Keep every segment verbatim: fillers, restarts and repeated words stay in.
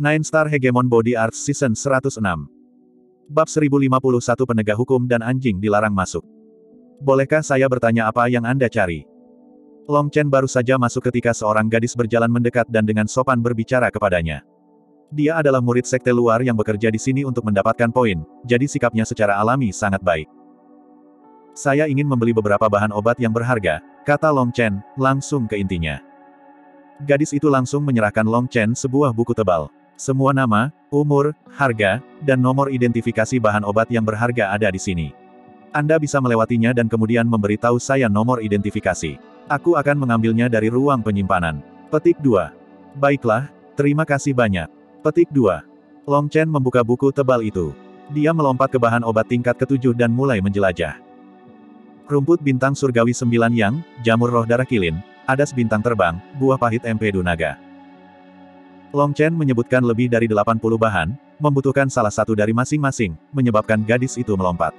Nine Star Hegemon Body Arts Season seratus enam. Bab seribu lima puluh satu Penegak Hukum dan Anjing Dilarang Masuk. Bolehkah saya bertanya apa yang Anda cari? Long Chen baru saja masuk ketika seorang gadis berjalan mendekat dan dengan sopan berbicara kepadanya. Dia adalah murid sekte luar yang bekerja di sini untuk mendapatkan poin, jadi sikapnya secara alami sangat baik. Saya ingin membeli beberapa bahan obat yang berharga, kata Long Chen, langsung ke intinya. Gadis itu langsung menyerahkan Long Chen sebuah buku tebal. Semua nama, umur, harga, dan nomor identifikasi bahan obat yang berharga ada di sini. Anda bisa melewatinya dan kemudian memberitahu saya nomor identifikasi. Aku akan mengambilnya dari ruang penyimpanan. Petik dua. Baiklah, terima kasih banyak. Petik dua. Long Chen membuka buku tebal itu. Dia melompat ke bahan obat tingkat ketujuh dan mulai menjelajah. Rumput bintang surgawi sembilan yang, jamur roh darah kilin, adas bintang terbang, buah pahit empedu naga. Long Chen menyebutkan lebih dari delapan puluh bahan, membutuhkan salah satu dari masing-masing, menyebabkan gadis itu melompat.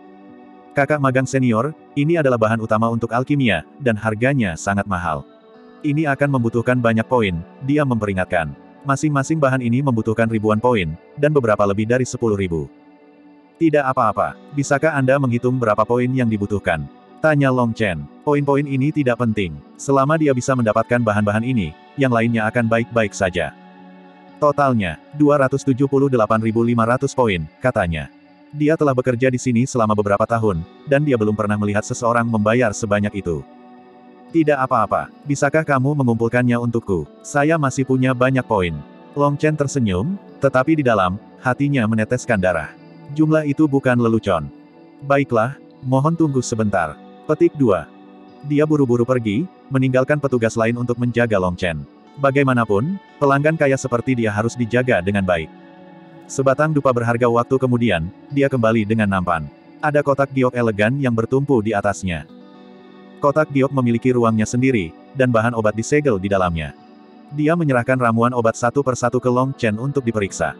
Kakak magang senior, ini adalah bahan utama untuk alkimia, dan harganya sangat mahal. Ini akan membutuhkan banyak poin, dia memperingatkan. Masing-masing bahan ini membutuhkan ribuan poin, dan beberapa lebih dari sepuluh ribu. Tidak apa-apa, bisakah Anda menghitung berapa poin yang dibutuhkan? Tanya Long Chen. Poin-poin ini tidak penting. Selama dia bisa mendapatkan bahan-bahan ini, yang lainnya akan baik-baik saja. Totalnya, dua ratus tujuh puluh delapan ribu lima ratus poin, katanya. Dia telah bekerja di sini selama beberapa tahun, dan dia belum pernah melihat seseorang membayar sebanyak itu. Tidak apa-apa, bisakah kamu mengumpulkannya untukku? Saya masih punya banyak poin. Long Chen tersenyum, tetapi di dalam, hatinya meneteskan darah. Jumlah itu bukan lelucon. Baiklah, mohon tunggu sebentar. Petik dua. Dia buru-buru pergi, meninggalkan petugas lain untuk menjaga Long Chen. Bagaimanapun, pelanggan kaya seperti dia harus dijaga dengan baik. Sebatang dupa berharga waktu kemudian, dia kembali dengan nampan. Ada kotak giok elegan yang bertumpu di atasnya. Kotak giok memiliki ruangnya sendiri, dan bahan obat disegel di dalamnya. Dia menyerahkan ramuan obat satu persatu ke Long Chen untuk diperiksa.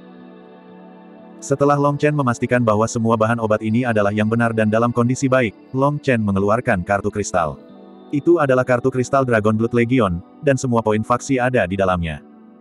Setelah Long Chen memastikan bahwa semua bahan obat ini adalah yang benar dan dalam kondisi baik, Long Chen mengeluarkan kartu kristal. Itu adalah kartu kristal Dragon Blood Legion, dan semua poin faksi ada di dalamnya.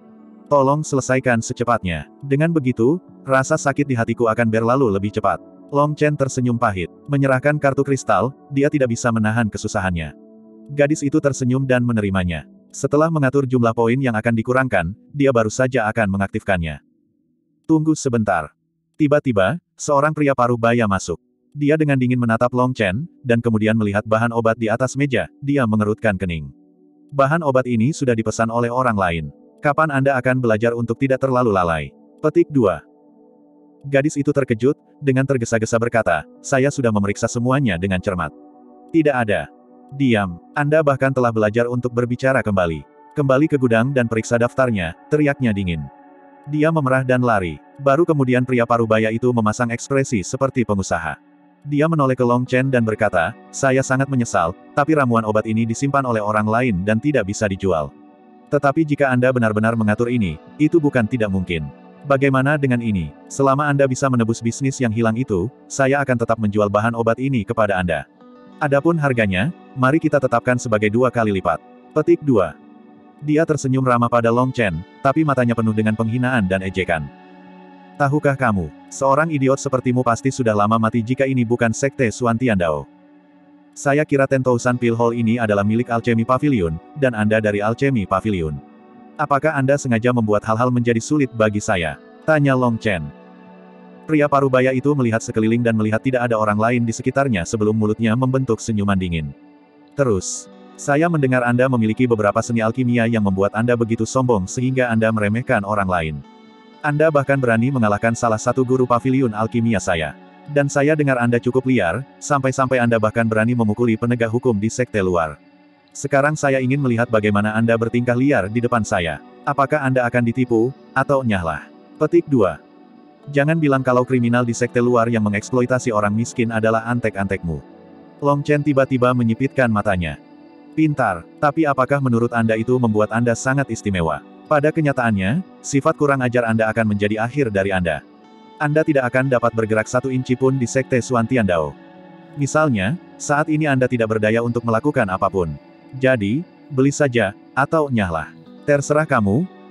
Tolong selesaikan secepatnya. Dengan begitu, rasa sakit di hatiku akan berlalu lebih cepat. Long Chen tersenyum pahit. Menyerahkan kartu kristal, dia tidak bisa menahan kesusahannya. Gadis itu tersenyum dan menerimanya. Setelah mengatur jumlah poin yang akan dikurangkan, dia baru saja akan mengaktifkannya. Tunggu sebentar. Tiba-tiba, seorang pria paruh baya masuk. Dia dengan dingin menatap Long Chen, dan kemudian melihat bahan obat di atas meja, dia mengerutkan kening. Bahan obat ini sudah dipesan oleh orang lain. Kapan Anda akan belajar untuk tidak terlalu lalai? Petik dua. Gadis itu terkejut, dengan tergesa-gesa berkata, saya sudah memeriksa semuanya dengan cermat. Tidak ada. Diam. Anda bahkan telah belajar untuk berbicara kembali. Kembali ke gudang dan periksa daftarnya, teriaknya dingin. Dia memerah dan lari. Baru kemudian pria parubaya itu memasang ekspresi seperti pengusaha. Dia menoleh ke Long Chen dan berkata, saya sangat menyesal, tapi ramuan obat ini disimpan oleh orang lain dan tidak bisa dijual. Tetapi jika Anda benar-benar mengatur ini, itu bukan tidak mungkin. Bagaimana dengan ini? Selama Anda bisa menebus bisnis yang hilang itu, saya akan tetap menjual bahan obat ini kepada Anda. Adapun harganya, mari kita tetapkan sebagai dua kali lipat. Petik dua. Dia tersenyum ramah pada Long Chen, tapi matanya penuh dengan penghinaan dan ejekan. Tahukah kamu, seorang idiot sepertimu pasti sudah lama mati jika ini bukan sekte Xuan Tiandao. Saya kira Ten Thousand Pill Hall ini adalah milik Alchemy Pavilion, dan Anda dari Alchemy Pavilion. Apakah Anda sengaja membuat hal-hal menjadi sulit bagi saya? Tanya Long Chen. Pria parubaya itu melihat sekeliling dan melihat tidak ada orang lain di sekitarnya sebelum mulutnya membentuk senyuman dingin. Terus, saya mendengar Anda memiliki beberapa seni alkimia yang membuat Anda begitu sombong sehingga Anda meremehkan orang lain. Anda bahkan berani mengalahkan salah satu guru pavilion alkimia saya. Dan saya dengar Anda cukup liar, sampai-sampai Anda bahkan berani memukuli penegak hukum di sekte luar. Sekarang saya ingin melihat bagaimana Anda bertingkah liar di depan saya. Apakah Anda akan ditipu, atau nyahlah? Petik dua. Jangan bilang kalau kriminal di sekte luar yang mengeksploitasi orang miskin adalah antek-antekmu. Long Chen tiba-tiba menyipitkan matanya. Pintar, tapi apakah menurut Anda itu membuat Anda sangat istimewa? Pada kenyataannya, sifat kurang ajar Anda akan menjadi akhir dari Anda. Anda tidak akan dapat bergerak satu inci pun di sekte Xuan Tiandao. Misalnya, saat ini Anda tidak berdaya untuk melakukan apapun. Jadi, beli saja, atau nyahlah. Terserah kamu,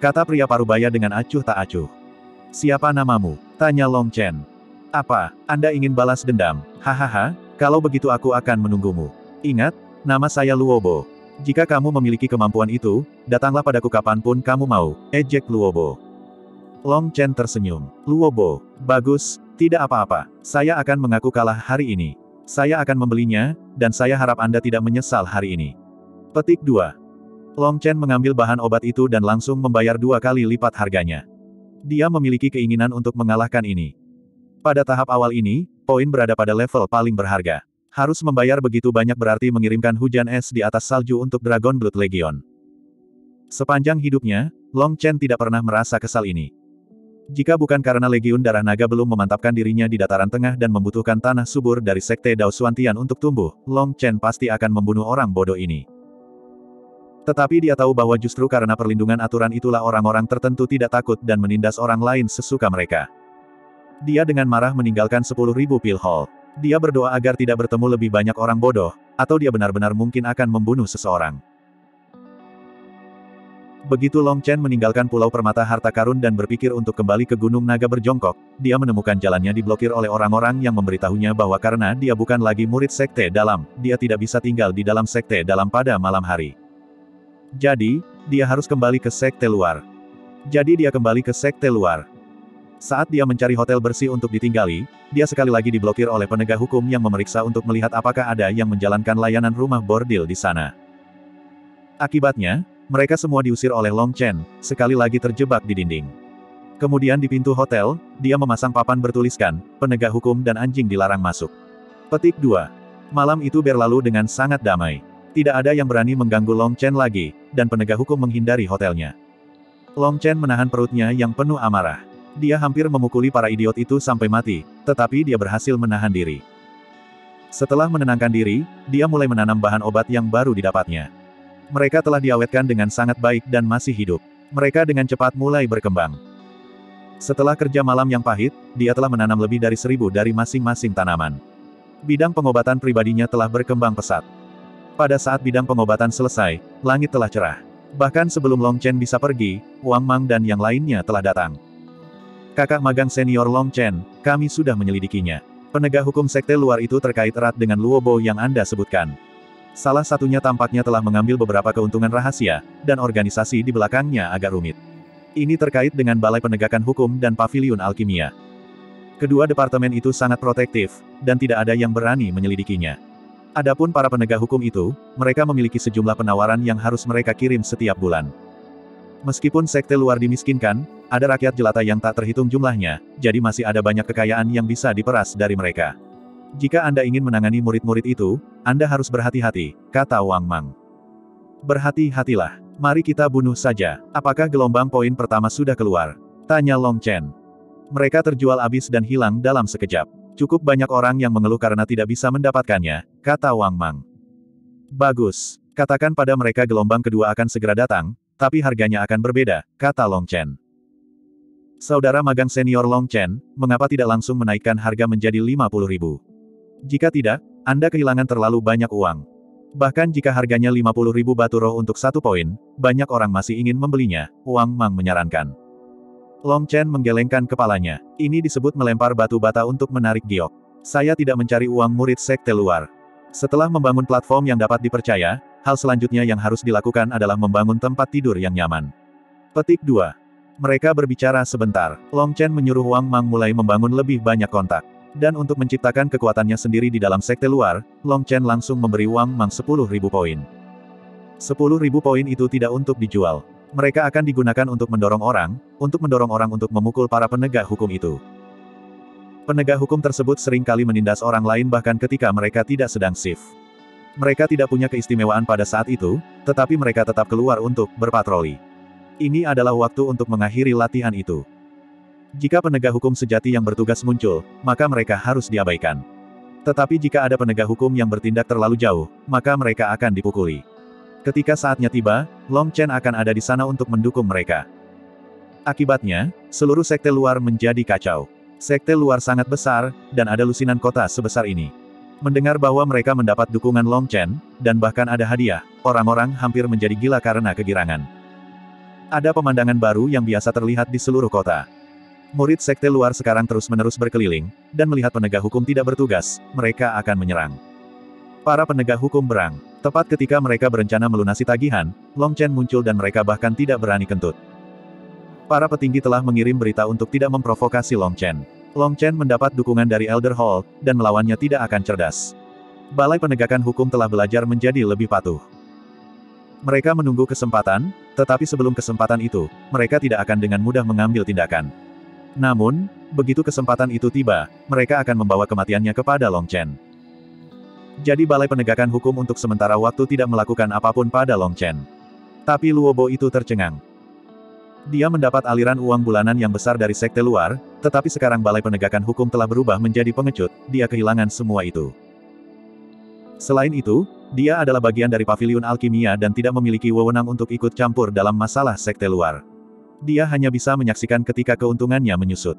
Kata pria parubaya dengan acuh tak acuh. Siapa namamu? Tanya Long Chen. Apa, Anda ingin balas dendam? Hahaha, kalau begitu aku akan menunggumu. Ingat, nama saya Luobo. Jika kamu memiliki kemampuan itu, datanglah padaku kapanpun kamu mau, ejek Luobo. Long Chen tersenyum. Luobo, bagus, tidak apa-apa. Saya akan mengaku kalah hari ini. Saya akan membelinya, dan saya harap Anda tidak menyesal hari ini. Petik dua. Long Chen mengambil bahan obat itu dan langsung membayar dua kali lipat harganya. Dia memiliki keinginan untuk mengalahkan ini. Pada tahap awal ini, poin berada pada level paling berharga. Harus membayar begitu banyak berarti mengirimkan hujan es di atas salju untuk Dragon Blood Legion. Sepanjang hidupnya, Long Chen tidak pernah merasa kesal ini. Jika bukan karena Legiun Darah Naga belum memantapkan dirinya di dataran tengah dan membutuhkan tanah subur dari Sekte Dao Xuantian untuk tumbuh, Long Chen pasti akan membunuh orang bodoh ini. Tetapi dia tahu bahwa justru karena perlindungan aturan itulah orang-orang tertentu tidak takut dan menindas orang lain sesuka mereka. Dia dengan marah meninggalkan sepuluh ribu pil hall. Dia berdoa agar tidak bertemu lebih banyak orang bodoh, atau dia benar-benar mungkin akan membunuh seseorang. Begitu Long Chen meninggalkan Pulau Permata Harta Karun dan berpikir untuk kembali ke Gunung Naga berjongkok, dia menemukan jalannya diblokir oleh orang-orang yang memberitahunya bahwa karena dia bukan lagi murid Sekte Dalam, dia tidak bisa tinggal di dalam Sekte Dalam pada malam hari. Jadi, dia harus kembali ke Sekte Luar. Jadi dia kembali ke Sekte Luar. Saat dia mencari hotel bersih untuk ditinggali, dia sekali lagi diblokir oleh penegak hukum yang memeriksa untuk melihat apakah ada yang menjalankan layanan rumah bordil di sana. Akibatnya, mereka semua diusir oleh Long Chen, sekali lagi terjebak di dinding. Kemudian di pintu hotel, dia memasang papan bertuliskan, penegak hukum dan anjing dilarang masuk. Petik dua. Malam itu berlalu dengan sangat damai. Tidak ada yang berani mengganggu Long Chen lagi, dan penegak hukum menghindari hotelnya. Long Chen menahan perutnya yang penuh amarah. Dia hampir memukuli para idiot itu sampai mati, tetapi dia berhasil menahan diri. Setelah menenangkan diri, dia mulai menanam bahan obat yang baru didapatnya. Mereka telah diawetkan dengan sangat baik dan masih hidup. Mereka dengan cepat mulai berkembang. Setelah kerja malam yang pahit, dia telah menanam lebih dari seribu dari masing-masing tanaman. Bidang pengobatan pribadinya telah berkembang pesat. Pada saat bidang pengobatan selesai, langit telah cerah. Bahkan sebelum Long Chen bisa pergi, Wang Mang dan yang lainnya telah datang. Kakak magang senior Long Chen, kami sudah menyelidikinya. Penegak hukum Sekte Luar itu terkait erat dengan Luobo yang Anda sebutkan. Salah satunya tampaknya telah mengambil beberapa keuntungan rahasia, dan organisasi di belakangnya agak rumit. Ini terkait dengan Balai Penegakan Hukum dan Paviliun Alkimia. Kedua departemen itu sangat protektif, dan tidak ada yang berani menyelidikinya. Adapun para penegak hukum itu, mereka memiliki sejumlah penawaran yang harus mereka kirim setiap bulan. Meskipun Sekte Luar dimiskinkan, ada rakyat jelata yang tak terhitung jumlahnya, jadi masih ada banyak kekayaan yang bisa diperas dari mereka. Jika Anda ingin menangani murid-murid itu, Anda harus berhati-hati, kata Wang Mang. Berhati-hatilah. Mari kita bunuh saja. Apakah gelombang poin pertama sudah keluar? Tanya Long Chen. Mereka terjual habis dan hilang dalam sekejap. Cukup banyak orang yang mengeluh karena tidak bisa mendapatkannya, kata Wang Mang. Bagus. Katakan pada mereka gelombang kedua akan segera datang, tapi harganya akan berbeda, kata Long Chen. Saudara magang senior Long Chen, mengapa tidak langsung menaikkan harga menjadi lima puluh ribu? Jika tidak, Anda kehilangan terlalu banyak uang. Bahkan jika harganya lima puluh ribu batu roh untuk satu poin, banyak orang masih ingin membelinya, Wang Mang menyarankan. Long Chen menggelengkan kepalanya. Ini disebut melempar batu bata untuk menarik giok. Saya tidak mencari uang murid Sekte Luar. Setelah membangun platform yang dapat dipercaya, hal selanjutnya yang harus dilakukan adalah membangun tempat tidur yang nyaman. Petik dua. Mereka berbicara sebentar. Long Chen menyuruh Wang Mang mulai membangun lebih banyak kontak. Dan untuk menciptakan kekuatannya sendiri di dalam Sekte Luar, Long Chen langsung memberi Wang Mang sepuluh ribu poin. sepuluh ribu poin itu tidak untuk dijual. Mereka akan digunakan untuk mendorong orang, untuk mendorong orang untuk memukul para penegak hukum itu. Penegak hukum tersebut sering kali menindas orang lain bahkan ketika mereka tidak sedang shift. Mereka tidak punya keistimewaan pada saat itu, tetapi mereka tetap keluar untuk berpatroli. Ini adalah waktu untuk mengakhiri latihan itu. Jika penegak hukum sejati yang bertugas muncul, maka mereka harus diabaikan. Tetapi jika ada penegak hukum yang bertindak terlalu jauh, maka mereka akan dipukuli. Ketika saatnya tiba, Long Chen akan ada di sana untuk mendukung mereka. Akibatnya, seluruh Sekte Luar menjadi kacau. Sekte Luar sangat besar, dan ada lusinan kota sebesar ini. Mendengar bahwa mereka mendapat dukungan Long Chen, dan bahkan ada hadiah, orang-orang hampir menjadi gila karena kegirangan. Ada pemandangan baru yang biasa terlihat di seluruh kota. Murid sekte luar sekarang terus-menerus berkeliling, dan melihat penegak hukum tidak bertugas, mereka akan menyerang. Para penegak hukum berang. Tepat ketika mereka berencana melunasi tagihan, Long Chen muncul dan mereka bahkan tidak berani kentut. Para petinggi telah mengirim berita untuk tidak memprovokasi Long Chen. Long Chen mendapat dukungan dari Elder Hall, dan melawannya tidak akan cerdas. Balai Penegakan Hukum telah belajar menjadi lebih patuh. Mereka menunggu kesempatan, tetapi sebelum kesempatan itu, mereka tidak akan dengan mudah mengambil tindakan. Namun, begitu kesempatan itu tiba, mereka akan membawa kematiannya kepada Long Chen. Jadi Balai Penegakan Hukum untuk sementara waktu tidak melakukan apapun pada Long Chen. Tapi Luobo itu tercengang. Dia mendapat aliran uang bulanan yang besar dari sekte luar, tetapi sekarang Balai Penegakan Hukum telah berubah menjadi pengecut, dia kehilangan semua itu. Selain itu, dia adalah bagian dari Paviliun Alkimia dan tidak memiliki wewenang untuk ikut campur dalam masalah sekte luar. Dia hanya bisa menyaksikan ketika keuntungannya menyusut.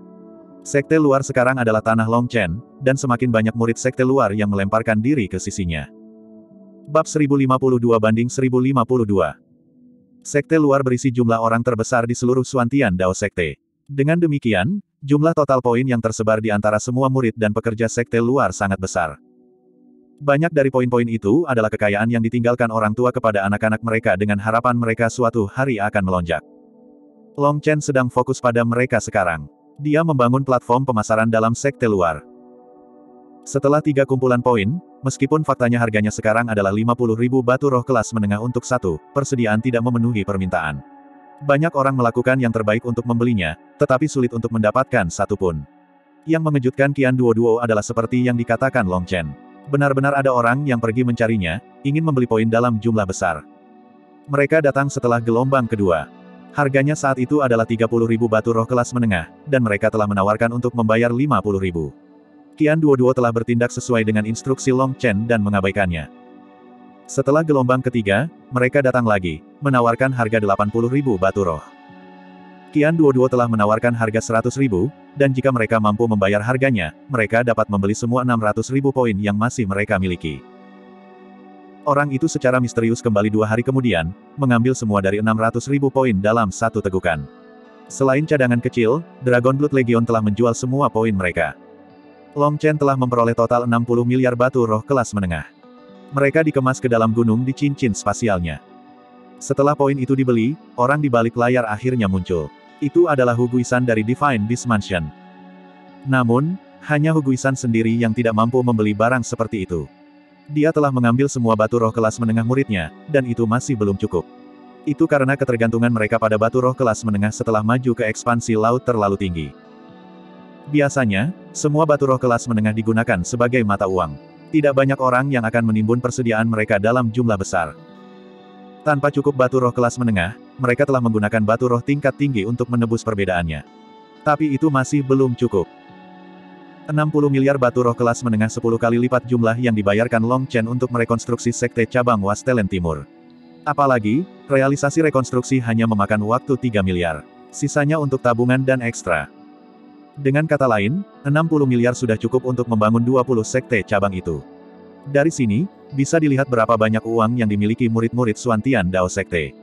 Sekte luar sekarang adalah tanah Long Chen, dan semakin banyak murid sekte luar yang melemparkan diri ke sisinya. Bab seribu lima puluh dua banding seribu lima puluh dua. Sekte luar berisi jumlah orang terbesar di seluruh Xuantian Dao Sekte. Dengan demikian, jumlah total poin yang tersebar di antara semua murid dan pekerja sekte luar sangat besar. Banyak dari poin-poin itu adalah kekayaan yang ditinggalkan orang tua kepada anak-anak mereka dengan harapan mereka suatu hari akan melonjak. Long Chen sedang fokus pada mereka sekarang. Dia membangun platform pemasaran dalam sekte luar. Setelah tiga kumpulan poin, meskipun faktanya harganya sekarang adalah lima puluh ribu batu roh kelas menengah untuk satu, persediaan tidak memenuhi permintaan. Banyak orang melakukan yang terbaik untuk membelinya, tetapi sulit untuk mendapatkan satu pun. Yang mengejutkan Qian Duo Duo adalah seperti yang dikatakan Long Chen. Benar-benar ada orang yang pergi mencarinya, ingin membeli poin dalam jumlah besar. Mereka datang setelah gelombang kedua. Harganya saat itu adalah tiga puluh ribu batu roh kelas menengah, dan mereka telah menawarkan untuk membayar lima puluh ribu. Qian Duo Duo telah bertindak sesuai dengan instruksi Long Chen dan mengabaikannya. Setelah gelombang ketiga, mereka datang lagi, menawarkan harga delapan puluh ribu batu roh. Qian Duo Duo telah menawarkan harga seratus ribu, dan jika mereka mampu membayar harganya, mereka dapat membeli semua enam ratus ribu poin yang masih mereka miliki. Orang itu secara misterius kembali dua hari kemudian, mengambil semua dari enam ratus ribu poin dalam satu tegukan. Selain cadangan kecil, Dragon Blood Legion telah menjual semua poin mereka. Long Chen telah memperoleh total enam puluh miliar batu roh kelas menengah. Mereka dikemas ke dalam gunung di cincin spasialnya. Setelah poin itu dibeli, orang di balik layar akhirnya muncul. Itu adalah Hu Guisan dari Divine Beast Mansion. Namun, hanya Hu Guisan sendiri yang tidak mampu membeli barang seperti itu. Dia telah mengambil semua batu roh kelas menengah muridnya, dan itu masih belum cukup. Itu karena ketergantungan mereka pada batu roh kelas menengah setelah maju ke ekspansi laut terlalu tinggi. Biasanya, semua batu roh kelas menengah digunakan sebagai mata uang. Tidak banyak orang yang akan menimbun persediaan mereka dalam jumlah besar. Tanpa cukup batu roh kelas menengah, mereka telah menggunakan batu roh tingkat tinggi untuk menebus perbedaannya. Tapi itu masih belum cukup. enam puluh miliar batu roh kelas menengah sepuluh kali lipat jumlah yang dibayarkan Long Chen untuk merekonstruksi sekte cabang Wastelen Timur. Apalagi, realisasi rekonstruksi hanya memakan waktu tiga miliar. Sisanya untuk tabungan dan ekstra. Dengan kata lain, enam puluh miliar sudah cukup untuk membangun dua puluh sekte cabang itu. Dari sini, bisa dilihat berapa banyak uang yang dimiliki murid-murid Xuantian Dao Sekte.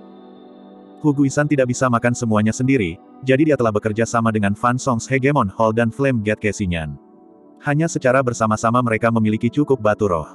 Hu Guisan tidak bisa makan semuanya sendiri, jadi dia telah bekerja sama dengan Fan Song's Hegemon Hall dan Flame Gate Kesinyan. Hanya secara bersama-sama mereka memiliki cukup batu roh.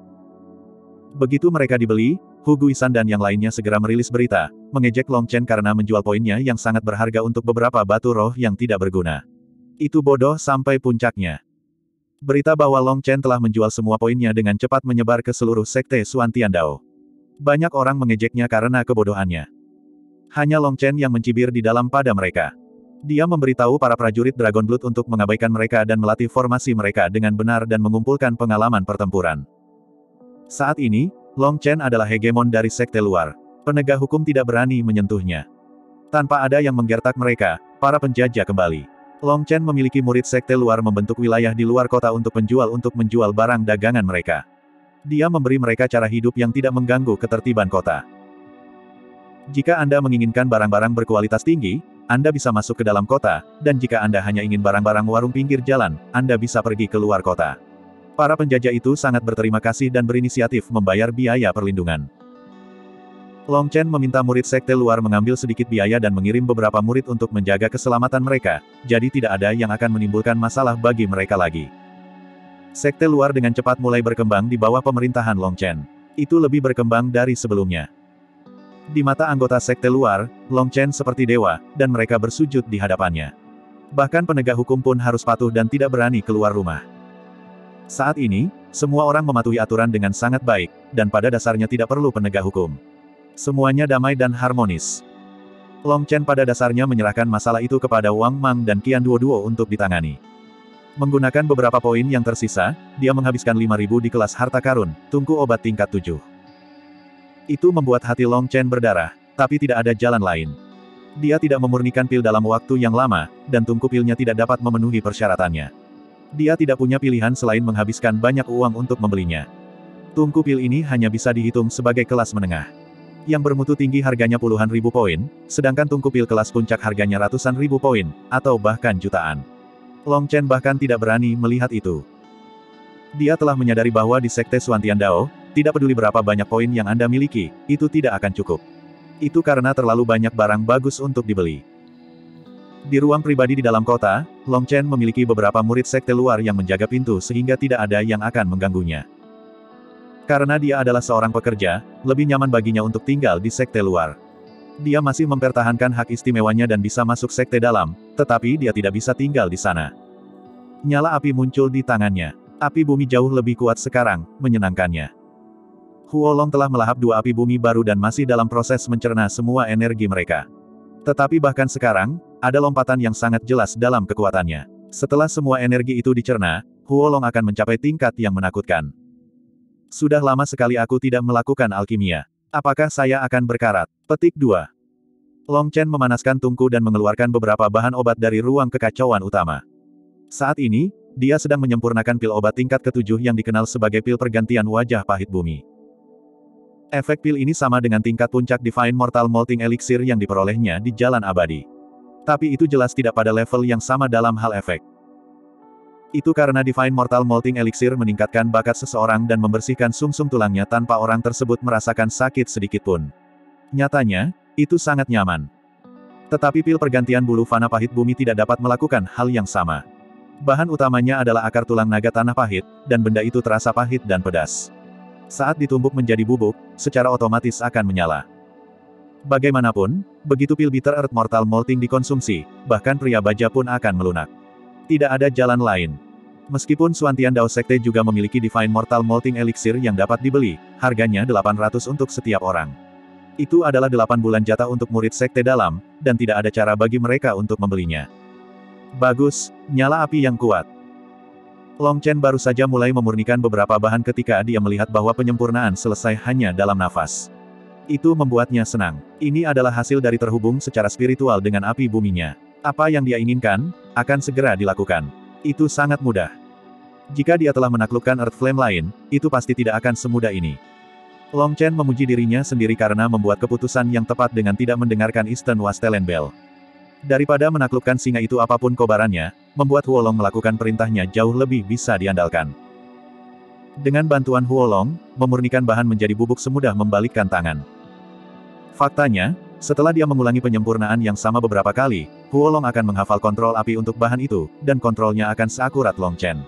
Begitu mereka dibeli, Hu Guisan dan yang lainnya segera merilis berita, mengejek Long Chen karena menjual poinnya yang sangat berharga untuk beberapa batu roh yang tidak berguna. Itu bodoh sampai puncaknya. Berita bahwa Long Chen telah menjual semua poinnya dengan cepat menyebar ke seluruh sekte Xuantian Dao. Banyak orang mengejeknya karena kebodohannya. Hanya Long Chen yang mencibir di dalam pada mereka. Dia memberitahu para prajurit Dragon Blood untuk mengabaikan mereka dan melatih formasi mereka dengan benar dan mengumpulkan pengalaman pertempuran. Saat ini, Long Chen adalah hegemon dari sekte luar. Penegak hukum tidak berani menyentuhnya. Tanpa ada yang menggertak mereka, para penjajah kembali. Long Chen memiliki murid sekte luar membentuk wilayah di luar kota untuk penjual untuk menjual barang dagangan mereka. Dia memberi mereka cara hidup yang tidak mengganggu ketertiban kota. Jika Anda menginginkan barang-barang berkualitas tinggi, Anda bisa masuk ke dalam kota, dan jika Anda hanya ingin barang-barang warung pinggir jalan, Anda bisa pergi ke luar kota. Para penjajah itu sangat berterima kasih dan berinisiatif membayar biaya perlindungan. Long Chen meminta murid sekte luar mengambil sedikit biaya dan mengirim beberapa murid untuk menjaga keselamatan mereka, jadi tidak ada yang akan menimbulkan masalah bagi mereka lagi. Sekte luar dengan cepat mulai berkembang di bawah pemerintahan Long Chen. Itu lebih berkembang dari sebelumnya. Di mata anggota sekte luar, Long Chen seperti dewa, dan mereka bersujud di hadapannya. Bahkan penegak hukum pun harus patuh dan tidak berani keluar rumah. Saat ini, semua orang mematuhi aturan dengan sangat baik, dan pada dasarnya tidak perlu penegak hukum. Semuanya damai dan harmonis. Long Chen pada dasarnya menyerahkan masalah itu kepada Wang Mang dan Qian Duoduo untuk ditangani. Menggunakan beberapa poin yang tersisa, dia menghabiskan lima ribu di kelas harta karun, tungku obat tingkat tujuh. Itu membuat hati Long Chen berdarah, tapi tidak ada jalan lain. Dia tidak memurnikan pil dalam waktu yang lama, dan tungku pilnya tidak dapat memenuhi persyaratannya. Dia tidak punya pilihan selain menghabiskan banyak uang untuk membelinya. Tungku pil ini hanya bisa dihitung sebagai kelas menengah. Yang bermutu tinggi harganya puluhan ribu poin, sedangkan tungku pil kelas puncak harganya ratusan ribu poin, atau bahkan jutaan. Long Chen bahkan tidak berani melihat itu. Dia telah menyadari bahwa di Sekte Xuantian Dao, tidak peduli berapa banyak poin yang Anda miliki, itu tidak akan cukup. Itu karena terlalu banyak barang bagus untuk dibeli. Di ruang pribadi di dalam kota, Long Chen memiliki beberapa murid sekte luar yang menjaga pintu sehingga tidak ada yang akan mengganggunya. Karena dia adalah seorang pekerja, lebih nyaman baginya untuk tinggal di sekte luar. Dia masih mempertahankan hak istimewanya dan bisa masuk sekte dalam, tetapi dia tidak bisa tinggal di sana. Nyala api muncul di tangannya. Api bumi jauh lebih kuat sekarang, menyenangkannya. Huolong telah melahap dua api bumi baru dan masih dalam proses mencerna semua energi mereka. Tetapi bahkan sekarang, ada lompatan yang sangat jelas dalam kekuatannya. Setelah semua energi itu dicerna, Huolong akan mencapai tingkat yang menakutkan. Sudah lama sekali aku tidak melakukan alkimia. Apakah saya akan berkarat? Petik dua. Long Chen memanaskan tungku dan mengeluarkan beberapa bahan obat dari ruang kekacauan utama. Saat ini, dia sedang menyempurnakan pil obat tingkat ketujuh yang dikenal sebagai pil pergantian wajah pahit bumi. Efek pil ini sama dengan tingkat puncak Divine Mortal Molting Elixir yang diperolehnya di Jalan Abadi. Tapi itu jelas tidak pada level yang sama dalam hal efek. Itu karena Divine Mortal Molting Elixir meningkatkan bakat seseorang dan membersihkan sumsum tulangnya tanpa orang tersebut merasakan sakit sedikitpun. Nyatanya, itu sangat nyaman. Tetapi pil pergantian bulu fana pahit bumi tidak dapat melakukan hal yang sama. Bahan utamanya adalah akar tulang naga tanah pahit, dan benda itu terasa pahit dan pedas. Saat ditumbuk menjadi bubuk, secara otomatis akan menyala. Bagaimanapun, begitu pil Bitter Earth Mortal Molting dikonsumsi, bahkan pria baja pun akan melunak. Tidak ada jalan lain. Meskipun Xuantian Dao Sekte juga memiliki Divine Mortal Molting Elixir yang dapat dibeli, harganya delapan ratus untuk setiap orang. Itu adalah delapan bulan jatah untuk murid sekte dalam, dan tidak ada cara bagi mereka untuk membelinya. Bagus, nyala api yang kuat. Long Chen baru saja mulai memurnikan beberapa bahan ketika dia melihat bahwa penyempurnaan selesai hanya dalam nafas. Itu membuatnya senang. Ini adalah hasil dari terhubung secara spiritual dengan api buminya. Apa yang dia inginkan, akan segera dilakukan. Itu sangat mudah. Jika dia telah menaklukkan Earth Flame lain, itu pasti tidak akan semudah ini. Long Chen memuji dirinya sendiri karena membuat keputusan yang tepat dengan tidak mendengarkan Eastern Wastelen Bell. Daripada menaklukkan singa itu apapun kobarannya, membuat Huolong melakukan perintahnya jauh lebih bisa diandalkan. Dengan bantuan Huolong, memurnikan bahan menjadi bubuk semudah membalikkan tangan. Faktanya, setelah dia mengulangi penyempurnaan yang sama beberapa kali, Huolong akan menghafal kontrol api untuk bahan itu, dan kontrolnya akan seakurat Long Chen.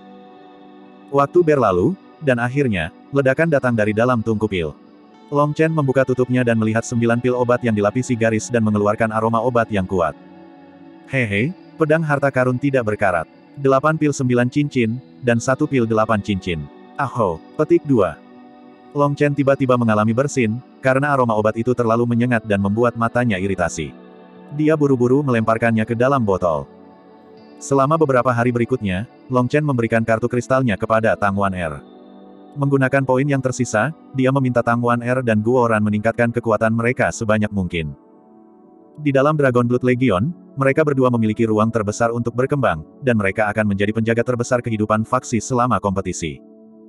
Waktu berlalu, dan akhirnya, ledakan datang dari dalam tungku pil. Long Chen membuka tutupnya dan melihat sembilan pil obat yang dilapisi garis dan mengeluarkan aroma obat yang kuat. Hehe, pedang harta karun tidak berkarat. Delapan pil sembilan cincin, dan satu pil delapan cincin. Aho, petik dua. Long Chen tiba-tiba mengalami bersin, karena aroma obat itu terlalu menyengat dan membuat matanya iritasi. Dia buru-buru melemparkannya ke dalam botol. Selama beberapa hari berikutnya, Long Chen memberikan kartu kristalnya kepada Tang Wan-er. Menggunakan poin yang tersisa, dia meminta Tang Wan-er dan Guo Ran meningkatkan kekuatan mereka sebanyak mungkin. Di dalam Dragon Blood Legion, mereka berdua memiliki ruang terbesar untuk berkembang, dan mereka akan menjadi penjaga terbesar kehidupan faksi selama kompetisi.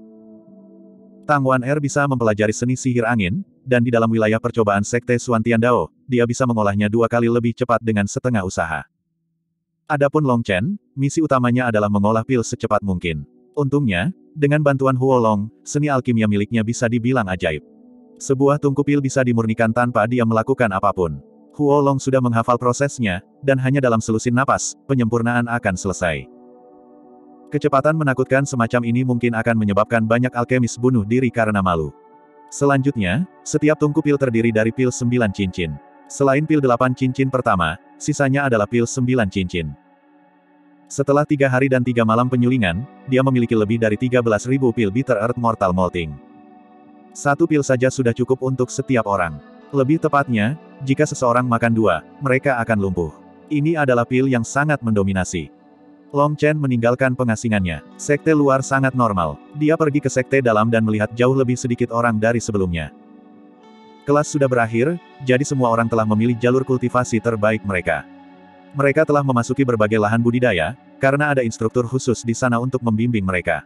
Tang Wan-er bisa mempelajari seni sihir angin, dan di dalam wilayah percobaan Sekte Xuantian Dao, dia bisa mengolahnya dua kali lebih cepat dengan setengah usaha. Adapun Long Chen, misi utamanya adalah mengolah pil secepat mungkin. Untungnya, dengan bantuan Huolong, seni alkimia miliknya bisa dibilang ajaib. Sebuah tungku pil bisa dimurnikan tanpa dia melakukan apapun. Huo Long sudah menghafal prosesnya, dan hanya dalam selusin napas, penyempurnaan akan selesai. Kecepatan menakutkan semacam ini mungkin akan menyebabkan banyak alkemis bunuh diri karena malu. Selanjutnya, setiap tungku pil terdiri dari pil sembilan cincin. Selain pil delapan cincin pertama, sisanya adalah pil sembilan cincin. Setelah tiga hari dan tiga malam penyulingan, dia memiliki lebih dari tiga belas ribu pil Bitter Earth Mortal Molting. Satu pil saja sudah cukup untuk setiap orang. Lebih tepatnya, jika seseorang makan dua, mereka akan lumpuh. Ini adalah pil yang sangat mendominasi. Long Chen meninggalkan pengasingannya. Sekte luar sangat normal. Dia pergi ke sekte dalam dan melihat jauh lebih sedikit orang dari sebelumnya. Kelas sudah berakhir, jadi semua orang telah memilih jalur kultivasi terbaik mereka. Mereka telah memasuki berbagai lahan budidaya, karena ada instruktur khusus di sana untuk membimbing mereka.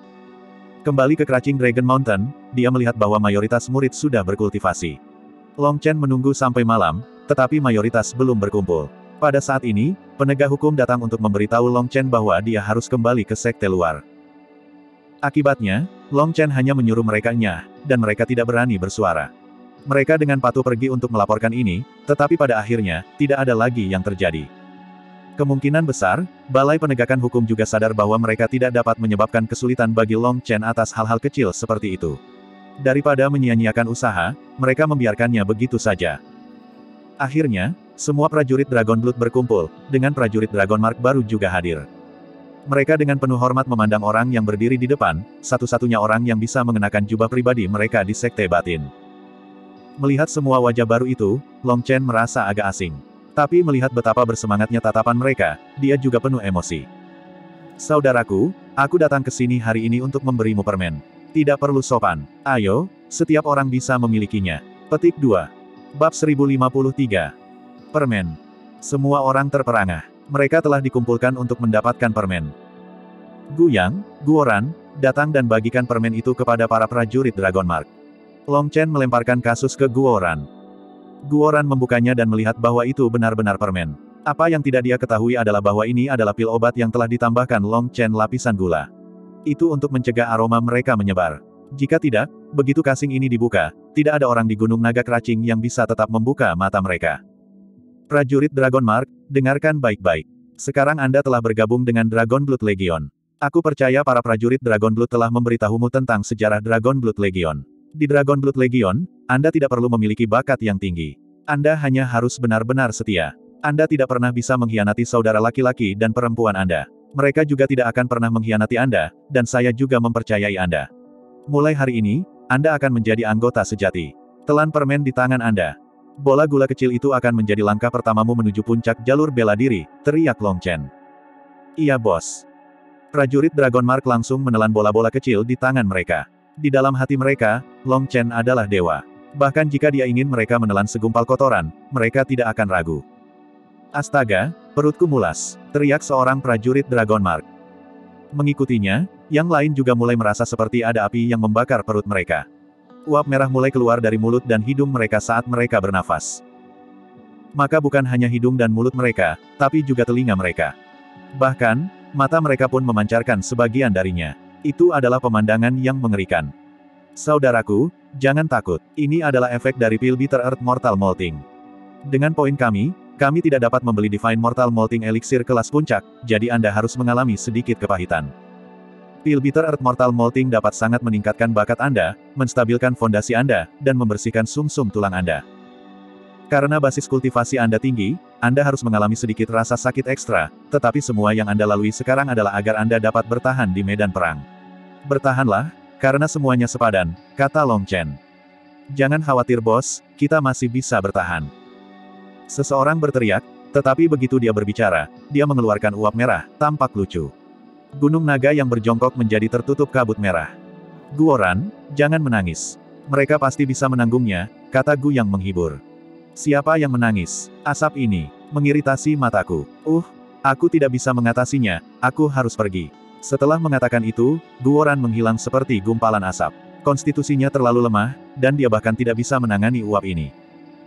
Kembali ke Crouching Dragon Mountain, dia melihat bahwa mayoritas murid sudah berkultivasi. Long Chen menunggu sampai malam, tetapi mayoritas belum berkumpul. Pada saat ini, penegak hukum datang untuk memberitahu Long Chen bahwa dia harus kembali ke sekte luar. Akibatnya, Long Chen hanya menyuruh mereka nyah, dan mereka tidak berani bersuara. Mereka dengan patuh pergi untuk melaporkan ini, tetapi pada akhirnya, tidak ada lagi yang terjadi. Kemungkinan besar, Balai Penegakan Hukum juga sadar bahwa mereka tidak dapat menyebabkan kesulitan bagi Long Chen atas hal-hal kecil seperti itu. Daripada menyia-nyiakan usaha, mereka membiarkannya begitu saja. Akhirnya, semua prajurit Dragon Blood berkumpul, dengan prajurit Dragon Mark baru juga hadir. Mereka dengan penuh hormat memandang orang yang berdiri di depan, satu-satunya orang yang bisa mengenakan jubah pribadi mereka di Sekte Batin. Melihat semua wajah baru itu, Long Chen merasa agak asing. Tapi melihat betapa bersemangatnya tatapan mereka, dia juga penuh emosi. Saudaraku, aku datang ke sini hari ini untuk memberimu permen. Tidak perlu sopan. Ayo, setiap orang bisa memilikinya. Petik dua. Bab seribu lima puluh tiga. Permen. Semua orang terperangah. Mereka telah dikumpulkan untuk mendapatkan permen. Guyang, Guoran, datang dan bagikan permen itu kepada para prajurit Dragon Mark. Long Chen melemparkan kasus ke Guoran. Guoran membukanya dan melihat bahwa itu benar-benar permen. Apa yang tidak dia ketahui adalah bahwa ini adalah pil obat yang telah ditambahkan Long Chen lapisan gula. Itu untuk mencegah aroma mereka menyebar. Jika tidak, begitu kasing ini dibuka, tidak ada orang di Gunung Naga Crouching yang bisa tetap membuka mata mereka. Prajurit Dragon Mark, dengarkan baik-baik. Sekarang Anda telah bergabung dengan Dragon Blood Legion. Aku percaya para prajurit Dragon Blood telah memberitahumu tentang sejarah Dragon Blood Legion. Di Dragon Blood Legion, Anda tidak perlu memiliki bakat yang tinggi. Anda hanya harus benar-benar setia. Anda tidak pernah bisa mengkhianati saudara laki-laki dan perempuan Anda. Mereka juga tidak akan pernah mengkhianati Anda, dan saya juga mempercayai Anda. Mulai hari ini, Anda akan menjadi anggota sejati. Telan permen di tangan Anda. Bola gula kecil itu akan menjadi langkah pertamamu menuju puncak jalur bela diri, teriak Long Chen. Iya bos. Prajurit Dragon Mark langsung menelan bola-bola kecil di tangan mereka. Di dalam hati mereka, Long Chen adalah dewa. Bahkan jika dia ingin mereka menelan segumpal kotoran, mereka tidak akan ragu. Astaga, perutku mulas, teriak seorang prajurit Dragon Mark. Mengikutinya, yang lain juga mulai merasa seperti ada api yang membakar perut mereka. Uap merah mulai keluar dari mulut dan hidung mereka saat mereka bernafas. Maka bukan hanya hidung dan mulut mereka, tapi juga telinga mereka. Bahkan, mata mereka pun memancarkan sebagian darinya. Itu adalah pemandangan yang mengerikan. Saudaraku, jangan takut. Ini adalah efek dari pil Bitter Earth Mortal Molting. Dengan poin kami, kami tidak dapat membeli Divine Mortal Molting Elixir kelas puncak, jadi Anda harus mengalami sedikit kepahitan. Pil Bitter Earth Mortal Molting dapat sangat meningkatkan bakat Anda, menstabilkan fondasi Anda, dan membersihkan sumsum tulang Anda. Karena basis kultivasi Anda tinggi, Anda harus mengalami sedikit rasa sakit ekstra, tetapi semua yang Anda lalui sekarang adalah agar Anda dapat bertahan di medan perang. Bertahanlah, karena semuanya sepadan, kata Long Chen. Jangan khawatir bos, kita masih bisa bertahan. Seseorang berteriak, tetapi begitu dia berbicara, dia mengeluarkan uap merah, tampak lucu. Gunung naga yang berjongkok menjadi tertutup kabut merah. Guoran, jangan menangis. Mereka pasti bisa menanggungnya, kata Gu yang menghibur. Siapa yang menangis? Asap ini mengiritasi mataku. Uh, aku tidak bisa mengatasinya, aku harus pergi. Setelah mengatakan itu, Guoran menghilang seperti gumpalan asap. Konstitusinya terlalu lemah, dan dia bahkan tidak bisa menangani uap ini.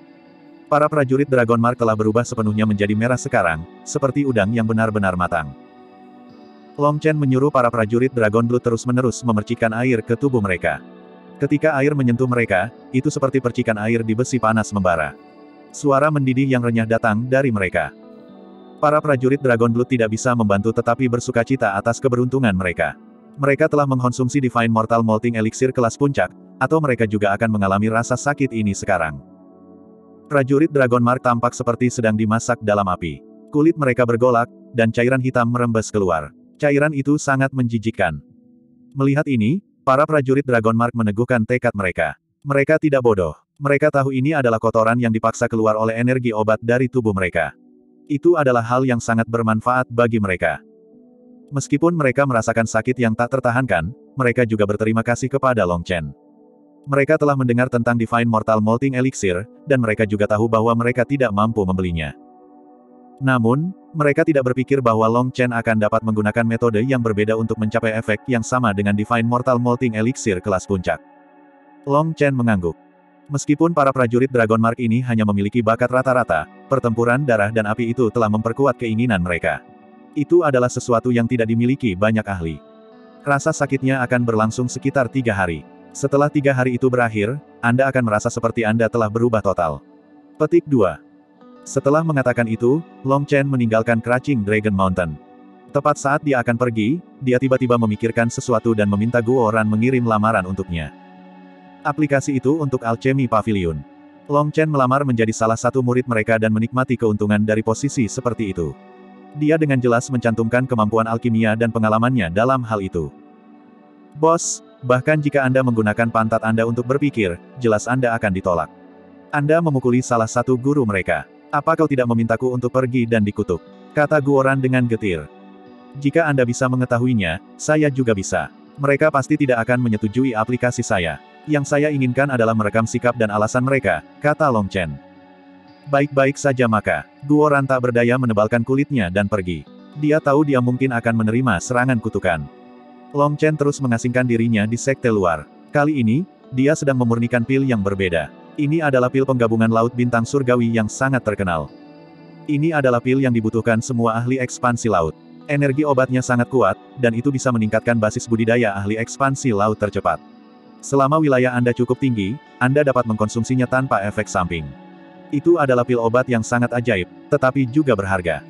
Para prajurit Dragon Mark telah berubah sepenuhnya menjadi merah sekarang, seperti udang yang benar-benar matang. Long Chen menyuruh para prajurit Dragon Blood terus-menerus memercikkan air ke tubuh mereka. Ketika air menyentuh mereka, itu seperti percikan air di besi panas membara. Suara mendidih yang renyah datang dari mereka. Para prajurit Dragon Blood tidak bisa membantu tetapi bersukacita atas keberuntungan mereka. Mereka telah mengkonsumsi Divine Mortal Molting Elixir kelas puncak, atau mereka juga akan mengalami rasa sakit ini sekarang. Prajurit Dragon Mark tampak seperti sedang dimasak dalam api. Kulit mereka bergolak, dan cairan hitam merembes keluar. Cairan itu sangat menjijikkan. Melihat ini, para prajurit Dragon Mark meneguhkan tekad mereka. Mereka tidak bodoh. Mereka tahu ini adalah kotoran yang dipaksa keluar oleh energi obat dari tubuh mereka. Itu adalah hal yang sangat bermanfaat bagi mereka. Meskipun mereka merasakan sakit yang tak tertahankan, mereka juga berterima kasih kepada Long Chen. Mereka telah mendengar tentang Divine Mortal Molting Elixir, dan mereka juga tahu bahwa mereka tidak mampu membelinya. Namun, mereka tidak berpikir bahwa Long Chen akan dapat menggunakan metode yang berbeda untuk mencapai efek yang sama dengan Divine Mortal Molting Elixir kelas puncak. Long Chen mengangguk. Meskipun para prajurit Dragon Mark ini hanya memiliki bakat rata-rata, pertempuran darah dan api itu telah memperkuat keinginan mereka. Itu adalah sesuatu yang tidak dimiliki banyak ahli. Rasa sakitnya akan berlangsung sekitar tiga hari. Setelah tiga hari itu berakhir, Anda akan merasa seperti Anda telah berubah total. Petik dua. Setelah mengatakan itu, Long Chen meninggalkan Crouching Dragon Mountain. Tepat saat dia akan pergi, dia tiba-tiba memikirkan sesuatu dan meminta Guo Ran mengirim lamaran untuknya. Aplikasi itu untuk Alchemy Pavilion. Long Chen melamar menjadi salah satu murid mereka dan menikmati keuntungan dari posisi seperti itu. Dia dengan jelas mencantumkan kemampuan alkimia dan pengalamannya dalam hal itu. Bos, bahkan jika Anda menggunakan pantat Anda untuk berpikir, jelas Anda akan ditolak. Anda memukuli salah satu guru mereka. Apa kau tidak memintaku untuk pergi dan dikutuk? Kata Guo Ran dengan getir. Jika Anda bisa mengetahuinya, saya juga bisa. Mereka pasti tidak akan menyetujui aplikasi saya. Yang saya inginkan adalah merekam sikap dan alasan mereka, kata Long Chen. Baik-baik saja maka, Guo Ran tak berdaya menebalkan kulitnya dan pergi. Dia tahu dia mungkin akan menerima serangan kutukan. Long Chen terus mengasingkan dirinya di sekte luar. Kali ini, dia sedang memurnikan pil yang berbeda. Ini adalah pil penggabungan Laut Bintang Surgawi yang sangat terkenal. Ini adalah pil yang dibutuhkan semua ahli ekspansi laut. Energi obatnya sangat kuat, dan itu bisa meningkatkan basis budidaya ahli ekspansi laut tercepat. Selama wilayah Anda cukup tinggi, Anda dapat mengkonsumsinya tanpa efek samping. Itu adalah pil obat yang sangat ajaib, tetapi juga berharga.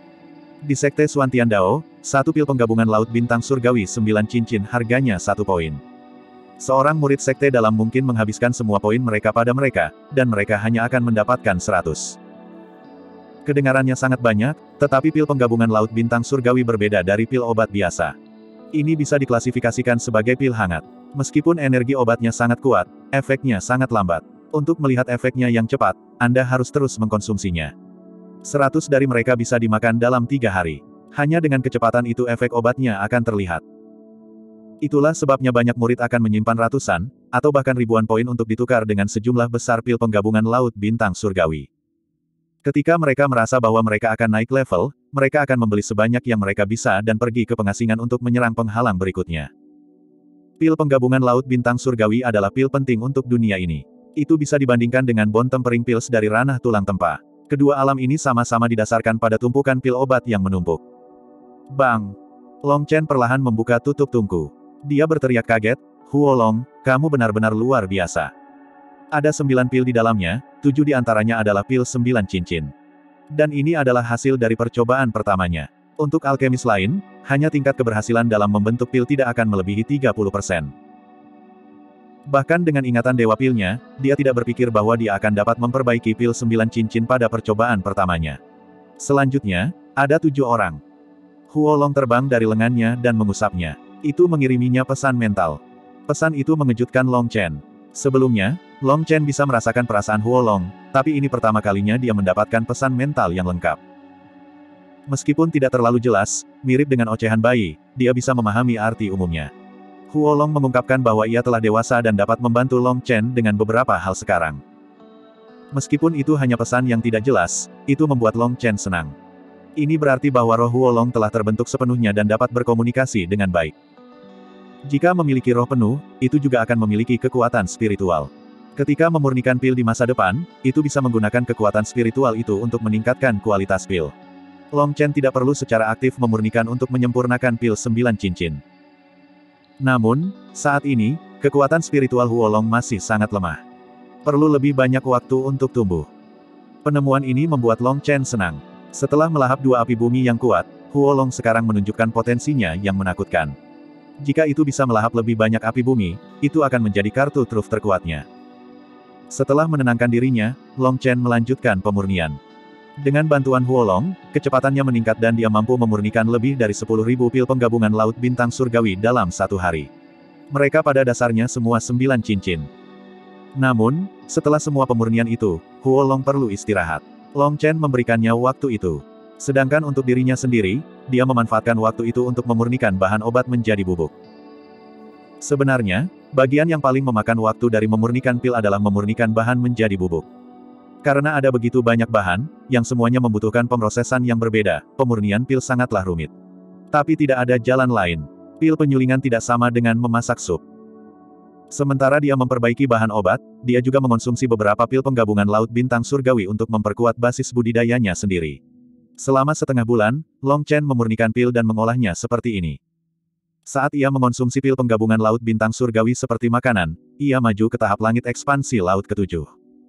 Di Sekte Xuantian Dao, satu pil penggabungan Laut Bintang Surgawi sembilan cincin harganya satu poin. Seorang murid sekte dalam mungkin menghabiskan semua poin mereka pada mereka, dan mereka hanya akan mendapatkan seratus. Kedengarannya sangat banyak, tetapi pil penggabungan Laut Bintang Surgawi berbeda dari pil obat biasa. Ini bisa diklasifikasikan sebagai pil hangat. Meskipun energi obatnya sangat kuat, efeknya sangat lambat. Untuk melihat efeknya yang cepat, Anda harus terus mengkonsumsinya. Seratus dari mereka bisa dimakan dalam tiga hari. Hanya dengan kecepatan itu efek obatnya akan terlihat. Itulah sebabnya banyak murid akan menyimpan ratusan, atau bahkan ribuan poin untuk ditukar dengan sejumlah besar pil penggabungan Laut Bintang Surgawi. Ketika mereka merasa bahwa mereka akan naik level, mereka akan membeli sebanyak yang mereka bisa dan pergi ke pengasingan untuk menyerang penghalang berikutnya. Pil penggabungan Laut Bintang Surgawi adalah pil penting untuk dunia ini. Itu bisa dibandingkan dengan Bon Tempering Pills dari ranah tulang tempa. Kedua alam ini sama-sama didasarkan pada tumpukan pil obat yang menumpuk. Bang! Long Chen perlahan membuka tutup tungku. Dia berteriak kaget, Huo Long, kamu benar-benar luar biasa. Ada sembilan pil di dalamnya, tujuh di antaranya adalah pil sembilan cincin. Dan ini adalah hasil dari percobaan pertamanya. Untuk alkemis lain, hanya tingkat keberhasilan dalam membentuk pil tidak akan melebihi tiga puluh persen. Bahkan dengan ingatan Dewa Pilnya, dia tidak berpikir bahwa dia akan dapat memperbaiki pil sembilan cincin pada percobaan pertamanya. Selanjutnya, ada tujuh orang. Huo Long terbang dari lengannya dan mengusapnya. Itu mengiriminya pesan mental. Pesan itu mengejutkan Long Chen. Sebelumnya, Long Chen bisa merasakan perasaan Huo Long, tapi ini pertama kalinya dia mendapatkan pesan mental yang lengkap. Meskipun tidak terlalu jelas, mirip dengan ocehan bayi, dia bisa memahami arti umumnya. Huo Long mengungkapkan bahwa ia telah dewasa dan dapat membantu Long Chen dengan beberapa hal sekarang. Meskipun itu hanya pesan yang tidak jelas, itu membuat Long Chen senang. Ini berarti bahwa roh Huo Long telah terbentuk sepenuhnya dan dapat berkomunikasi dengan baik. Jika memiliki roh penuh, itu juga akan memiliki kekuatan spiritual. Ketika memurnikan pil di masa depan, itu bisa menggunakan kekuatan spiritual itu untuk meningkatkan kualitas pil. Long Chen tidak perlu secara aktif memurnikan untuk menyempurnakan pil sembilan cincin. Namun, saat ini, kekuatan spiritual Huolong masih sangat lemah. Perlu lebih banyak waktu untuk tumbuh. Penemuan ini membuat Long Chen senang. Setelah melahap dua api bumi yang kuat, Huolong sekarang menunjukkan potensinya yang menakutkan. Jika itu bisa melahap lebih banyak api bumi, itu akan menjadi kartu truf terkuatnya. Setelah menenangkan dirinya, Long Chen melanjutkan pemurnian. Dengan bantuan Huolong, kecepatannya meningkat dan dia mampu memurnikan lebih dari sepuluh ribu pil penggabungan Laut Bintang Surgawi dalam satu hari. Mereka pada dasarnya semua sembilan cincin. Namun, setelah semua pemurnian itu, Huolong perlu istirahat. Long Chen memberikannya waktu itu. Sedangkan untuk dirinya sendiri, dia memanfaatkan waktu itu untuk memurnikan bahan obat menjadi bubuk. Sebenarnya, bagian yang paling memakan waktu dari memurnikan pil adalah memurnikan bahan menjadi bubuk. Karena ada begitu banyak bahan, yang semuanya membutuhkan pemrosesan yang berbeda, pemurnian pil sangatlah rumit. Tapi tidak ada jalan lain. Pil penyulingan tidak sama dengan memasak sup. Sementara dia memperbaiki bahan obat, dia juga mengonsumsi beberapa pil penggabungan Laut Bintang Surgawi untuk memperkuat basis budidayanya sendiri. Selama setengah bulan, Long Chen memurnikan pil dan mengolahnya seperti ini. Saat ia mengonsumsi pil penggabungan Laut Bintang Surgawi seperti makanan, ia maju ke tahap langit ekspansi Laut ketujuh.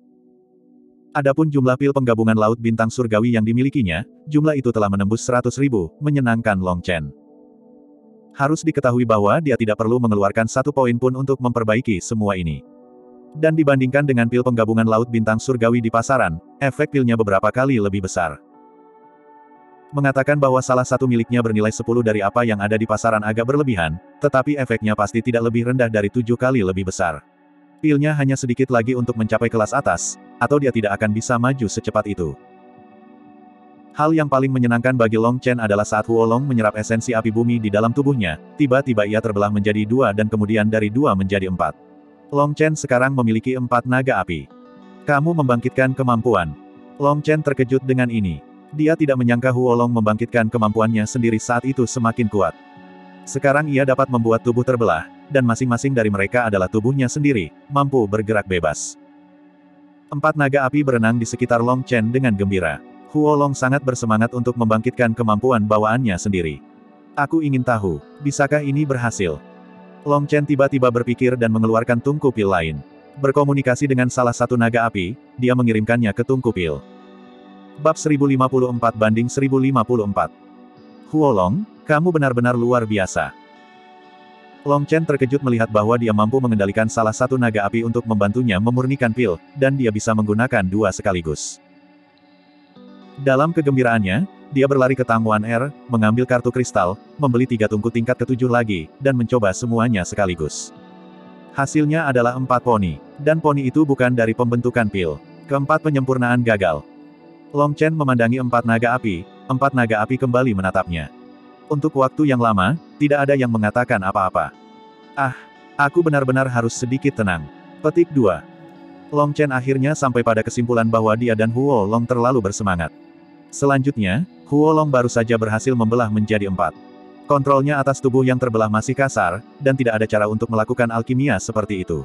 Adapun jumlah pil penggabungan Laut Bintang Surgawi yang dimilikinya, jumlah itu telah menembus seratus ribu, menyenangkan Long Chen. Harus diketahui bahwa dia tidak perlu mengeluarkan satu poin pun untuk memperbaiki semua ini. Dan dibandingkan dengan pil penggabungan Laut Bintang Surgawi di pasaran, efek pilnya beberapa kali lebih besar. Mengatakan bahwa salah satu miliknya bernilai sepuluh dari apa yang ada di pasaran agak berlebihan, tetapi efeknya pasti tidak lebih rendah dari tujuh kali lebih besar. Pilnya hanya sedikit lagi untuk mencapai kelas atas, atau dia tidak akan bisa maju secepat itu. Hal yang paling menyenangkan bagi Long Chen adalah saat Huolong menyerap esensi api bumi di dalam tubuhnya, tiba-tiba ia terbelah menjadi dua dan kemudian dari dua menjadi empat. Long Chen sekarang memiliki empat naga api. Kamu membangkitkan kemampuan. Long Chen terkejut dengan ini. Dia tidak menyangka Huolong membangkitkan kemampuannya sendiri saat itu semakin kuat. Sekarang ia dapat membuat tubuh terbelah, dan masing-masing dari mereka adalah tubuhnya sendiri, mampu bergerak bebas. Empat naga api berenang di sekitar Long Chen dengan gembira. Huolong sangat bersemangat untuk membangkitkan kemampuan bawaannya sendiri. Aku ingin tahu, bisakah ini berhasil? Long Chen tiba-tiba berpikir dan mengeluarkan tungku pil lain. Berkomunikasi dengan salah satu naga api, dia mengirimkannya ke tungku pil. Bab seribu lima puluh empat banding seribu lima puluh empat. Huolong, kamu benar-benar luar biasa. Long Chen terkejut melihat bahwa dia mampu mengendalikan salah satu naga api untuk membantunya memurnikan pil, dan dia bisa menggunakan dua sekaligus. Dalam kegembiraannya, dia berlari ke Tang Wan Er, mengambil kartu kristal, membeli tiga tungku tingkat ketujuh lagi, dan mencoba semuanya sekaligus. Hasilnya adalah empat poni, dan poni itu bukan dari pembentukan pil. Keempat penyempurnaan gagal. Long Chen memandangi empat naga api, empat naga api kembali menatapnya. Untuk waktu yang lama, tidak ada yang mengatakan apa-apa. Ah, aku benar-benar harus sedikit tenang. Petik dua. Long Chen akhirnya sampai pada kesimpulan bahwa dia dan Huolong terlalu bersemangat. Selanjutnya, Huolong baru saja berhasil membelah menjadi empat. Kontrolnya atas tubuh yang terbelah masih kasar, dan tidak ada cara untuk melakukan alkimia seperti itu.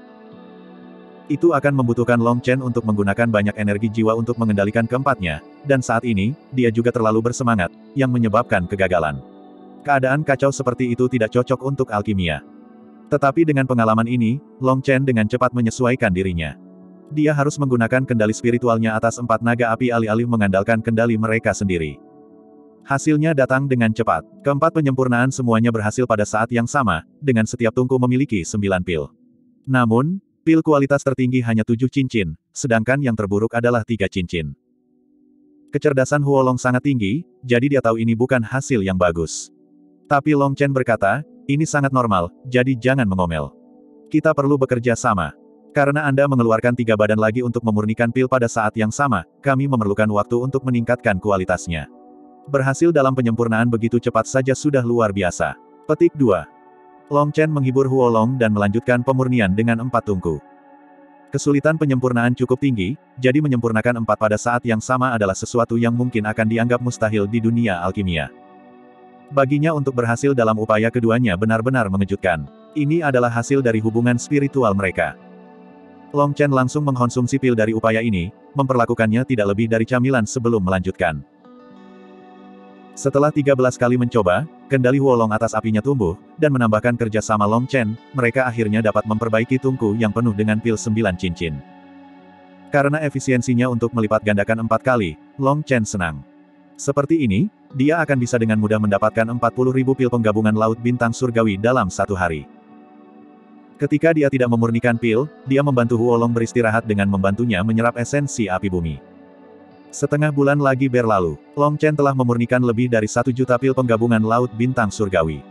Itu akan membutuhkan Long Chen untuk menggunakan banyak energi jiwa untuk mengendalikan keempatnya, dan saat ini, dia juga terlalu bersemangat, yang menyebabkan kegagalan. Keadaan kacau seperti itu tidak cocok untuk alkimia. Tetapi dengan pengalaman ini, Long Chen dengan cepat menyesuaikan dirinya. Dia harus menggunakan kendali spiritualnya atas empat naga api alih-alih mengandalkan kendali mereka sendiri. Hasilnya datang dengan cepat. Keempat penyempurnaan semuanya berhasil pada saat yang sama, dengan setiap tungku memiliki sembilan pil. Namun, pil kualitas tertinggi hanya tujuh cincin, sedangkan yang terburuk adalah tiga cincin. Kecerdasan Huolong sangat tinggi, jadi dia tahu ini bukan hasil yang bagus. Tapi Long Chen berkata, ini sangat normal, jadi jangan mengomel. Kita perlu bekerja sama. Karena Anda mengeluarkan tiga badan lagi untuk memurnikan pil pada saat yang sama, kami memerlukan waktu untuk meningkatkan kualitasnya. Berhasil dalam penyempurnaan begitu cepat saja sudah luar biasa. Petik dua. Long Chen menghibur Huolong dan melanjutkan pemurnian dengan empat tungku. Kesulitan penyempurnaan cukup tinggi, jadi menyempurnakan empat pada saat yang sama adalah sesuatu yang mungkin akan dianggap mustahil di dunia alkimia. Baginya untuk berhasil dalam upaya keduanya benar-benar mengejutkan. Ini adalah hasil dari hubungan spiritual mereka. Long Chen langsung mengkonsumsi pil dari upaya ini, memperlakukannya tidak lebih dari camilan sebelum melanjutkan. Setelah tiga belas kali mencoba, kendali Huolong atas apinya tumbuh, dan menambahkan kerja sama Long Chen, mereka akhirnya dapat memperbaiki tungku yang penuh dengan pil sembilan cincin. Karena efisiensinya untuk melipat gandakan empat kali, Long Chen senang. Seperti ini, dia akan bisa dengan mudah mendapatkan empat puluh ribu pil penggabungan Laut Bintang Surgawi dalam satu hari. Ketika dia tidak memurnikan pil, dia membantu Huolong beristirahat dengan membantunya menyerap esensi api bumi. Setengah bulan lagi berlalu, Long Chen telah memurnikan lebih dari satu juta pil penggabungan Laut Bintang Surgawi.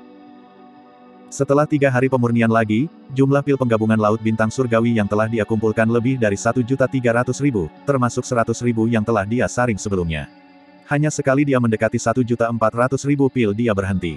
Setelah tiga hari pemurnian lagi, jumlah pil penggabungan Laut Bintang Surgawi yang telah dia kumpulkan lebih dari satu juta tiga ratus ribu, termasuk seratus ribu yang telah dia saring sebelumnya. Hanya sekali dia mendekati satu juta empat ratus ribu pil dia berhenti.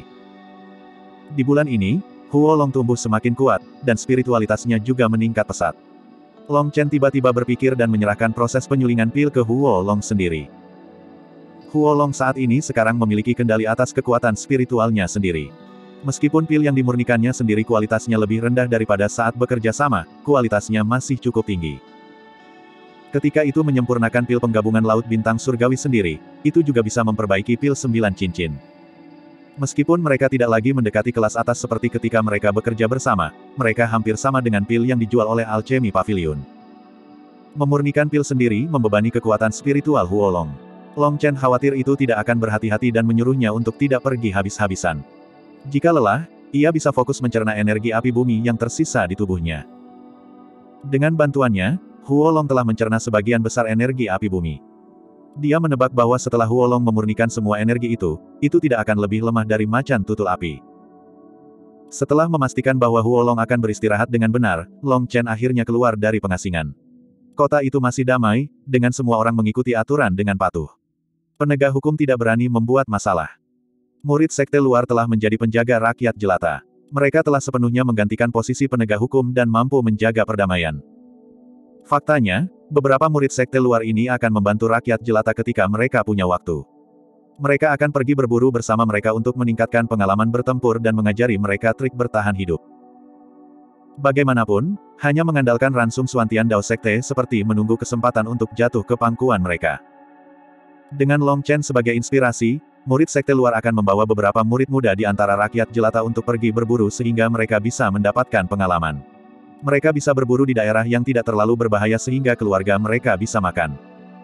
Di bulan ini, Huolong tumbuh semakin kuat, dan spiritualitasnya juga meningkat pesat. Long Chen tiba-tiba berpikir dan menyerahkan proses penyulingan pil ke Huolong sendiri. Huolong saat ini sekarang memiliki kendali atas kekuatan spiritualnya sendiri. Meskipun pil yang dimurnikannya sendiri kualitasnya lebih rendah daripada saat bekerja sama, kualitasnya masih cukup tinggi. Ketika itu menyempurnakan pil penggabungan Laut Bintang Surgawi sendiri, itu juga bisa memperbaiki pil sembilan cincin. Meskipun mereka tidak lagi mendekati kelas atas seperti ketika mereka bekerja bersama, mereka hampir sama dengan pil yang dijual oleh Alchemy Pavilion. Memurnikan pil sendiri membebani kekuatan spiritual Huolong. Long Chen khawatir itu tidak akan berhati-hati dan menyuruhnya untuk tidak pergi habis-habisan. Jika lelah, ia bisa fokus mencerna energi api bumi yang tersisa di tubuhnya. Dengan bantuannya, Huolong telah mencerna sebagian besar energi api bumi. Dia menebak bahwa setelah Huolong memurnikan semua energi itu, itu tidak akan lebih lemah dari macan tutul api. Setelah memastikan bahwa Huolong akan beristirahat dengan benar, Long Chen akhirnya keluar dari pengasingan. Kota itu masih damai, dengan semua orang mengikuti aturan dengan patuh. Penegak hukum tidak berani membuat masalah. Murid sekte luar telah menjadi penjaga rakyat jelata. Mereka telah sepenuhnya menggantikan posisi penegak hukum dan mampu menjaga perdamaian. Faktanya, beberapa murid sekte luar ini akan membantu rakyat jelata ketika mereka punya waktu. Mereka akan pergi berburu bersama mereka untuk meningkatkan pengalaman bertempur dan mengajari mereka trik bertahan hidup. Bagaimanapun, hanya mengandalkan ransum Suantian Dao Sekte seperti menunggu kesempatan untuk jatuh ke pangkuan mereka. Dengan Long Chen sebagai inspirasi, murid sekte luar akan membawa beberapa murid muda di antara rakyat jelata untuk pergi berburu sehingga mereka bisa mendapatkan pengalaman. Mereka bisa berburu di daerah yang tidak terlalu berbahaya sehingga keluarga mereka bisa makan.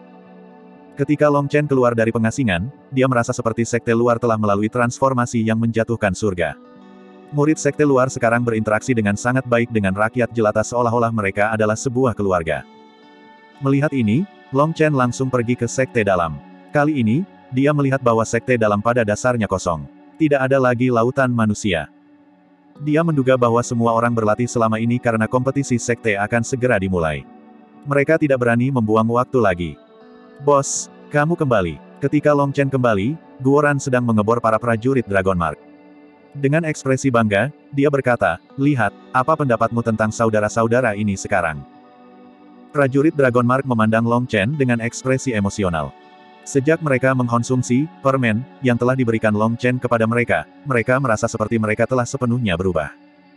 Ketika Long Chen keluar dari pengasingan, dia merasa seperti sekte luar telah melalui transformasi yang menjatuhkan surga. Murid sekte luar sekarang berinteraksi dengan sangat baik dengan rakyat jelata seolah-olah mereka adalah sebuah keluarga. Melihat ini, Long Chen langsung pergi ke sekte dalam. Kali ini, dia melihat bahwa sekte dalam pada dasarnya kosong. Tidak ada lagi lautan manusia. Dia menduga bahwa semua orang berlatih selama ini karena kompetisi sekte akan segera dimulai. Mereka tidak berani membuang waktu lagi. Bos, kamu kembali. Ketika Long Chen kembali, Guoran sedang mengebor para prajurit Dragon Mark. Dengan ekspresi bangga, dia berkata, "Lihat, apa pendapatmu tentang saudara-saudara ini sekarang?" Prajurit Dragon Mark memandang Long Chen dengan ekspresi emosional. Sejak mereka mengkonsumsi permen yang telah diberikan Long Chen kepada mereka, mereka merasa seperti mereka telah sepenuhnya berubah.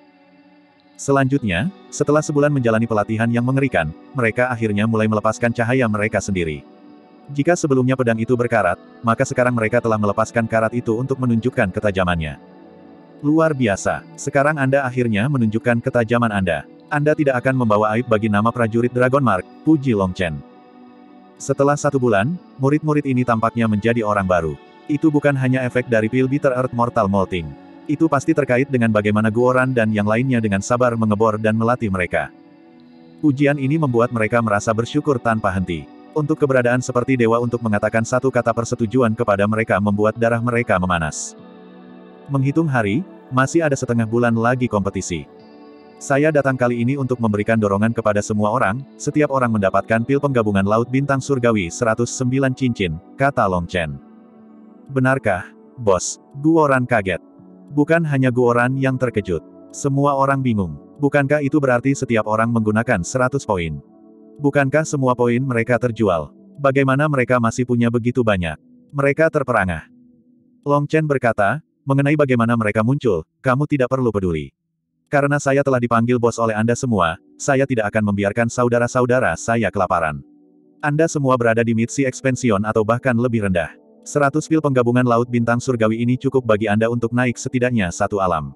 Selanjutnya, setelah sebulan menjalani pelatihan yang mengerikan, mereka akhirnya mulai melepaskan cahaya mereka sendiri. Jika sebelumnya pedang itu berkarat, maka sekarang mereka telah melepaskan karat itu untuk menunjukkan ketajamannya. Luar biasa, sekarang Anda akhirnya menunjukkan ketajaman Anda. Anda tidak akan membawa aib bagi nama prajurit Dragon Mark, puji Long Chen. Setelah satu bulan, murid-murid ini tampaknya menjadi orang baru. Itu bukan hanya efek dari pil Bitter Earth Mortal Molting. Itu pasti terkait dengan bagaimana Guoran dan yang lainnya dengan sabar mengebor dan melatih mereka. Ujian ini membuat mereka merasa bersyukur tanpa henti. Untuk keberadaan seperti dewa untuk mengatakan satu kata persetujuan kepada mereka membuat darah mereka memanas. Menghitung hari, masih ada setengah bulan lagi kompetisi. Saya datang kali ini untuk memberikan dorongan kepada semua orang, setiap orang mendapatkan pil penggabungan Laut Bintang Surgawi seratus sembilan cincin, kata Long Chen. Benarkah, bos? Guoran kaget. Bukan hanya Guoran yang terkejut. Semua orang bingung. Bukankah itu berarti setiap orang menggunakan seratus poin? Bukankah semua poin mereka terjual? Bagaimana mereka masih punya begitu banyak? Mereka terperangah. Long Chen berkata, mengenai bagaimana mereka muncul, kamu tidak perlu peduli. Karena saya telah dipanggil bos oleh Anda semua, saya tidak akan membiarkan saudara-saudara saya kelaparan. Anda semua berada di Mitsi Expansion atau bahkan lebih rendah. Seratus pil penggabungan Laut Bintang Surgawi ini cukup bagi Anda untuk naik setidaknya satu alam.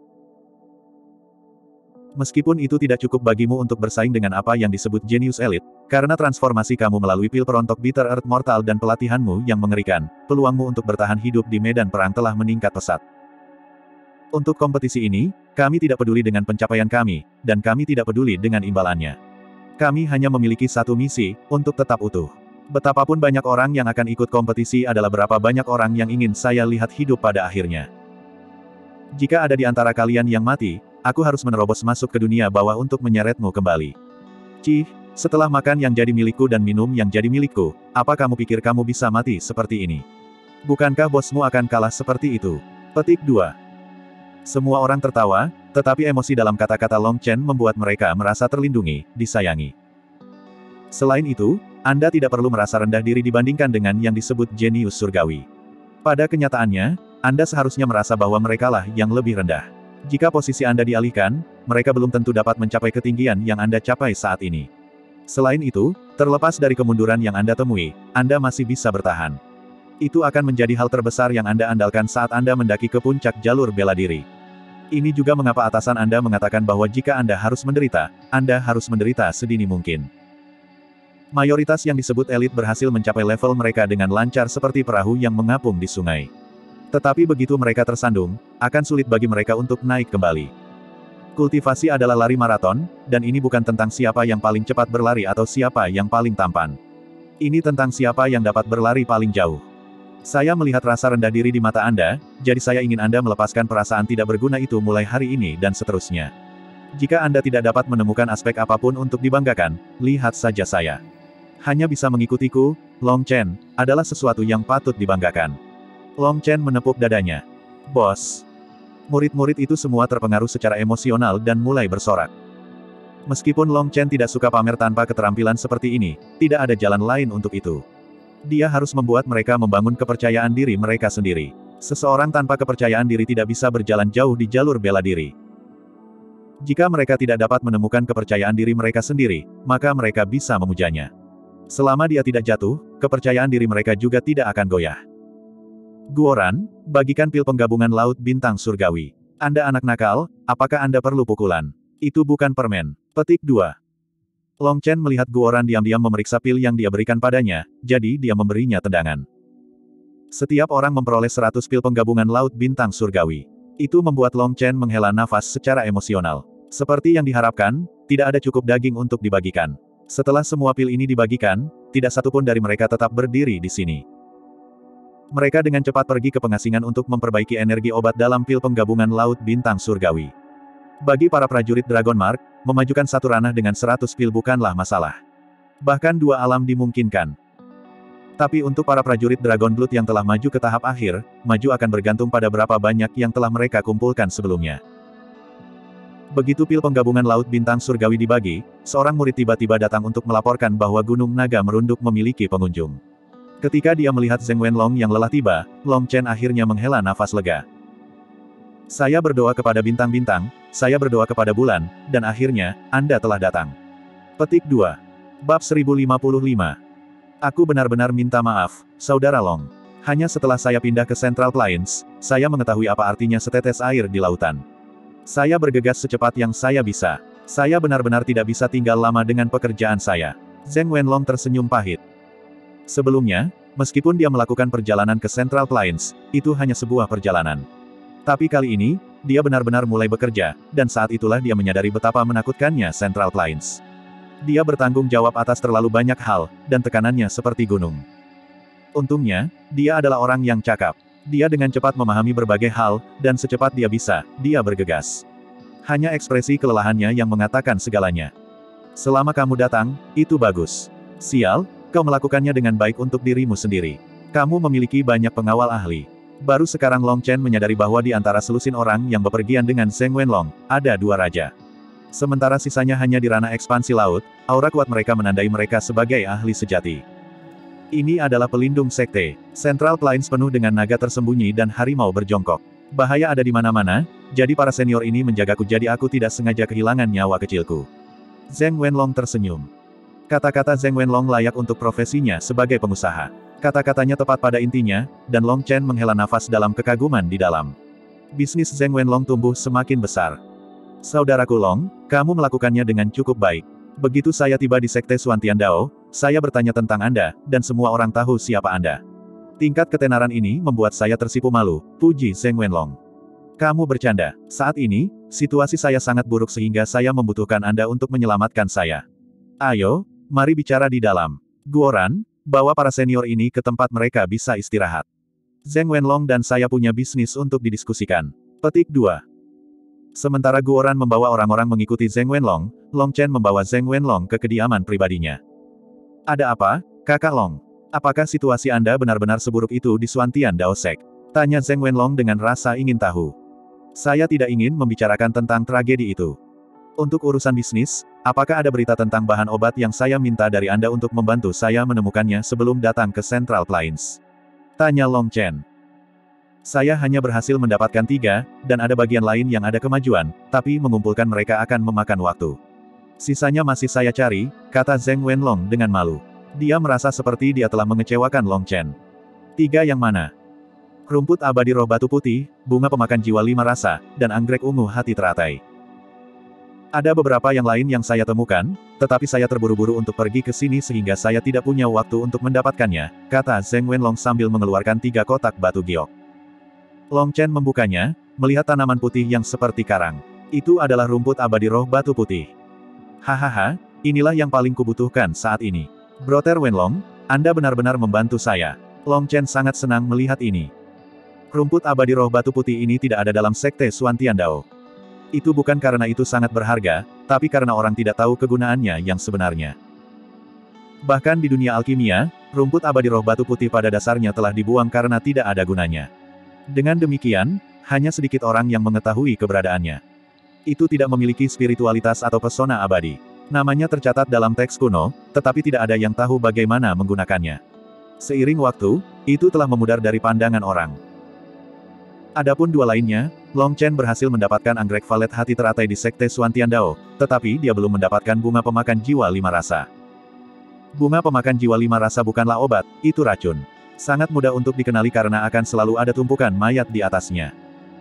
Meskipun itu tidak cukup bagimu untuk bersaing dengan apa yang disebut jenius elit, karena transformasi kamu melalui pil perontok Bitter Earth Mortal dan pelatihanmu yang mengerikan, peluangmu untuk bertahan hidup di medan perang telah meningkat pesat. Untuk kompetisi ini, kami tidak peduli dengan pencapaian kami, dan kami tidak peduli dengan imbalannya. Kami hanya memiliki satu misi, untuk tetap utuh. Betapapun banyak orang yang akan ikut kompetisi adalah berapa banyak orang yang ingin saya lihat hidup pada akhirnya. Jika ada di antara kalian yang mati, aku harus menerobos masuk ke dunia bawah untuk menyeretmu kembali. Cih, setelah makan yang jadi milikku dan minum yang jadi milikku, apa kamu pikir kamu bisa mati seperti ini? Bukankah bosmu akan kalah seperti itu? Petik dua. Semua orang tertawa, tetapi emosi dalam kata-kata Long Chen membuat mereka merasa terlindungi, disayangi. Selain itu, Anda tidak perlu merasa rendah diri dibandingkan dengan yang disebut jenius surgawi. Pada kenyataannya, Anda seharusnya merasa bahwa merekalah yang lebih rendah. Jika posisi Anda dialihkan, mereka belum tentu dapat mencapai ketinggian yang Anda capai saat ini. Selain itu, terlepas dari kemunduran yang Anda temui, Anda masih bisa bertahan. Itu akan menjadi hal terbesar yang Anda andalkan saat Anda mendaki ke puncak jalur bela diri. Ini juga mengapa atasan Anda mengatakan bahwa jika Anda harus menderita, Anda harus menderita sedini mungkin. Mayoritas yang disebut elit berhasil mencapai level mereka dengan lancar seperti perahu yang mengapung di sungai. Tetapi begitu mereka tersandung, akan sulit bagi mereka untuk naik kembali. Kultivasi adalah lari maraton, dan ini bukan tentang siapa yang paling cepat berlari atau siapa yang paling tampan. Ini tentang siapa yang dapat berlari paling jauh. Saya melihat rasa rendah diri di mata Anda, jadi saya ingin Anda melepaskan perasaan tidak berguna itu mulai hari ini dan seterusnya. Jika Anda tidak dapat menemukan aspek apapun untuk dibanggakan, lihat saja saya. Hanya bisa mengikutiku, Long Chen, adalah sesuatu yang patut dibanggakan. Long Chen menepuk dadanya. Bos. Murid-murid itu semua terpengaruh secara emosional dan mulai bersorak. Meskipun Long Chen tidak suka pamer tanpa keterampilan seperti ini, tidak ada jalan lain untuk itu. Dia harus membuat mereka membangun kepercayaan diri mereka sendiri. Seseorang tanpa kepercayaan diri tidak bisa berjalan jauh di jalur bela diri. Jika mereka tidak dapat menemukan kepercayaan diri mereka sendiri, maka mereka bisa memujanya. Selama dia tidak jatuh, kepercayaan diri mereka juga tidak akan goyah. Guoran, bagikan pil penggabungan Laut Bintang Surgawi. Anda anak nakal, apakah Anda perlu pukulan? Itu bukan permen. Petik dua. Long Chen melihat Guoran diam-diam memeriksa pil yang dia berikan padanya, jadi dia memberinya tendangan. Setiap orang memperoleh seratus pil penggabungan Laut Bintang Surgawi. Itu membuat Long Chen menghela nafas secara emosional. Seperti yang diharapkan, tidak ada cukup daging untuk dibagikan. Setelah semua pil ini dibagikan, tidak satupun dari mereka tetap berdiri di sini. Mereka dengan cepat pergi ke pengasingan untuk memperbaiki energi obat dalam pil penggabungan Laut Bintang Surgawi. Bagi para prajurit Dragon Mark, memajukan satu ranah dengan seratus pil bukanlah masalah. Bahkan dua alam dimungkinkan. Tapi untuk para prajurit Dragon Blood yang telah maju ke tahap akhir, maju akan bergantung pada berapa banyak yang telah mereka kumpulkan sebelumnya. Begitu pil penggabungan Laut Bintang Surgawi dibagi, seorang murid tiba-tiba datang untuk melaporkan bahwa Gunung Naga Merunduk memiliki pengunjung. Ketika dia melihat Zheng Wenlong yang lelah tiba, Long Chen akhirnya menghela nafas lega. Saya berdoa kepada bintang-bintang, saya berdoa kepada bulan, dan akhirnya, Anda telah datang. Petik dua. Bab seribu lima puluh lima. Aku benar-benar minta maaf, Saudara Long. Hanya setelah saya pindah ke Central Plains, saya mengetahui apa artinya setetes air di lautan. Saya bergegas secepat yang saya bisa. Saya benar-benar tidak bisa tinggal lama dengan pekerjaan saya. Zheng Wenlong tersenyum pahit. Sebelumnya, meskipun dia melakukan perjalanan ke Central Plains, itu hanya sebuah perjalanan. Tapi kali ini, dia benar-benar mulai bekerja, dan saat itulah dia menyadari betapa menakutkannya Central Plains. Dia bertanggung jawab atas terlalu banyak hal, dan tekanannya seperti gunung. Untungnya, dia adalah orang yang cakap. Dia dengan cepat memahami berbagai hal, dan secepat dia bisa, dia bergegas. Hanya ekspresi kelelahannya yang mengatakan segalanya. Selama kamu datang, itu bagus. Sial, kau melakukannya dengan baik untuk dirimu sendiri. Kamu memiliki banyak pengawal ahli. Baru sekarang Long Chen menyadari bahwa di antara selusin orang yang bepergian dengan Zheng Wenlong, ada dua raja. Sementara sisanya hanya di ranah ekspansi laut, aura kuat mereka menandai mereka sebagai ahli sejati. Ini adalah pelindung sekte. Central Plains penuh dengan naga tersembunyi dan harimau berjongkok. Bahaya ada di mana-mana, jadi para senior ini menjagaku jadi aku tidak sengaja kehilangan nyawa kecilku. Zheng Wenlong tersenyum. Kata-kata Zheng Wenlong layak untuk profesinya sebagai pengusaha. Kata-katanya tepat pada intinya, dan Long Chen menghela nafas dalam kekaguman di dalam. Bisnis Zheng Wenlong tumbuh semakin besar. Saudaraku Long, kamu melakukannya dengan cukup baik. Begitu saya tiba di Sekte Xuantian Dao, saya bertanya tentang Anda, dan semua orang tahu siapa Anda. Tingkat ketenaran ini membuat saya tersipu malu, puji Zheng Wenlong. Kamu bercanda. Saat ini, situasi saya sangat buruk sehingga saya membutuhkan Anda untuk menyelamatkan saya. Ayo, mari bicara di dalam. Guoran, bawa para senior ini ke tempat mereka bisa istirahat. Zheng Wenlong dan saya punya bisnis untuk didiskusikan. Petik dua. Sementara Guoran membawa orang-orang mengikuti Zheng Wenlong, Long Chen membawa Zheng Wenlong ke kediaman pribadinya. Ada apa, Kakak Long? Apakah situasi Anda benar-benar seburuk itu di Xuantian Dao Sek? Tanya Zheng Wenlong dengan rasa ingin tahu. Saya tidak ingin membicarakan tentang tragedi itu. Untuk urusan bisnis, apakah ada berita tentang bahan obat yang saya minta dari Anda untuk membantu saya menemukannya sebelum datang ke Central Plains? Tanya Long Chen. Saya hanya berhasil mendapatkan tiga, dan ada bagian lain yang ada kemajuan, tapi mengumpulkan mereka akan memakan waktu. Sisanya masih saya cari, kata Zheng Wenlong dengan malu. Dia merasa seperti dia telah mengecewakan Long Chen. Tiga yang mana? Rumput abadi roh batu putih, bunga pemakan jiwa lima rasa, dan anggrek ungu hati teratai. Ada beberapa yang lain yang saya temukan, tetapi saya terburu-buru untuk pergi ke sini sehingga saya tidak punya waktu untuk mendapatkannya, kata Zheng Wenlong sambil mengeluarkan tiga kotak batu giok. Long Chen membukanya, melihat tanaman putih yang seperti karang. Itu adalah rumput abadi roh batu putih. Hahaha, inilah yang paling kubutuhkan saat ini. Brother Wenlong, Anda benar-benar membantu saya. Long Chen sangat senang melihat ini. Rumput abadi roh batu putih ini tidak ada dalam Sekte Xuantian Dao. Itu bukan karena itu sangat berharga, tapi karena orang tidak tahu kegunaannya yang sebenarnya. Bahkan di dunia alkimia, rumput abadi roh batu putih pada dasarnya telah dibuang karena tidak ada gunanya. Dengan demikian, hanya sedikit orang yang mengetahui keberadaannya. Itu tidak memiliki spiritualitas atau pesona abadi. Namanya tercatat dalam teks kuno, tetapi tidak ada yang tahu bagaimana menggunakannya. Seiring waktu, itu telah memudar dari pandangan orang. Adapun dua lainnya, Long Chen berhasil mendapatkan anggrek valet hati teratai di Sekte Xuantian Dao, tetapi dia belum mendapatkan bunga pemakan jiwa lima rasa. Bunga pemakan jiwa lima rasa bukanlah obat, itu racun. Sangat mudah untuk dikenali karena akan selalu ada tumpukan mayat di atasnya.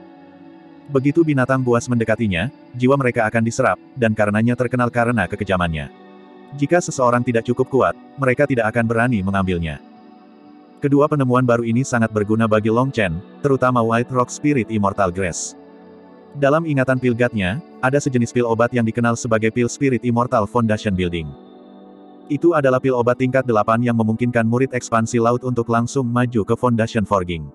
Begitu binatang buas mendekatinya, jiwa mereka akan diserap, dan karenanya terkenal karena kekejamannya. Jika seseorang tidak cukup kuat, mereka tidak akan berani mengambilnya. Kedua penemuan baru ini sangat berguna bagi Long Chen, terutama White Rock Spirit Immortal Grace. Dalam ingatan Pilgatnya, ada sejenis pil obat yang dikenal sebagai pil Spirit Immortal Foundation Building. Itu adalah pil obat tingkat delapan yang memungkinkan murid ekspansi laut untuk langsung maju ke Foundation Forging.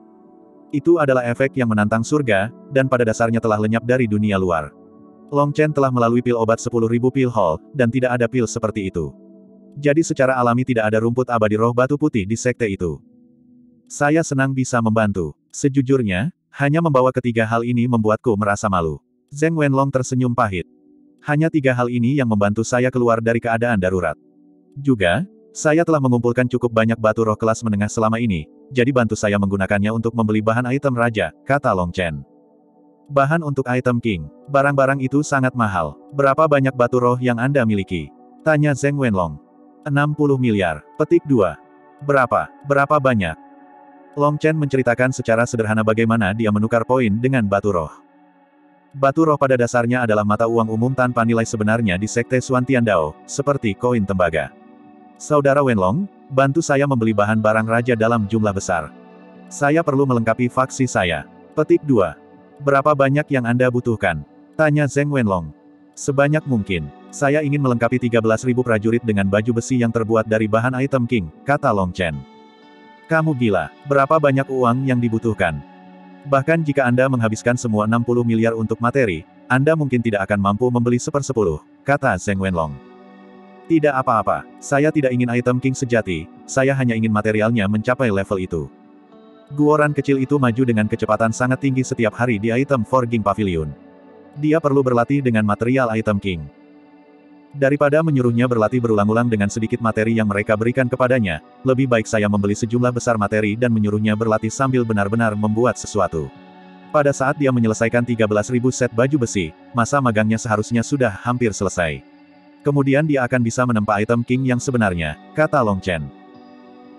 Itu adalah efek yang menantang surga, dan pada dasarnya telah lenyap dari dunia luar. Long Chen telah melalui pil obat sepuluh ribu pil hall, dan tidak ada pil seperti itu. Jadi secara alami tidak ada rumput abadi roh batu putih di sekte itu. Saya senang bisa membantu. Sejujurnya, hanya membawa ketiga hal ini membuatku merasa malu. Zheng Wenlong tersenyum pahit. Hanya tiga hal ini yang membantu saya keluar dari keadaan darurat. Juga, saya telah mengumpulkan cukup banyak batu roh kelas menengah selama ini, jadi bantu saya menggunakannya untuk membeli bahan item raja, kata Long Chen. Bahan untuk item king. Barang-barang itu sangat mahal. Berapa banyak batu roh yang Anda miliki? Tanya Zheng Wenlong. enam puluh miliar. Petik dua. Berapa? Berapa banyak? Long Chen menceritakan secara sederhana bagaimana dia menukar poin dengan batu roh. Batu roh pada dasarnya adalah mata uang umum tanpa nilai sebenarnya di Sekte Xuantian Dao, seperti koin tembaga. Saudara Wenlong, bantu saya membeli bahan barang raja dalam jumlah besar. Saya perlu melengkapi faksi saya. Petik dua. Berapa banyak yang Anda butuhkan? Tanya Zheng Wenlong. Sebanyak mungkin. Saya ingin melengkapi tiga belas ribu prajurit dengan baju besi yang terbuat dari bahan item king, kata Long Chen. Kamu gila. Berapa banyak uang yang dibutuhkan? Bahkan jika Anda menghabiskan semua enam puluh miliar untuk materi, Anda mungkin tidak akan mampu membeli sepersepuluh, kata Zheng Wenlong. Tidak apa-apa. Saya tidak ingin item king sejati, saya hanya ingin materialnya mencapai level itu. Guoran kecil itu maju dengan kecepatan sangat tinggi setiap hari di item Forging Pavilion. Dia perlu berlatih dengan material item king. Daripada menyuruhnya berlatih berulang-ulang dengan sedikit materi yang mereka berikan kepadanya, lebih baik saya membeli sejumlah besar materi dan menyuruhnya berlatih sambil benar-benar membuat sesuatu. Pada saat dia menyelesaikan tiga belas ribu set baju besi, masa magangnya seharusnya sudah hampir selesai. Kemudian dia akan bisa menempa item king yang sebenarnya, kata Long Chen.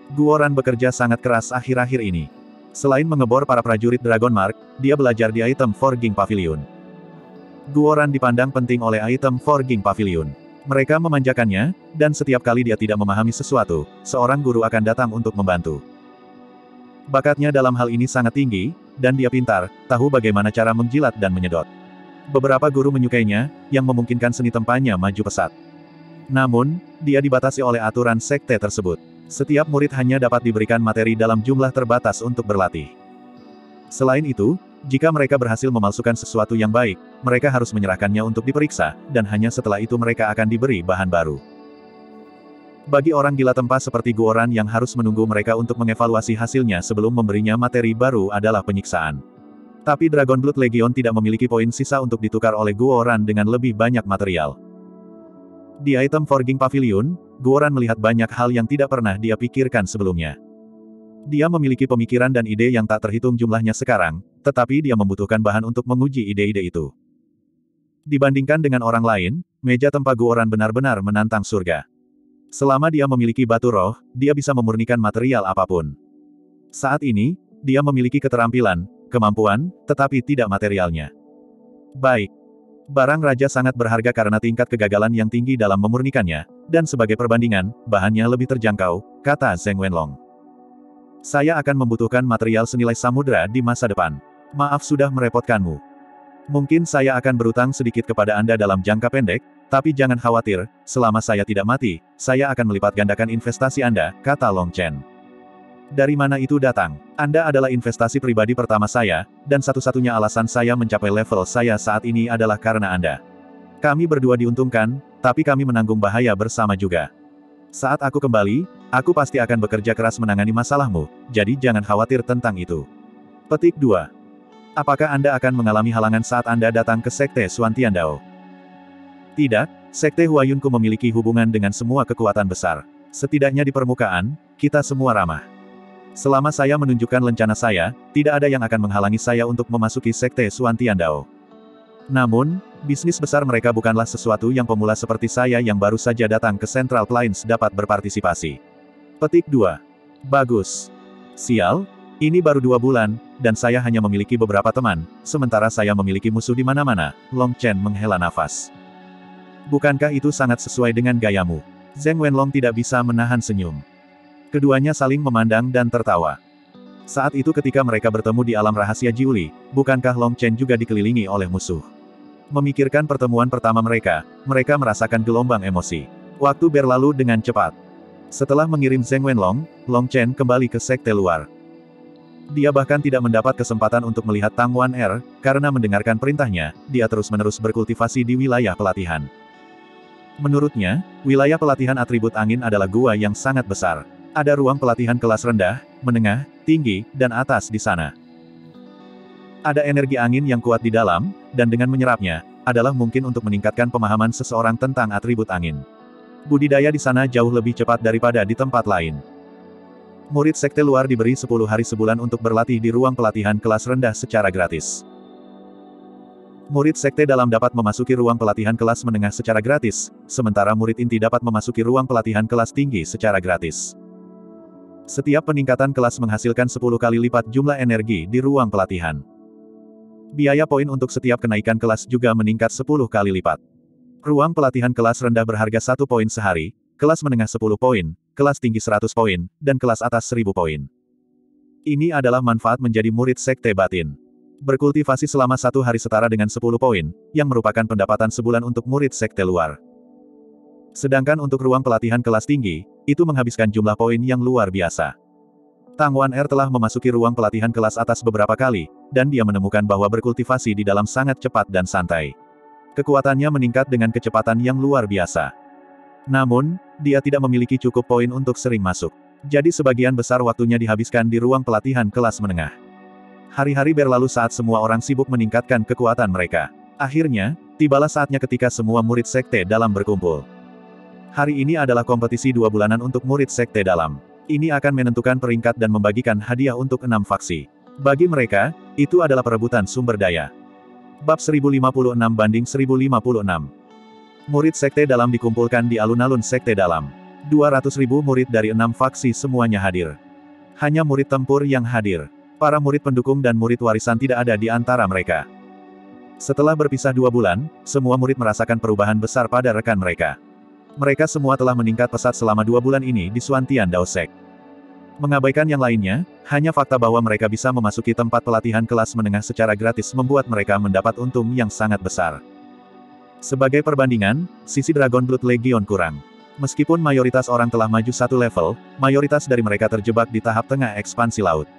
Guoran bekerja sangat keras akhir-akhir ini. Selain mengebor para prajurit Dragon Mark, dia belajar di item Forging Pavilion. Guoran dipandang penting oleh item Forging Pavilion. Mereka memanjakannya, dan setiap kali dia tidak memahami sesuatu, seorang guru akan datang untuk membantu. Bakatnya dalam hal ini sangat tinggi, dan dia pintar, tahu bagaimana cara menjilat dan menyedot. Beberapa guru menyukainya, yang memungkinkan seni tempanya maju pesat. Namun, dia dibatasi oleh aturan sekte tersebut. Setiap murid hanya dapat diberikan materi dalam jumlah terbatas untuk berlatih. Selain itu, jika mereka berhasil memalsukan sesuatu yang baik, mereka harus menyerahkannya untuk diperiksa, dan hanya setelah itu mereka akan diberi bahan baru. Bagi orang gila tempat seperti Guoran yang harus menunggu mereka untuk mengevaluasi hasilnya sebelum memberinya materi baru adalah penyiksaan. Tapi Dragon Blood Legion tidak memiliki poin sisa untuk ditukar oleh Guoran dengan lebih banyak material. Di item Forging Pavilion, Guoran melihat banyak hal yang tidak pernah dia pikirkan sebelumnya. Dia memiliki pemikiran dan ide yang tak terhitung jumlahnya sekarang, tetapi dia membutuhkan bahan untuk menguji ide-ide itu. Dibandingkan dengan orang lain, meja tempat Guoran benar-benar menantang surga. Selama dia memiliki batu roh, dia bisa memurnikan material apapun. Saat ini, dia memiliki keterampilan, kemampuan, tetapi tidak materialnya. Baik. Barang raja sangat berharga karena tingkat kegagalan yang tinggi dalam memurnikannya, dan sebagai perbandingan, bahannya lebih terjangkau, kata Zheng Wenlong. Saya akan membutuhkan material senilai samudra di masa depan. Maaf sudah merepotkanmu. Mungkin saya akan berutang sedikit kepada Anda dalam jangka pendek, tapi jangan khawatir, selama saya tidak mati, saya akan melipat gandakan investasi Anda, kata Long Chen. Dari mana itu datang? Anda adalah investasi pribadi pertama saya, dan satu-satunya alasan saya mencapai level saya saat ini adalah karena Anda. Kami berdua diuntungkan, tapi kami menanggung bahaya bersama juga. Saat aku kembali, aku pasti akan bekerja keras menangani masalahmu, jadi jangan khawatir tentang itu. Petik dua. Apakah Anda akan mengalami halangan saat Anda datang ke Sekte Xuan Tiandao? Tidak, Sekte Huayunku memiliki hubungan dengan semua kekuatan besar. Setidaknya di permukaan, kita semua ramah. Selama saya menunjukkan lencana saya, tidak ada yang akan menghalangi saya untuk memasuki Sekte Xuan Tiandao. Namun, bisnis besar mereka bukanlah sesuatu yang pemula seperti saya yang baru saja datang ke Central Plains dapat berpartisipasi. Petik dua. Bagus. Sial, ini baru dua bulan, dan saya hanya memiliki beberapa teman, sementara saya memiliki musuh di mana-mana. Long Chen menghela nafas. Bukankah itu sangat sesuai dengan gayamu? Zheng Wenlong tidak bisa menahan senyum. Keduanya saling memandang dan tertawa. Saat itu ketika mereka bertemu di alam rahasia Jiuli, bukankah Long Chen juga dikelilingi oleh musuh? Memikirkan pertemuan pertama mereka, mereka merasakan gelombang emosi. Waktu berlalu dengan cepat. Setelah mengirim Zheng Wenlong, Long Chen kembali ke sekte luar. Dia bahkan tidak mendapat kesempatan untuk melihat Tang Wan Er, karena mendengarkan perintahnya, dia terus-menerus berkultivasi di wilayah pelatihan. Menurutnya, wilayah pelatihan atribut angin adalah gua yang sangat besar. Ada ruang pelatihan kelas rendah, menengah, tinggi, dan atas di sana. Ada energi angin yang kuat di dalam, dan dengan menyerapnya, adalah mungkin untuk meningkatkan pemahaman seseorang tentang atribut angin. Budidaya di sana jauh lebih cepat daripada di tempat lain. Murid sekte luar diberi sepuluh hari sebulan untuk berlatih di ruang pelatihan kelas rendah secara gratis. Murid sekte dalam dapat memasuki ruang pelatihan kelas menengah secara gratis, sementara murid inti dapat memasuki ruang pelatihan kelas tinggi secara gratis. Setiap peningkatan kelas menghasilkan sepuluh kali lipat jumlah energi di ruang pelatihan. Biaya poin untuk setiap kenaikan kelas juga meningkat sepuluh kali lipat. Ruang pelatihan kelas rendah berharga satu poin sehari, kelas menengah sepuluh poin, kelas tinggi seratus poin, dan kelas atas seribu poin. Ini adalah manfaat menjadi murid sekte batin. Berkultivasi selama satu hari setara dengan sepuluh poin, yang merupakan pendapatan sebulan untuk murid sekte luar. Sedangkan untuk ruang pelatihan kelas tinggi, itu menghabiskan jumlah poin yang luar biasa. Tang Wan Er telah memasuki ruang pelatihan kelas atas beberapa kali, dan dia menemukan bahwa berkultivasi di dalam sangat cepat dan santai. Kekuatannya meningkat dengan kecepatan yang luar biasa. Namun, dia tidak memiliki cukup poin untuk sering masuk. Jadi sebagian besar waktunya dihabiskan di ruang pelatihan kelas menengah. Hari-hari berlalu saat semua orang sibuk meningkatkan kekuatan mereka. Akhirnya, tibalah saatnya ketika semua murid sekte dalam berkumpul. Hari ini adalah kompetisi dua bulanan untuk murid sekte dalam. Ini akan menentukan peringkat dan membagikan hadiah untuk enam faksi. Bagi mereka, itu adalah perebutan sumber daya. Bab seribu lima puluh enam banding seribu lima puluh enam. Murid sekte dalam dikumpulkan di alun-alun sekte dalam. dua ratus ribu murid dari enam faksi semuanya hadir. Hanya murid tempur yang hadir. Para murid pendukung dan murid warisan tidak ada di antara mereka. Setelah berpisah dua bulan, semua murid merasakan perubahan besar pada rekan mereka. Mereka semua telah meningkat pesat selama dua bulan ini di Suantian Dao Sek. Mengabaikan yang lainnya, hanya fakta bahwa mereka bisa memasuki tempat pelatihan kelas menengah secara gratis membuat mereka mendapat untung yang sangat besar. Sebagai perbandingan, sisi Dragon Blood Legion kurang. Meskipun mayoritas orang telah maju satu level, mayoritas dari mereka terjebak di tahap tengah ekspansi laut.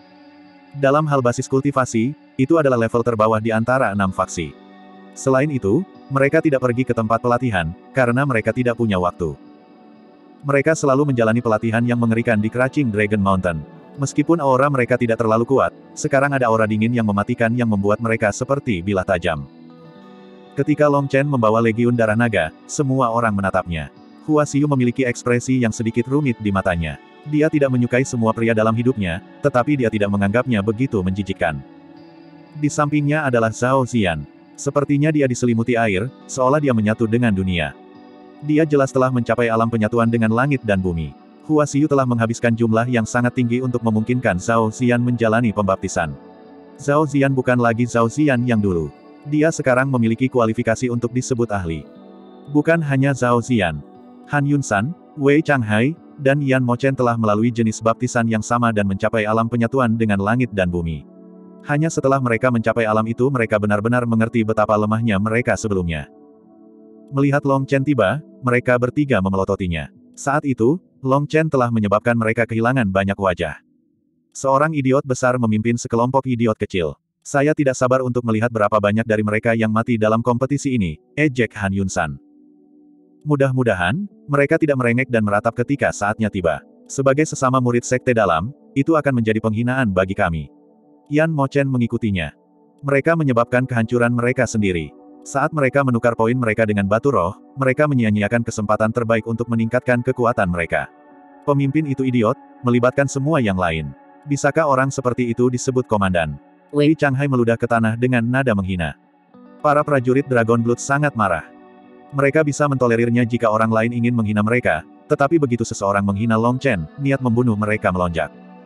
Dalam hal basis kultivasi, itu adalah level terbawah di antara enam faksi. Selain itu, mereka tidak pergi ke tempat pelatihan, karena mereka tidak punya waktu. Mereka selalu menjalani pelatihan yang mengerikan di Crouching Dragon Mountain. Meskipun aura mereka tidak terlalu kuat, sekarang ada aura dingin yang mematikan yang membuat mereka seperti bilah tajam. Ketika Long Chen membawa Legiun Darah Naga, semua orang menatapnya. Hua Xiu memiliki ekspresi yang sedikit rumit di matanya. Dia tidak menyukai semua pria dalam hidupnya, tetapi dia tidak menganggapnya begitu menjijikkan. Di sampingnya adalah Zhao Xian. Sepertinya dia diselimuti air, seolah dia menyatu dengan dunia. Dia jelas telah mencapai alam penyatuan dengan langit dan bumi. Hua Xiu telah menghabiskan jumlah yang sangat tinggi untuk memungkinkan Zhao Xian menjalani pembaptisan. Zhao Xian bukan lagi Zhao Xian yang dulu. Dia sekarang memiliki kualifikasi untuk disebut ahli. Bukan hanya Zhao Xian. Han Yunsan, Wei Changhai, dan Yan Mochen telah melalui jenis baptisan yang sama dan mencapai alam penyatuan dengan langit dan bumi. Hanya setelah mereka mencapai alam itu mereka benar-benar mengerti betapa lemahnya mereka sebelumnya. Melihat Long Chen tiba, mereka bertiga memelototinya. Saat itu, Long Chen telah menyebabkan mereka kehilangan banyak wajah. Seorang idiot besar memimpin sekelompok idiot kecil. Saya tidak sabar untuk melihat berapa banyak dari mereka yang mati dalam kompetisi ini, ejek Han Yunsan. Mudah-mudahan, mereka tidak merengek dan meratap ketika saatnya tiba. Sebagai sesama murid sekte dalam, itu akan menjadi penghinaan bagi kami. Yan Mochen mengikutinya. Mereka menyebabkan kehancuran mereka sendiri. Saat mereka menukar poin mereka dengan batu roh, mereka menyia-nyiakan kesempatan terbaik untuk meningkatkan kekuatan mereka. Pemimpin itu idiot, melibatkan semua yang lain. Bisakah orang seperti itu disebut komandan? Wei Changhai meludah ke tanah dengan nada menghina. Para prajurit Dragon Blood sangat marah. Mereka bisa mentolerirnya jika orang lain ingin menghina mereka, tetapi begitu seseorang menghina Long Chen, niat membunuh mereka melonjak.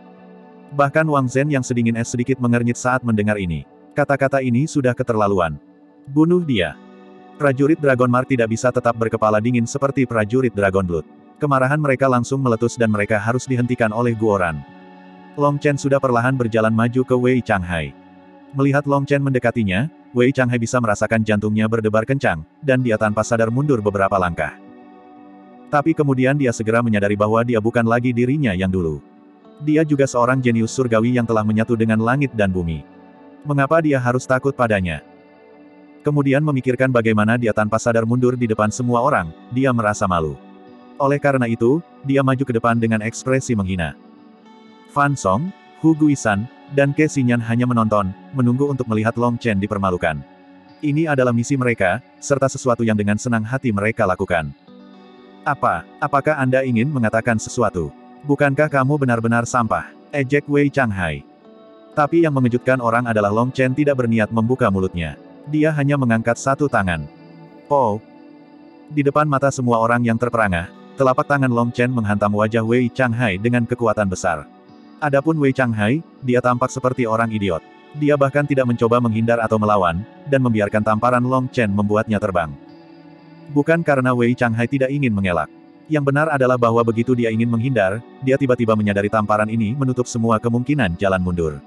Bahkan Wang Zhen yang sedingin es sedikit mengernyit saat mendengar ini. Kata-kata ini sudah keterlaluan. Bunuh dia. Prajurit Dragon Mark tidak bisa tetap berkepala dingin seperti prajurit Dragon Blood. Kemarahan mereka langsung meletus dan mereka harus dihentikan oleh Guoran. Long Chen sudah perlahan berjalan maju ke Wei Changhai. Melihat Long Chen mendekatinya, Wei Changhai bisa merasakan jantungnya berdebar kencang, dan dia tanpa sadar mundur beberapa langkah. Tapi kemudian dia segera menyadari bahwa dia bukan lagi dirinya yang dulu. Dia juga seorang jenius surgawi yang telah menyatu dengan langit dan bumi. Mengapa dia harus takut padanya? Kemudian memikirkan bagaimana dia tanpa sadar mundur di depan semua orang, dia merasa malu. Oleh karena itu, dia maju ke depan dengan ekspresi menghina. Fan Song, Hu Guisan, dan Ke Xinyan hanya menonton, menunggu untuk melihat Long Chen dipermalukan. Ini adalah misi mereka, serta sesuatu yang dengan senang hati mereka lakukan. Apa? Apakah Anda ingin mengatakan sesuatu? Bukankah kamu benar-benar sampah? Ejek Wei Changhai. Tapi yang mengejutkan orang adalah Long Chen tidak berniat membuka mulutnya. Dia hanya mengangkat satu tangan. Oh! Di depan mata semua orang yang terperangah, telapak tangan Long Chen menghantam wajah Wei Changhai dengan kekuatan besar. Adapun Wei Changhai, dia tampak seperti orang idiot. Dia bahkan tidak mencoba menghindar atau melawan, dan membiarkan tamparan Long Chen membuatnya terbang. Bukan karena Wei Changhai tidak ingin mengelak. Yang benar adalah bahwa begitu dia ingin menghindar, dia tiba-tiba menyadari tamparan ini menutup semua kemungkinan jalan mundur.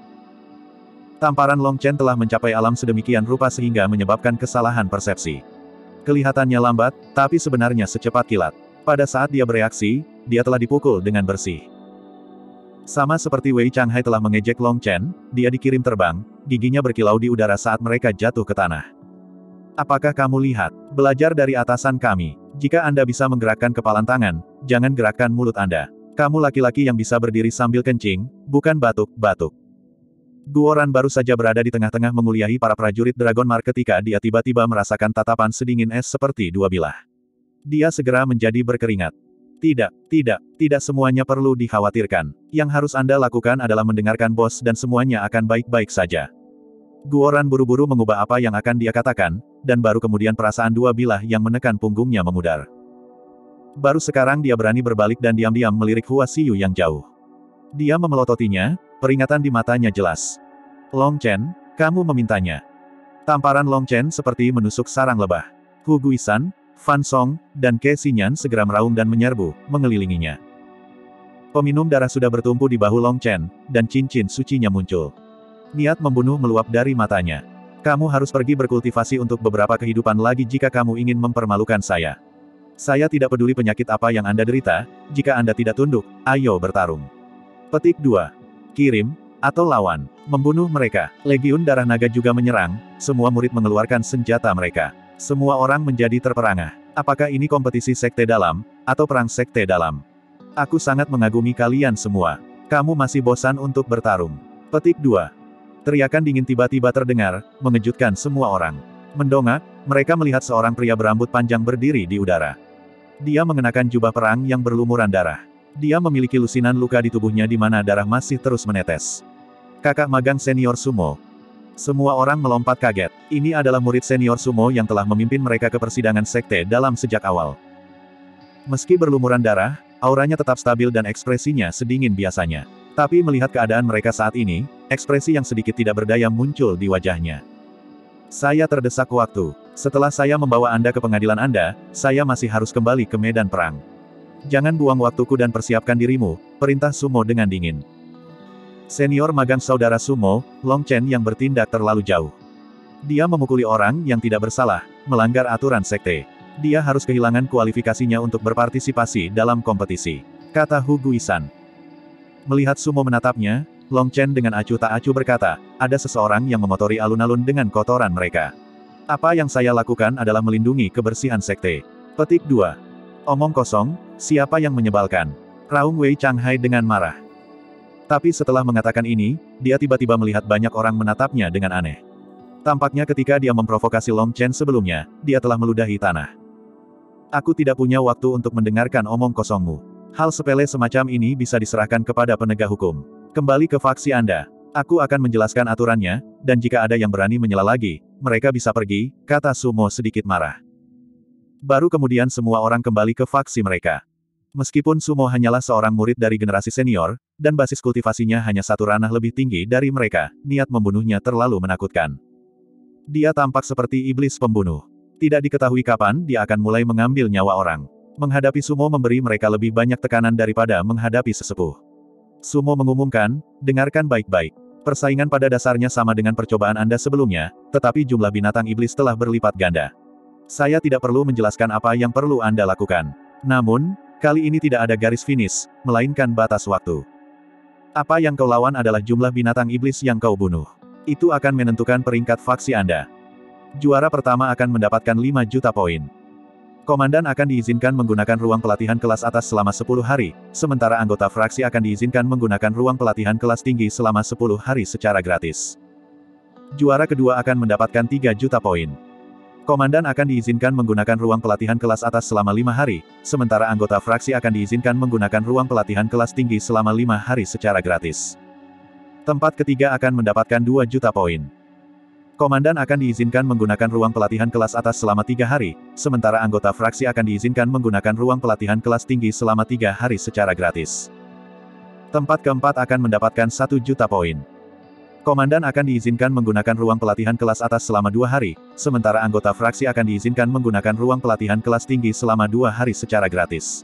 Tamparan Long Chen telah mencapai alam sedemikian rupa sehingga menyebabkan kesalahan persepsi. Kelihatannya lambat, tapi sebenarnya secepat kilat. Pada saat dia bereaksi, dia telah dipukul dengan bersih. Sama seperti Wei Changhai telah mengejek Long Chen, dia dikirim terbang, giginya berkilau di udara saat mereka jatuh ke tanah. Apakah kamu lihat? Belajar dari atasan kami. Jika Anda bisa menggerakkan kepalan tangan, jangan gerakkan mulut Anda. Kamu laki-laki yang bisa berdiri sambil kencing, bukan batuk-batuk. Guoran baru saja berada di tengah-tengah menguliahi para prajurit Dragon Mark ketika dia tiba-tiba merasakan tatapan sedingin es seperti dua bilah. Dia segera menjadi berkeringat. Tidak, tidak, tidak semuanya perlu dikhawatirkan. Yang harus Anda lakukan adalah mendengarkan bos dan semuanya akan baik-baik saja. Guoran buru-buru mengubah apa yang akan dia katakan, dan baru kemudian perasaan dua bilah yang menekan punggungnya memudar. Baru sekarang dia berani berbalik dan diam-diam melirik Hua Xiyu yang jauh. Dia memelototinya, peringatan di matanya jelas. Long Chen, kamu memintanya. Tamparan Long Chen seperti menusuk sarang lebah. Hu Guisan, Fan Song, dan Ke Xinyan segera meraung dan menyerbu, mengelilinginya. Peminum darah sudah bertumpu di bahu Long Chen, dan cincin sucinya muncul. Niat membunuh meluap dari matanya. Kamu harus pergi berkultivasi untuk beberapa kehidupan lagi jika kamu ingin mempermalukan saya. Saya tidak peduli penyakit apa yang Anda derita, jika Anda tidak tunduk, ayo bertarung. Petik dua. Kirim, atau lawan. Membunuh mereka. Legiun Darah Naga juga menyerang, semua murid mengeluarkan senjata mereka. Semua orang menjadi terperangah. Apakah ini kompetisi sekte dalam, atau perang sekte dalam? Aku sangat mengagumi kalian semua. Kamu masih bosan untuk bertarung. Petik dua. Teriakan dingin tiba-tiba terdengar, mengejutkan semua orang. Mendongak, mereka melihat seorang pria berambut panjang berdiri di udara. Dia mengenakan jubah perang yang berlumuran darah. Dia memiliki lusinan luka di tubuhnya di mana darah masih terus menetes. Kakak magang senior sumo. Semua orang melompat kaget. Ini adalah murid senior sumo yang telah memimpin mereka ke persidangan sekte dalam sejak awal. Meski berlumuran darah, auranya tetap stabil dan ekspresinya sedingin biasanya. Tapi melihat keadaan mereka saat ini, ekspresi yang sedikit tidak berdaya muncul di wajahnya. Saya terdesak waktu. Setelah saya membawa Anda ke pengadilan Anda, saya masih harus kembali ke medan perang. Jangan buang waktuku dan persiapkan dirimu, perintah sumo dengan dingin. Senior magang saudara sumo, Long Chen yang bertindak terlalu jauh. Dia memukuli orang yang tidak bersalah, melanggar aturan sekte. Dia harus kehilangan kualifikasinya untuk berpartisipasi dalam kompetisi, kata Hu Guisan. Melihat sumo menatapnya, Long Chen dengan acuh tak acuh berkata, ada seseorang yang memotori alun-alun dengan kotoran mereka. Apa yang saya lakukan adalah melindungi kebersihan sekte. Petik dua. Omong kosong, siapa yang menyebalkan? Raung Wei Changhai dengan marah. Tapi setelah mengatakan ini, dia tiba-tiba melihat banyak orang menatapnya dengan aneh. Tampaknya ketika dia memprovokasi Long Chen sebelumnya, dia telah meludahi tanah. Aku tidak punya waktu untuk mendengarkan omong kosongmu. Hal sepele semacam ini bisa diserahkan kepada penegak hukum. Kembali ke faksi Anda. Aku akan menjelaskan aturannya, dan jika ada yang berani menyela lagi, mereka bisa pergi, kata Sumo sedikit marah. Baru kemudian semua orang kembali ke faksi mereka. Meskipun Sumo hanyalah seorang murid dari generasi senior, dan basis kultivasinya hanya satu ranah lebih tinggi dari mereka, niat membunuhnya terlalu menakutkan. Dia tampak seperti iblis pembunuh. Tidak diketahui kapan dia akan mulai mengambil nyawa orang. Menghadapi Sumo memberi mereka lebih banyak tekanan daripada menghadapi sesepuh. Sumo mengumumkan, dengarkan baik-baik. Persaingan pada dasarnya sama dengan percobaan Anda sebelumnya, tetapi jumlah binatang iblis telah berlipat ganda. Saya tidak perlu menjelaskan apa yang perlu Anda lakukan. Namun, kali ini tidak ada garis finish, melainkan batas waktu. Apa yang kau lawan adalah jumlah binatang iblis yang kau bunuh. Itu akan menentukan peringkat faksi Anda. Juara pertama akan mendapatkan lima juta poin. Komandan akan diizinkan menggunakan ruang pelatihan kelas atas selama sepuluh hari, sementara anggota fraksi akan diizinkan menggunakan ruang pelatihan kelas tinggi selama sepuluh hari secara gratis. Juara kedua akan mendapatkan tiga juta poin. Komandan akan diizinkan menggunakan ruang pelatihan kelas atas selama lima hari, sementara anggota fraksi akan diizinkan menggunakan ruang pelatihan kelas tinggi selama lima hari secara gratis. Tempat ketiga akan mendapatkan dua juta poin. Komandan akan diizinkan menggunakan ruang pelatihan kelas atas selama tiga hari, sementara anggota fraksi akan diizinkan menggunakan ruang pelatihan kelas tinggi selama tiga hari secara gratis. Tempat keempat akan mendapatkan satu juta poin. Komandan akan diizinkan menggunakan ruang pelatihan kelas atas selama dua hari, sementara anggota fraksi akan diizinkan menggunakan ruang pelatihan kelas tinggi selama dua hari secara gratis.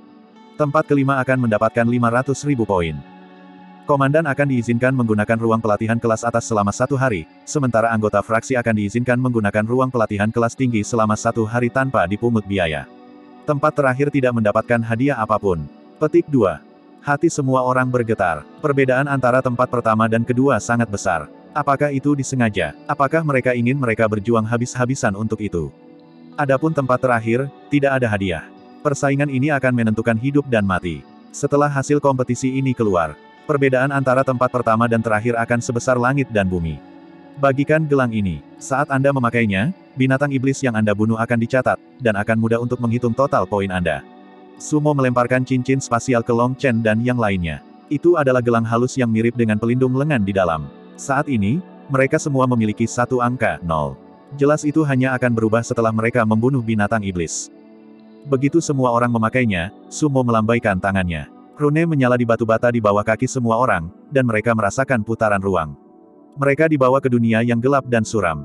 Tempat kelima akan mendapatkan lima ratus ribu poin. Komandan akan diizinkan menggunakan ruang pelatihan kelas atas selama satu hari, sementara anggota fraksi akan diizinkan menggunakan ruang pelatihan kelas tinggi selama satu hari tanpa dipungut biaya. Tempat terakhir tidak mendapatkan hadiah apapun. Petik dua. Hati semua orang bergetar. Perbedaan antara tempat pertama dan kedua sangat besar. Apakah itu disengaja? Apakah mereka ingin mereka berjuang habis-habisan untuk itu? Adapun tempat terakhir, tidak ada hadiah. Persaingan ini akan menentukan hidup dan mati. Setelah hasil kompetisi ini keluar, perbedaan antara tempat pertama dan terakhir akan sebesar langit dan bumi. Bagikan gelang ini. Saat Anda memakainya, binatang iblis yang Anda bunuh akan dicatat, dan akan mudah untuk menghitung total poin Anda. Sumo melemparkan cincin spasial ke Long Chen dan yang lainnya. Itu adalah gelang halus yang mirip dengan pelindung lengan di dalam. Saat ini, mereka semua memiliki satu angka, nol. Jelas itu hanya akan berubah setelah mereka membunuh binatang iblis. Begitu semua orang memakainya, Sumo melambaikan tangannya. Rune menyala di batu bata di bawah kaki semua orang, dan mereka merasakan putaran ruang. Mereka dibawa ke dunia yang gelap dan suram.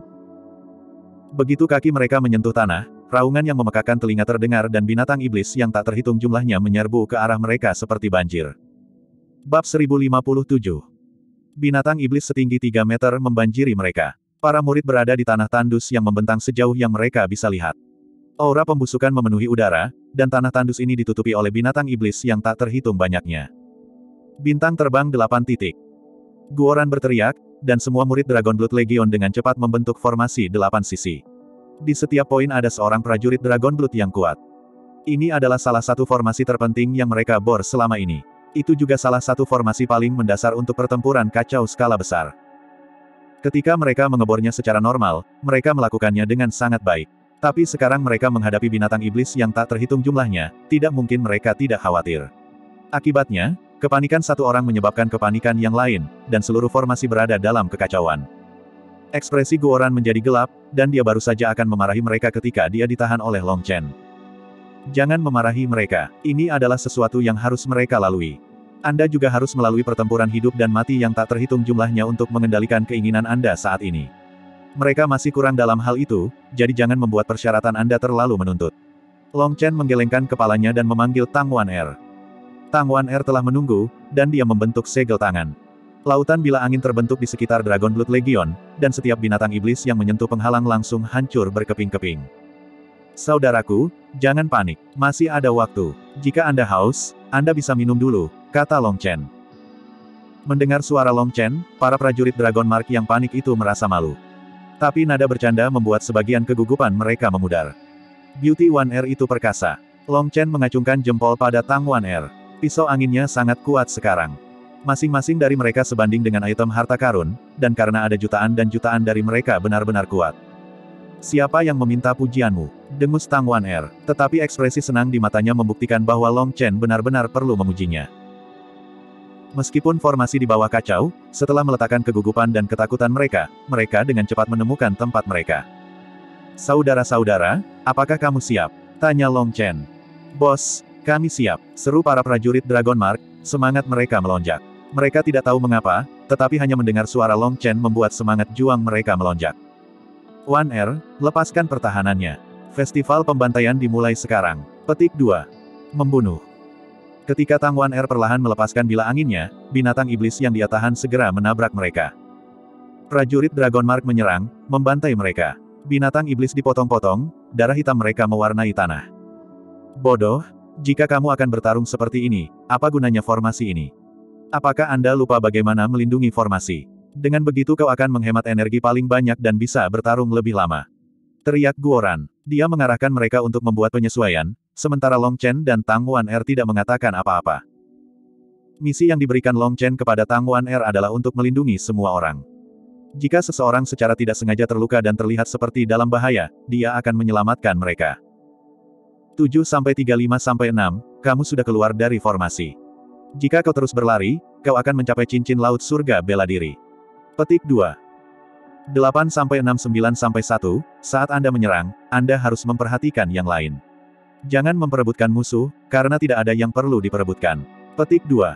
Begitu kaki mereka menyentuh tanah, raungan yang memekakan telinga terdengar dan binatang iblis yang tak terhitung jumlahnya menyerbu ke arah mereka seperti banjir. Bab seribu lima puluh tujuh. Binatang iblis setinggi tiga meter membanjiri mereka. Para murid berada di tanah tandus yang membentang sejauh yang mereka bisa lihat. Aura pembusukan memenuhi udara, dan tanah tandus ini ditutupi oleh binatang iblis yang tak terhitung banyaknya. Bintang terbang delapan titik. Guoran berteriak, dan semua murid Dragon Blood Legion dengan cepat membentuk formasi delapan sisi. Di setiap poin ada seorang prajurit Dragon Blood yang kuat. Ini adalah salah satu formasi terpenting yang mereka bor selama ini. Itu juga salah satu formasi paling mendasar untuk pertempuran kacau skala besar. Ketika mereka mengebornya secara normal, mereka melakukannya dengan sangat baik. Tapi sekarang mereka menghadapi binatang iblis yang tak terhitung jumlahnya, tidak mungkin mereka tidak khawatir. Akibatnya, kepanikan satu orang menyebabkan kepanikan yang lain, dan seluruh formasi berada dalam kekacauan. Ekspresi Guoran menjadi gelap, dan dia baru saja akan memarahi mereka ketika dia ditahan oleh Long Chen. Jangan memarahi mereka, ini adalah sesuatu yang harus mereka lalui. Anda juga harus melalui pertempuran hidup dan mati yang tak terhitung jumlahnya untuk mengendalikan keinginan Anda saat ini. Mereka masih kurang dalam hal itu, jadi jangan membuat persyaratan Anda terlalu menuntut. Long Chen menggelengkan kepalanya dan memanggil Tang Wan Er. Tang Wan Er telah menunggu, dan dia membentuk segel tangan. Lautan bila angin terbentuk di sekitar Dragon Blood Legion, dan setiap binatang iblis yang menyentuh penghalang langsung hancur berkeping-keping. Saudaraku, jangan panik, masih ada waktu. Jika Anda haus, Anda bisa minum dulu, kata Long Chen. Mendengar suara Long Chen, para prajurit Dragon Mark yang panik itu merasa malu. Tapi nada bercanda membuat sebagian kegugupan mereka memudar. Beauty Wan Er itu perkasa. Long Chen mengacungkan jempol pada Tang Wan Er. Pisau anginnya sangat kuat sekarang. Masing-masing dari mereka sebanding dengan item harta karun, dan karena ada jutaan dan jutaan dari mereka benar-benar kuat. Siapa yang meminta pujianmu? Dengus Tang Wan Er, tetapi ekspresi senang di matanya membuktikan bahwa Long Chen benar-benar perlu memujinya. Meskipun formasi di bawah kacau, setelah meletakkan kegugupan dan ketakutan mereka, mereka dengan cepat menemukan tempat mereka. Saudara-saudara, apakah kamu siap? Tanya Long Chen. Bos, kami siap, seru para prajurit Dragon Mark, semangat mereka melonjak. Mereka tidak tahu mengapa, tetapi hanya mendengar suara Long Chen membuat semangat juang mereka melonjak. Wan Er, lepaskan pertahanannya. Festival pembantaian dimulai sekarang. Petik dua. Membunuh. Ketika Tang Wan Er perlahan melepaskan bila anginnya, binatang iblis yang dia tahan segera menabrak mereka. Prajurit Dragon Mark menyerang, membantai mereka. Binatang iblis dipotong-potong, darah hitam mereka mewarnai tanah. Bodoh, jika kamu akan bertarung seperti ini, apa gunanya formasi ini? Apakah Anda lupa bagaimana melindungi formasi? Dengan begitu kau akan menghemat energi paling banyak dan bisa bertarung lebih lama. Teriak Guoran. Dia mengarahkan mereka untuk membuat penyesuaian, sementara Long Chen dan Tang Wan Er tidak mengatakan apa-apa. Misi yang diberikan Long Chen kepada Tang Wan Er adalah untuk melindungi semua orang. Jika seseorang secara tidak sengaja terluka dan terlihat seperti dalam bahaya, dia akan menyelamatkan mereka. tujuh sampai tiga puluh lima sampai enam, kamu sudah keluar dari formasi. Jika kau terus berlari, kau akan mencapai cincin laut surga bela diri. Petik dua. delapan sampai enam sembilan sampai satu, saat Anda menyerang, Anda harus memperhatikan yang lain. Jangan memperebutkan musuh, karena tidak ada yang perlu diperebutkan. Petik dua.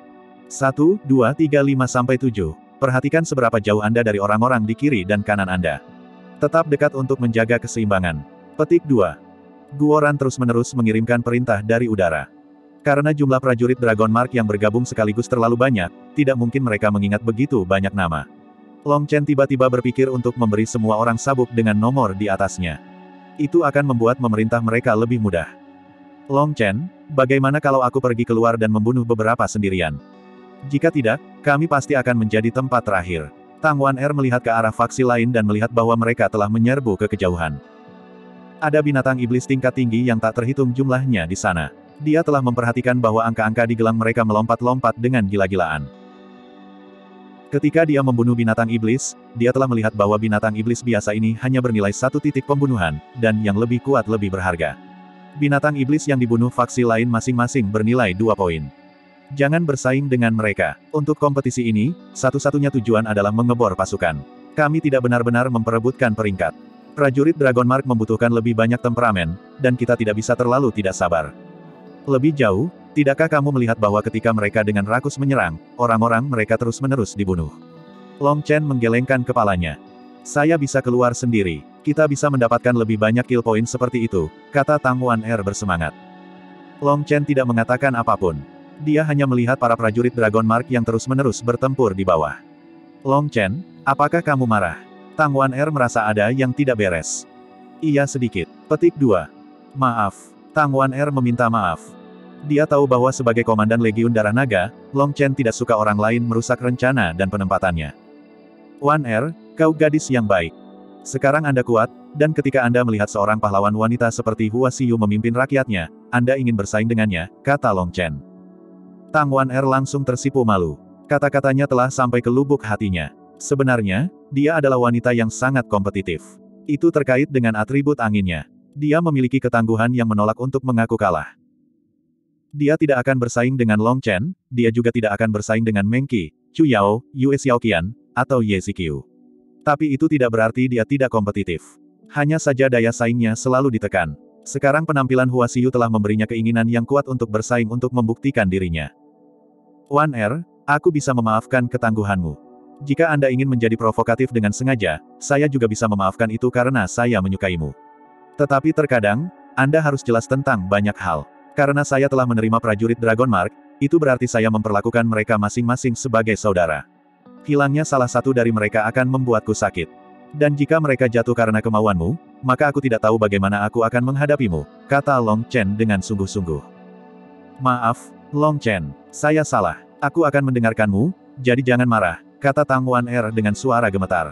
satu, dua, tiga, lima sampai tujuh. Perhatikan seberapa jauh Anda dari orang-orang di kiri dan kanan Anda. Tetap dekat untuk menjaga keseimbangan. Petik dua. Guoran terus-menerus mengirimkan perintah dari udara. Karena jumlah prajurit Dragon Mark yang bergabung sekaligus terlalu banyak, tidak mungkin mereka mengingat begitu banyak nama. Long Chen tiba-tiba berpikir untuk memberi semua orang sabuk dengan nomor di atasnya. Itu akan membuat memerintah mereka lebih mudah. Long Chen, bagaimana kalau aku pergi keluar dan membunuh beberapa sendirian? Jika tidak, kami pasti akan menjadi tempat terakhir. Tang Wan Er melihat ke arah faksi lain dan melihat bahwa mereka telah menyerbu ke kejauhan. Ada binatang iblis tingkat tinggi yang tak terhitung jumlahnya di sana. Dia telah memperhatikan bahwa angka-angka di gelang mereka melompat-lompat dengan gila-gilaan. Ketika dia membunuh binatang iblis, dia telah melihat bahwa binatang iblis biasa ini hanya bernilai satu titik pembunuhan, dan yang lebih kuat lebih berharga. Binatang iblis yang dibunuh faksi lain masing-masing bernilai dua poin. Jangan bersaing dengan mereka. Untuk kompetisi ini, satu-satunya tujuan adalah mengebor pasukan. Kami tidak benar-benar memperebutkan peringkat. Prajurit Dragon Mark membutuhkan lebih banyak temperamen, dan kita tidak bisa terlalu tidak sabar. Lebih jauh, tidakkah kamu melihat bahwa ketika mereka dengan rakus menyerang, orang-orang mereka terus-menerus dibunuh? Long Chen menggelengkan kepalanya. Saya bisa keluar sendiri. Kita bisa mendapatkan lebih banyak kill point seperti itu, kata Tang Wan Er bersemangat. Long Chen tidak mengatakan apapun. Dia hanya melihat para prajurit Dragon Mark yang terus-menerus bertempur di bawah. Long Chen, apakah kamu marah? Tang Wan Er merasa ada yang tidak beres. Iya sedikit. Petik dua. Maaf. Tang Wan Er meminta maaf. Dia tahu bahwa sebagai komandan Legiun Darah Naga, Long Chen tidak suka orang lain merusak rencana dan penempatannya. Wan Er, kau gadis yang baik. Sekarang Anda kuat, dan ketika Anda melihat seorang pahlawan wanita seperti Hua Xiyu memimpin rakyatnya, Anda ingin bersaing dengannya, kata Long Chen. Tang Wan Er langsung tersipu malu. Kata-katanya telah sampai ke lubuk hatinya. Sebenarnya, dia adalah wanita yang sangat kompetitif. Itu terkait dengan atribut anginnya. Dia memiliki ketangguhan yang menolak untuk mengaku kalah. Dia tidak akan bersaing dengan Long Chen, dia juga tidak akan bersaing dengan Meng Qi, Chu Yao, Yue Xiaoqian, atau Ye Ziqiu. Tapi itu tidak berarti dia tidak kompetitif. Hanya saja daya saingnya selalu ditekan. Sekarang penampilan Hua Xiyu telah memberinya keinginan yang kuat untuk bersaing untuk membuktikan dirinya. Wan Er, aku bisa memaafkan ketangguhanmu. Jika Anda ingin menjadi provokatif dengan sengaja, saya juga bisa memaafkan itu karena saya menyukaimu. Tetapi terkadang, Anda harus jelas tentang banyak hal. Karena saya telah menerima prajurit Dragon Mark, itu berarti saya memperlakukan mereka masing-masing sebagai saudara. Hilangnya salah satu dari mereka akan membuatku sakit. Dan jika mereka jatuh karena kemauanmu, maka aku tidak tahu bagaimana aku akan menghadapimu, kata Long Chen dengan sungguh-sungguh. Maaf, Long Chen, saya salah. Aku akan mendengarkanmu, jadi jangan marah, kata Tang Wan Er dengan suara gemetar.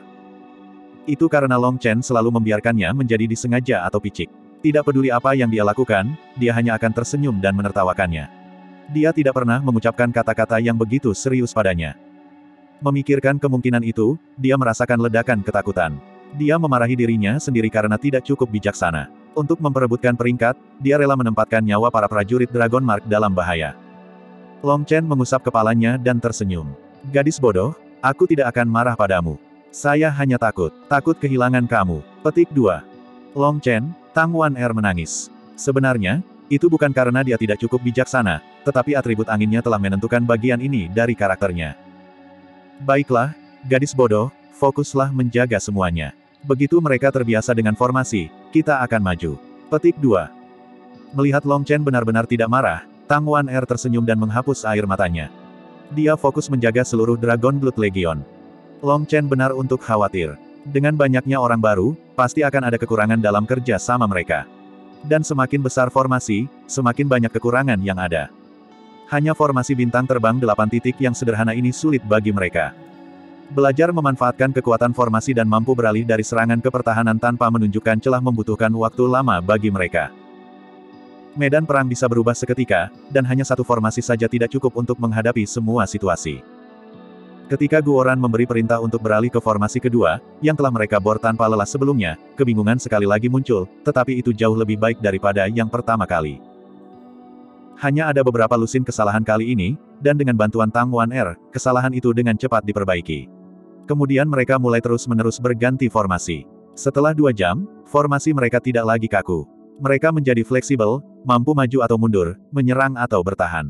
Itu karena Long Chen selalu membiarkannya menjadi disengaja atau picik. Tidak peduli apa yang dia lakukan, dia hanya akan tersenyum dan menertawakannya. Dia tidak pernah mengucapkan kata-kata yang begitu serius padanya. Memikirkan kemungkinan itu, dia merasakan ledakan ketakutan. Dia memarahi dirinya sendiri karena tidak cukup bijaksana. Untuk memperebutkan peringkat, dia rela menempatkan nyawa para prajurit Dragon Mark dalam bahaya. Long Chen mengusap kepalanya dan tersenyum. Gadis bodoh, aku tidak akan marah padamu. Saya hanya takut, takut kehilangan kamu. Petik dua. Long Chen, Tang Wan Er menangis. Sebenarnya, itu bukan karena dia tidak cukup bijaksana, tetapi atribut anginnya telah menentukan bagian ini dari karakternya. Baiklah, gadis bodoh, fokuslah menjaga semuanya. Begitu mereka terbiasa dengan formasi, kita akan maju. Petik dua. Melihat Long Chen benar-benar tidak marah, Tang Wan Er tersenyum dan menghapus air matanya. Dia fokus menjaga seluruh Dragon Blood Legion. Long Chen benar untuk khawatir. Dengan banyaknya orang baru, pasti akan ada kekurangan dalam kerja sama mereka. Dan semakin besar formasi, semakin banyak kekurangan yang ada. Hanya formasi bintang terbang delapan titik yang sederhana ini sulit bagi mereka. Belajar memanfaatkan kekuatan formasi dan mampu beralih dari serangan ke pertahanan tanpa menunjukkan celah membutuhkan waktu lama bagi mereka. Medan perang bisa berubah seketika, dan hanya satu formasi saja tidak cukup untuk menghadapi semua situasi. Ketika Guoran memberi perintah untuk beralih ke formasi kedua, yang telah mereka bor tanpa lelah sebelumnya, kebingungan sekali lagi muncul, tetapi itu jauh lebih baik daripada yang pertama kali. Hanya ada beberapa lusin kesalahan kali ini, dan dengan bantuan Tang Wan Er, kesalahan itu dengan cepat diperbaiki. Kemudian mereka mulai terus-menerus berganti formasi. Setelah dua jam, formasi mereka tidak lagi kaku. Mereka menjadi fleksibel, mampu maju atau mundur, menyerang atau bertahan.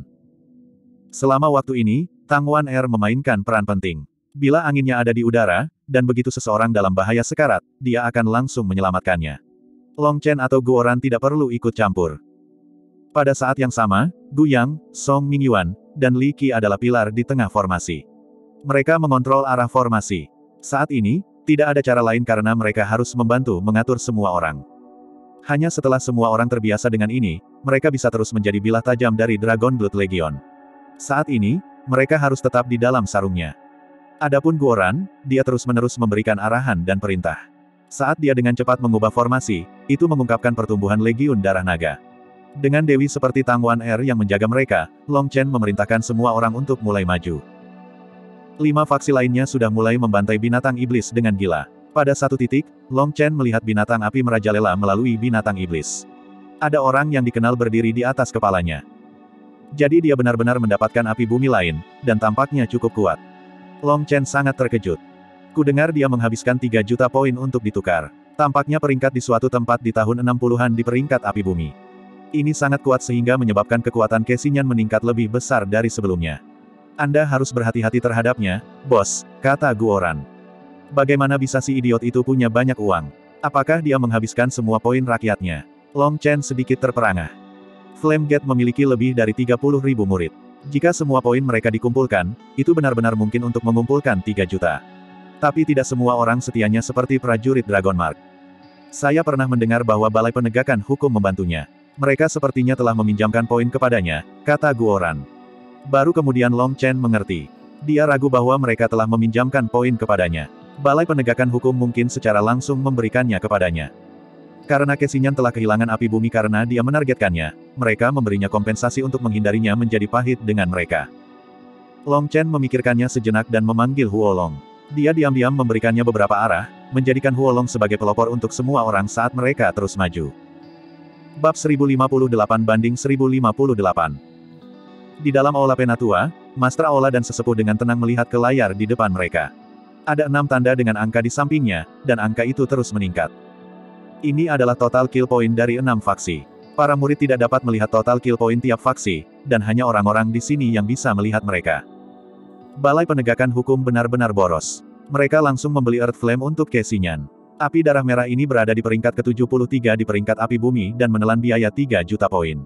Selama waktu ini, Tang Wan Er memainkan peran penting. Bila anginnya ada di udara, dan begitu seseorang dalam bahaya sekarat, dia akan langsung menyelamatkannya. Long Chen atau Guoran tidak perlu ikut campur. Pada saat yang sama, Gu Yang, Song Mingyuan, dan Li Qi adalah pilar di tengah formasi. Mereka mengontrol arah formasi. Saat ini, tidak ada cara lain karena mereka harus membantu mengatur semua orang. Hanya setelah semua orang terbiasa dengan ini, mereka bisa terus menjadi bilah tajam dari Dragon Blood Legion. Saat ini, mereka harus tetap di dalam sarungnya. Adapun Guoran, dia terus-menerus memberikan arahan dan perintah. Saat dia dengan cepat mengubah formasi, itu mengungkapkan pertumbuhan Legiun Darah Naga. Dengan dewi seperti Tang Wan Er yang menjaga mereka, Long Chen memerintahkan semua orang untuk mulai maju. Lima faksi lainnya sudah mulai membantai binatang iblis dengan gila. Pada satu titik, Long Chen melihat binatang api merajalela melalui binatang iblis. Ada orang yang dikenal berdiri di atas kepalanya. Jadi dia benar-benar mendapatkan api bumi lain, dan tampaknya cukup kuat. Long Chen sangat terkejut. Ku dengar dia menghabiskan tiga juta poin untuk ditukar. Tampaknya peringkat di suatu tempat di tahun enam puluhan di peringkat api bumi. Ini sangat kuat sehingga menyebabkan kekuatan Kesinyan meningkat lebih besar dari sebelumnya. Anda harus berhati-hati terhadapnya, bos, kata Guoran. Bagaimana bisa si idiot itu punya banyak uang? Apakah dia menghabiskan semua poin rakyatnya? Long Chen sedikit terperangah. Flame Gate memiliki lebih dari tiga puluh ribu murid. Jika semua poin mereka dikumpulkan, itu benar-benar mungkin untuk mengumpulkan tiga juta. Tapi tidak semua orang setianya seperti prajurit Dragon Mark. Saya pernah mendengar bahwa Balai Penegakan Hukum membantunya. Mereka sepertinya telah meminjamkan poin kepadanya, kata Guoran. Baru kemudian Long Chen mengerti. Dia ragu bahwa mereka telah meminjamkan poin kepadanya. Balai Penegakan Hukum mungkin secara langsung memberikannya kepadanya. Karena Kesinyan telah kehilangan api bumi karena dia menargetkannya, mereka memberinya kompensasi untuk menghindarinya menjadi pahit dengan mereka. Long Chen memikirkannya sejenak dan memanggil Huolong. Dia diam-diam memberikannya beberapa arah, menjadikan Huolong sebagai pelopor untuk semua orang saat mereka terus maju. Bab seribu lima puluh delapan banding seribu lima puluh delapan. Di dalam Aula Penatua, Master Aula dan sesepuh dengan tenang melihat ke layar di depan mereka. Ada enam tanda dengan angka di sampingnya, dan angka itu terus meningkat. Ini adalah total kill point dari enam faksi. Para murid tidak dapat melihat total kill point tiap faksi, dan hanya orang-orang di sini yang bisa melihat mereka. Balai Penegakan Hukum benar-benar boros. Mereka langsung membeli Earth Flame untuk Kesinyan. Api darah merah ini berada di peringkat ke tujuh puluh tiga di peringkat api bumi dan menelan biaya tiga juta poin.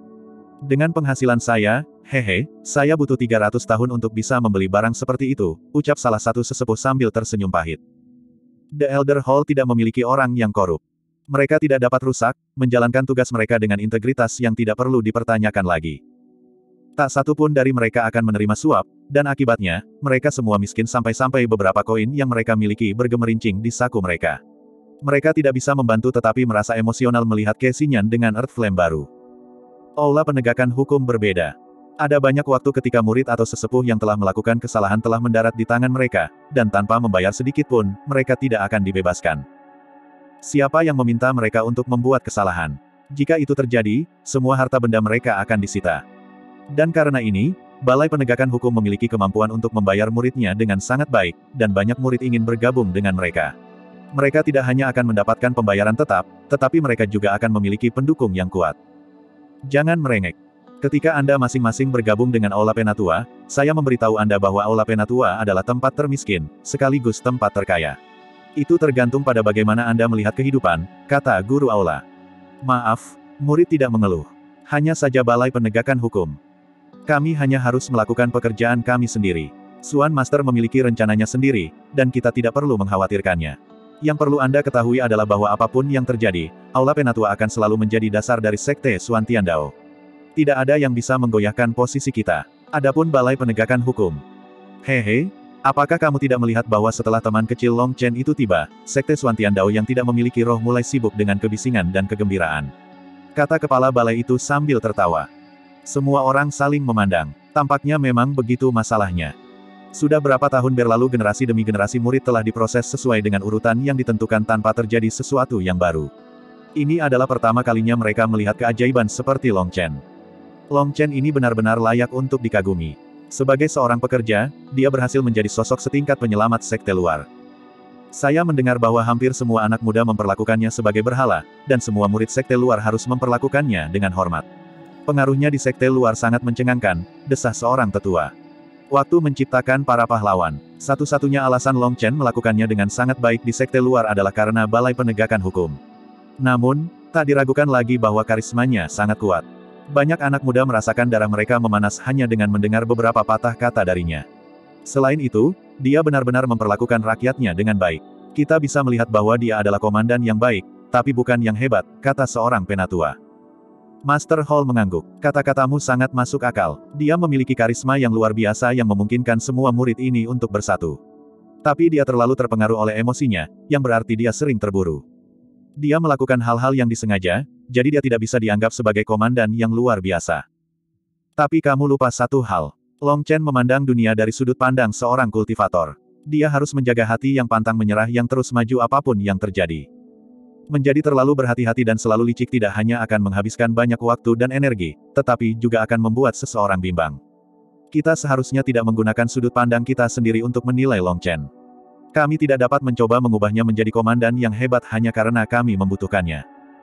Dengan penghasilan saya, hehe, saya butuh tiga ratus tahun untuk bisa membeli barang seperti itu, ucap salah satu sesepuh sambil tersenyum pahit. The Elder Hall tidak memiliki orang yang korup. Mereka tidak dapat rusak, menjalankan tugas mereka dengan integritas yang tidak perlu dipertanyakan lagi. Tak satu pun dari mereka akan menerima suap, dan akibatnya, mereka semua miskin sampai-sampai beberapa koin yang mereka miliki bergemerincing di saku mereka. Mereka tidak bisa membantu tetapi merasa emosional melihat Kesinyan dengan Earth Flame baru. Aula Penegakan Hukum berbeda. Ada banyak waktu ketika murid atau sesepuh yang telah melakukan kesalahan telah mendarat di tangan mereka, dan tanpa membayar sedikit pun, mereka tidak akan dibebaskan. Siapa yang meminta mereka untuk membuat kesalahan? Jika itu terjadi, semua harta benda mereka akan disita. Dan karena ini, Balai Penegakan Hukum memiliki kemampuan untuk membayar muridnya dengan sangat baik, dan banyak murid ingin bergabung dengan mereka. Mereka tidak hanya akan mendapatkan pembayaran tetap, tetapi mereka juga akan memiliki pendukung yang kuat. Jangan merengek. Ketika Anda masing-masing bergabung dengan Aula Penatua, saya memberitahu Anda bahwa Aula Penatua adalah tempat termiskin, sekaligus tempat terkaya. Itu tergantung pada bagaimana Anda melihat kehidupan, kata guru aula. Maaf, murid tidak mengeluh. Hanya saja Balai Penegakan Hukum. Kami hanya harus melakukan pekerjaan kami sendiri. Suan Master memiliki rencananya sendiri, dan kita tidak perlu mengkhawatirkannya. Yang perlu Anda ketahui adalah bahwa apapun yang terjadi, Aula Penatua akan selalu menjadi dasar dari Sekte Suan Tiandao. Tidak ada yang bisa menggoyahkan posisi kita. Adapun Balai Penegakan Hukum. Hehe. Apakah kamu tidak melihat bahwa setelah teman kecil Long Chen itu tiba, Sekte Suan Tiandao yang tidak memiliki roh mulai sibuk dengan kebisingan dan kegembiraan? Kata kepala balai itu sambil tertawa. Semua orang saling memandang. Tampaknya memang begitu masalahnya. Sudah berapa tahun berlalu generasi demi generasi murid telah diproses sesuai dengan urutan yang ditentukan tanpa terjadi sesuatu yang baru. Ini adalah pertama kalinya mereka melihat keajaiban seperti Long Chen. Long Chen ini benar-benar layak untuk dikagumi. Sebagai seorang pekerja, dia berhasil menjadi sosok setingkat penyelamat sekte luar. Saya mendengar bahwa hampir semua anak muda memperlakukannya sebagai berhala, dan semua murid sekte luar harus memperlakukannya dengan hormat. Pengaruhnya di sekte luar sangat mencengangkan, desah seorang tetua. Waktu menciptakan para pahlawan, satu-satunya alasan Long Chen melakukannya dengan sangat baik di sekte luar adalah karena Balai Penegakan Hukum. Namun, tak diragukan lagi bahwa karismanya sangat kuat. Banyak anak muda merasakan darah mereka memanas hanya dengan mendengar beberapa patah kata darinya. Selain itu, dia benar-benar memperlakukan rakyatnya dengan baik. Kita bisa melihat bahwa dia adalah komandan yang baik, tapi bukan yang hebat, kata seorang penatua. Master Hall mengangguk. Kata-katamu sangat masuk akal. Dia memiliki karisma yang luar biasa yang memungkinkan semua murid ini untuk bersatu. Tapi dia terlalu terpengaruh oleh emosinya, yang berarti dia sering terburu. Dia melakukan hal-hal yang disengaja, jadi dia tidak bisa dianggap sebagai komandan yang luar biasa. Tapi kamu lupa satu hal. Long Chen memandang dunia dari sudut pandang seorang kultivator. Dia harus menjaga hati yang pantang menyerah yang terus maju apapun yang terjadi. Menjadi terlalu berhati-hati dan selalu licik tidak hanya akan menghabiskan banyak waktu dan energi, tetapi juga akan membuat seseorang bimbang. Kita seharusnya tidak menggunakan sudut pandang kita sendiri untuk menilai Long Chen. Kami tidak dapat mencoba mengubahnya menjadi komandan yang hebat hanya karena kami membutuhkannya.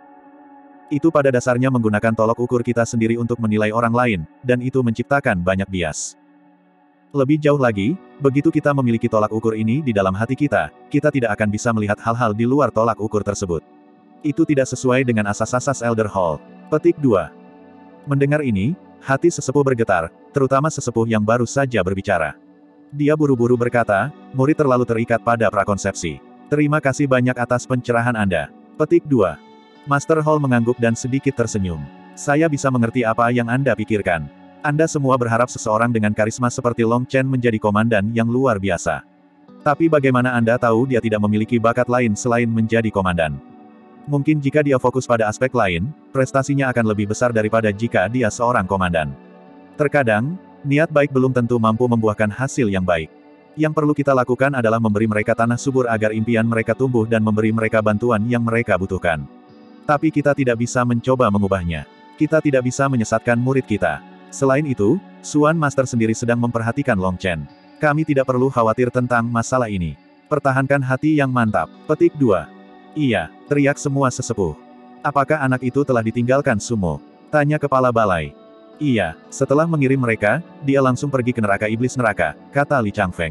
Itu pada dasarnya menggunakan tolok ukur kita sendiri untuk menilai orang lain, dan itu menciptakan banyak bias. Lebih jauh lagi, begitu kita memiliki tolak ukur ini di dalam hati kita, kita tidak akan bisa melihat hal-hal di luar tolak ukur tersebut. Itu tidak sesuai dengan asas-asas Elder Hall. Petik dua. Mendengar ini, hati sesepuh bergetar, terutama sesepuh yang baru saja berbicara. Dia buru-buru berkata, murid terlalu terikat pada prakonsepsi. Terima kasih banyak atas pencerahan Anda. Petik dua. Master Hall mengangguk dan sedikit tersenyum. Saya bisa mengerti apa yang Anda pikirkan. Anda semua berharap seseorang dengan karisma seperti Long Chen menjadi komandan yang luar biasa. Tapi bagaimana Anda tahu dia tidak memiliki bakat lain selain menjadi komandan? Mungkin jika dia fokus pada aspek lain, prestasinya akan lebih besar daripada jika dia seorang komandan. Terkadang, niat baik belum tentu mampu membuahkan hasil yang baik. Yang perlu kita lakukan adalah memberi mereka tanah subur agar impian mereka tumbuh dan memberi mereka bantuan yang mereka butuhkan. Tapi kita tidak bisa mencoba mengubahnya. Kita tidak bisa menyesatkan murid kita. Selain itu, Suan Master sendiri sedang memperhatikan Long Chen. Kami tidak perlu khawatir tentang masalah ini. Pertahankan hati yang mantap. Petik dua. Iya, teriak semua sesepuh. Apakah anak itu telah ditinggalkan Sumo? Tanya kepala balai. Iya, setelah mengirim mereka, dia langsung pergi ke neraka iblis neraka, kata Li Changfeng.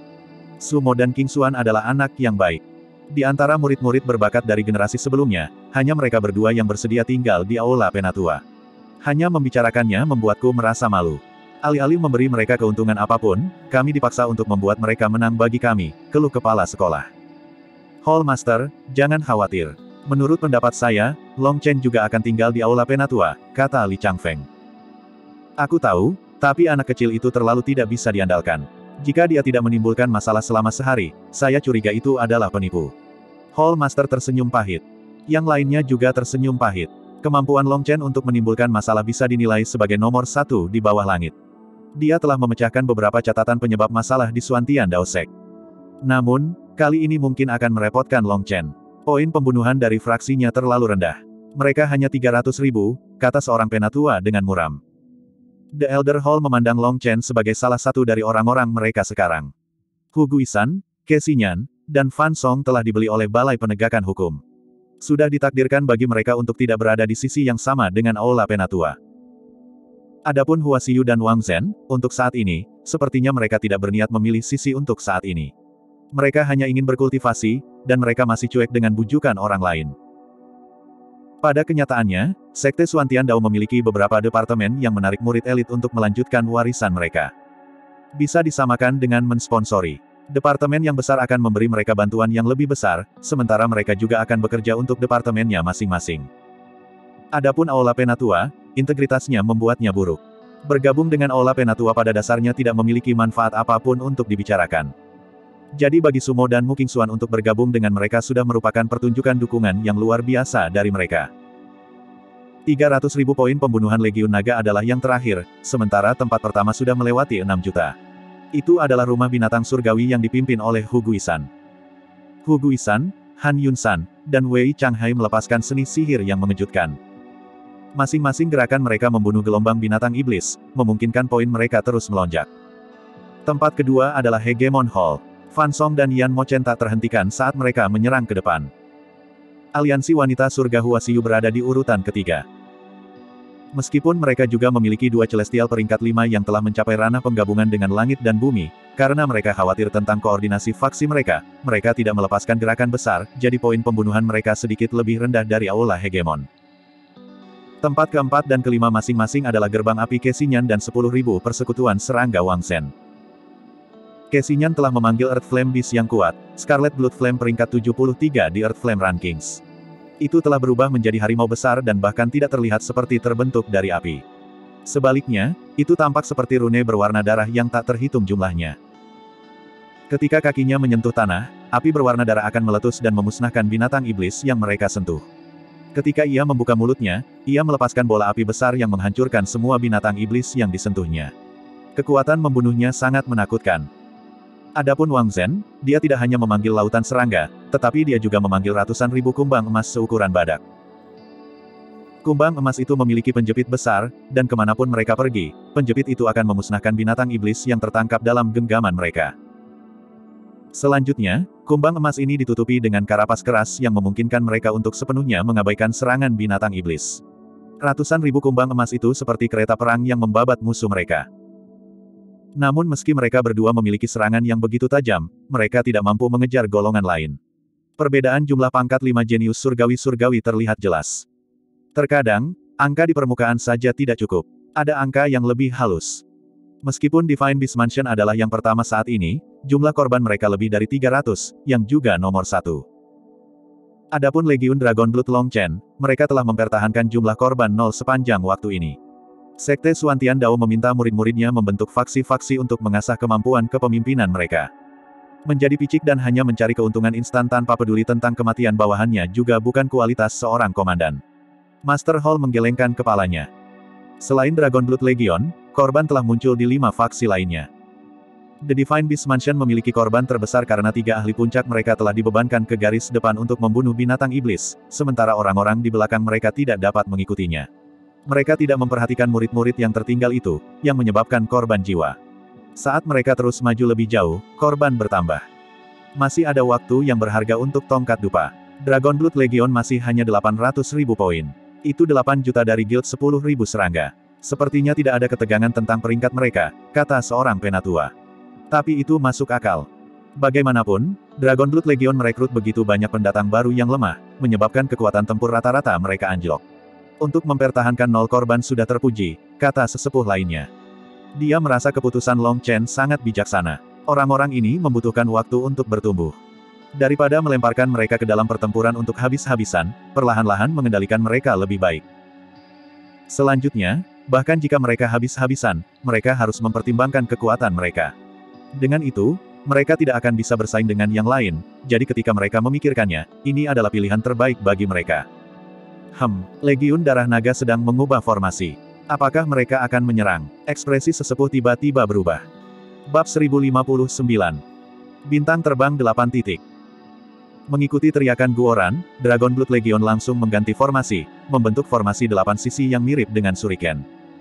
Sumo dan King Xuan adalah anak yang baik. Di antara murid-murid berbakat dari generasi sebelumnya, hanya mereka berdua yang bersedia tinggal di Aula Penatua. Hanya membicarakannya membuatku merasa malu. Alih-alih memberi mereka keuntungan apapun, kami dipaksa untuk membuat mereka menang bagi kami, keluh kepala sekolah. Hall Master, jangan khawatir. Menurut pendapat saya, Long Chen juga akan tinggal di Aula Penatua, kata Li Changfeng. Aku tahu, tapi anak kecil itu terlalu tidak bisa diandalkan. Jika dia tidak menimbulkan masalah selama sehari, saya curiga itu adalah penipu. Hall Master tersenyum pahit. Yang lainnya juga tersenyum pahit. Kemampuan Long Chen untuk menimbulkan masalah bisa dinilai sebagai nomor satu di bawah langit. Dia telah memecahkan beberapa catatan penyebab masalah di Suantian Daosek. Namun, kali ini mungkin akan merepotkan Long Chen. Poin pembunuhan dari fraksinya terlalu rendah. Mereka hanya tiga ratus ribu, kata seorang penatua dengan muram. The Elder Hall memandang Long Chen sebagai salah satu dari orang-orang mereka sekarang. Hu Guisan, Ke Xinyan, dan Fan Song telah dibeli oleh Balai Penegakan Hukum. Sudah ditakdirkan bagi mereka untuk tidak berada di sisi yang sama dengan Aula Penatua. Adapun Hua Xiu dan Wang Zhen, untuk saat ini, sepertinya mereka tidak berniat memilih sisi untuk saat ini. Mereka hanya ingin berkultivasi, dan mereka masih cuek dengan bujukan orang lain. Pada kenyataannya, Sekte Suantian Dao memiliki beberapa departemen yang menarik murid elit untuk melanjutkan warisan mereka. Bisa disamakan dengan mensponsori. Departemen yang besar akan memberi mereka bantuan yang lebih besar, sementara mereka juga akan bekerja untuk departemennya masing-masing. Adapun Aula Penatua, integritasnya membuatnya buruk. Bergabung dengan Aula Penatua pada dasarnya tidak memiliki manfaat apapun untuk dibicarakan. Jadi bagi Sumo dan Mu Qingxuan untuk bergabung dengan mereka sudah merupakan pertunjukan dukungan yang luar biasa dari mereka. tiga ratus ribu poin pembunuhan Legiun Naga adalah yang terakhir, sementara tempat pertama sudah melewati enam juta. Itu adalah rumah binatang surgawi yang dipimpin oleh Hu Guisan. Hu Guisan, Han Yunsan, dan Wei Changhai melepaskan seni sihir yang mengejutkan. Masing-masing gerakan mereka membunuh gelombang binatang iblis, memungkinkan poin mereka terus melonjak. Tempat kedua adalah Hegemon Hall. Fan Song dan Yan Mochen tak terhentikan saat mereka menyerang ke depan. Aliansi Wanita Surga Hua Xiu berada di urutan ketiga. Meskipun mereka juga memiliki dua celestial peringkat lima yang telah mencapai ranah penggabungan dengan langit dan bumi, karena mereka khawatir tentang koordinasi faksi mereka, mereka tidak melepaskan gerakan besar, jadi poin pembunuhan mereka sedikit lebih rendah dari Aula Hegemon. Tempat keempat dan kelima masing-masing adalah gerbang api Ke Xinyan dan sepuluh ribu persekutuan serangga Wang Zhen. Ke Xinyan telah memanggil Earth Flame Beast yang kuat, Scarlet Blood Flame peringkat tujuh puluh tiga di Earth Flame Rankings. Itu telah berubah menjadi harimau besar dan bahkan tidak terlihat seperti terbentuk dari api. Sebaliknya, itu tampak seperti rune berwarna darah yang tak terhitung jumlahnya. Ketika kakinya menyentuh tanah, api berwarna darah akan meletus dan memusnahkan binatang iblis yang mereka sentuh. Ketika ia membuka mulutnya, ia melepaskan bola api besar yang menghancurkan semua binatang iblis yang disentuhnya. Kekuatan membunuhnya sangat menakutkan. Adapun Wang Zhen, dia tidak hanya memanggil lautan serangga, tetapi dia juga memanggil ratusan ribu kumbang emas seukuran badak. Kumbang emas itu memiliki penjepit besar, dan kemanapun mereka pergi, penjepit itu akan memusnahkan binatang iblis yang tertangkap dalam genggaman mereka. Selanjutnya, kumbang emas ini ditutupi dengan karapas keras yang memungkinkan mereka untuk sepenuhnya mengabaikan serangan binatang iblis. Ratusan ribu kumbang emas itu seperti kereta perang yang membabat musuh mereka. Namun meski mereka berdua memiliki serangan yang begitu tajam, mereka tidak mampu mengejar golongan lain. Perbedaan jumlah pangkat lima jenius surgawi-surgawi terlihat jelas. Terkadang, angka di permukaan saja tidak cukup. Ada angka yang lebih halus. Meskipun Divine Beast Mansion adalah yang pertama saat ini, jumlah korban mereka lebih dari tiga ratus, yang juga nomor satu. Adapun Legiun Dragon Blood Longchen, mereka telah mempertahankan jumlah korban nol sepanjang waktu ini. Sekte Suantian Dao meminta murid-muridnya membentuk faksi-faksi untuk mengasah kemampuan kepemimpinan mereka. Menjadi picik dan hanya mencari keuntungan instan tanpa peduli tentang kematian bawahannya juga bukan kualitas seorang komandan. Master Hall menggelengkan kepalanya. Selain Dragon Blood Legion, korban telah muncul di lima faksi lainnya. The Divine Beast Mansion memiliki korban terbesar karena tiga ahli puncak mereka telah dibebankan ke garis depan untuk membunuh binatang iblis, sementara orang-orang di belakang mereka tidak dapat mengikutinya. Mereka tidak memperhatikan murid-murid yang tertinggal itu, yang menyebabkan korban jiwa. Saat mereka terus maju lebih jauh, korban bertambah. Masih ada waktu yang berharga untuk tongkat dupa. Dragon Blood Legion masih hanya delapan ratus ribu poin. Itu delapan juta dari guild sepuluh ribu serangga. Sepertinya tidak ada ketegangan tentang peringkat mereka, kata seorang penatua. Tapi itu masuk akal. Bagaimanapun, Dragon Blood Legion merekrut begitu banyak pendatang baru yang lemah, menyebabkan kekuatan tempur rata-rata mereka anjlok. Untuk mempertahankan nol korban sudah terpuji, kata sesepuh lainnya. Dia merasa keputusan Long Chen sangat bijaksana. Orang-orang ini membutuhkan waktu untuk bertumbuh. Daripada melemparkan mereka ke dalam pertempuran untuk habis-habisan, perlahan-lahan mengendalikan mereka lebih baik. Selanjutnya, bahkan jika mereka habis-habisan, mereka harus mempertimbangkan kekuatan mereka. Dengan itu, mereka tidak akan bisa bersaing dengan yang lain, jadi ketika mereka memikirkannya, ini adalah pilihan terbaik bagi mereka. Hem, Legiun Darah Naga sedang mengubah formasi. Apakah mereka akan menyerang? Ekspresi sesepuh tiba-tiba berubah. Bab seribu lima puluh sembilan. Bintang terbang delapan titik. Mengikuti teriakan Guoran, Dragon Blood Legion langsung mengganti formasi, membentuk formasi delapan sisi yang mirip dengan Shuriken.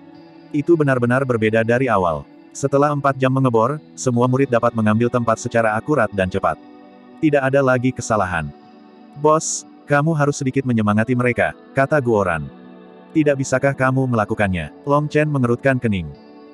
Itu benar-benar berbeda dari awal. Setelah empat jam mengebor, semua murid dapat mengambil tempat secara akurat dan cepat. Tidak ada lagi kesalahan. Bos, kamu harus sedikit menyemangati mereka, kata Guoran. Tidak bisakah kamu melakukannya? Long Chen mengerutkan kening.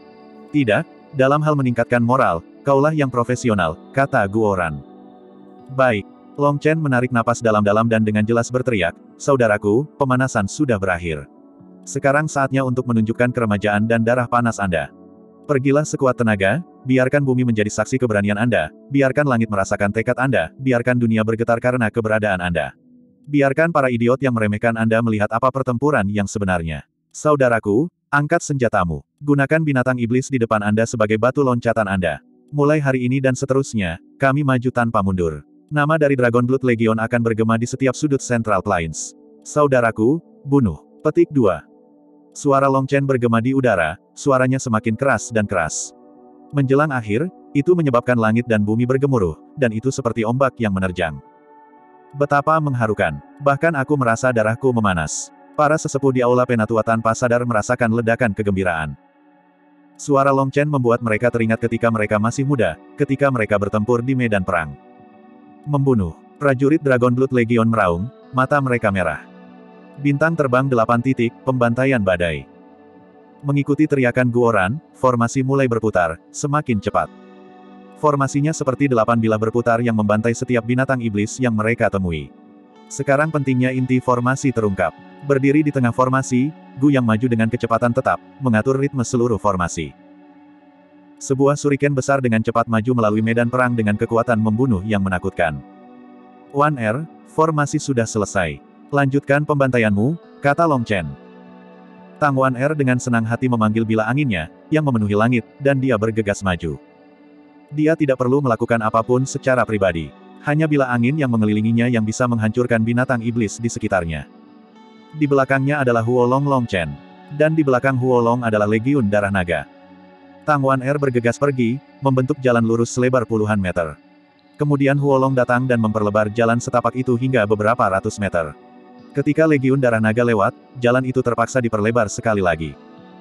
Tidak, dalam hal meningkatkan moral, kaulah yang profesional, kata Guoran. Baik. Long Chen menarik napas dalam-dalam dan dengan jelas berteriak, saudaraku, pemanasan sudah berakhir. Sekarang saatnya untuk menunjukkan keremajaan dan darah panas Anda. Pergilah sekuat tenaga, biarkan bumi menjadi saksi keberanian Anda, biarkan langit merasakan tekad Anda, biarkan dunia bergetar karena keberadaan Anda. Biarkan para idiot yang meremehkan Anda melihat apa pertempuran yang sebenarnya. Saudaraku, angkat senjatamu. Gunakan binatang iblis di depan Anda sebagai batu loncatan Anda. Mulai hari ini dan seterusnya, kami maju tanpa mundur. Nama dari Dragon Blood Legion akan bergema di setiap sudut Central Plains. Saudaraku, bunuh. Petik dua. Suara Long Chen bergema di udara, suaranya semakin keras dan keras. Menjelang akhir, itu menyebabkan langit dan bumi bergemuruh, dan itu seperti ombak yang menerjang. Betapa mengharukan. Bahkan aku merasa darahku memanas. Para sesepuh di aula penatua tanpa sadar merasakan ledakan kegembiraan. Suara Long Chen membuat mereka teringat ketika mereka masih muda, ketika mereka bertempur di medan perang. Membunuh. Prajurit Dragon Blood Legion meraung, mata mereka merah. Bintang terbang delapan titik, pembantaian badai. Mengikuti teriakan Guoran, formasi mulai berputar, semakin cepat. Formasinya seperti delapan bilah berputar yang membantai setiap binatang iblis yang mereka temui. Sekarang pentingnya inti formasi terungkap. Berdiri di tengah formasi, Gu yang maju dengan kecepatan tetap, mengatur ritme seluruh formasi. Sebuah shuriken besar dengan cepat maju melalui medan perang dengan kekuatan membunuh yang menakutkan. One R, formasi sudah selesai. Lanjutkan pembantaianmu, kata Long Chen. Tang One R dengan senang hati memanggil bilah anginnya, yang memenuhi langit, dan dia bergegas maju. Dia tidak perlu melakukan apapun secara pribadi. Hanya bilah angin yang mengelilinginya yang bisa menghancurkan binatang iblis di sekitarnya. Di belakangnya adalah Huolong Long Chen. Dan di belakang Huolong adalah Legiun Darah Naga. Tang Wan Er bergegas pergi, membentuk jalan lurus selebar puluhan meter. Kemudian Huolong datang dan memperlebar jalan setapak itu hingga beberapa ratus meter. Ketika Legiun Darah Naga lewat, jalan itu terpaksa diperlebar sekali lagi.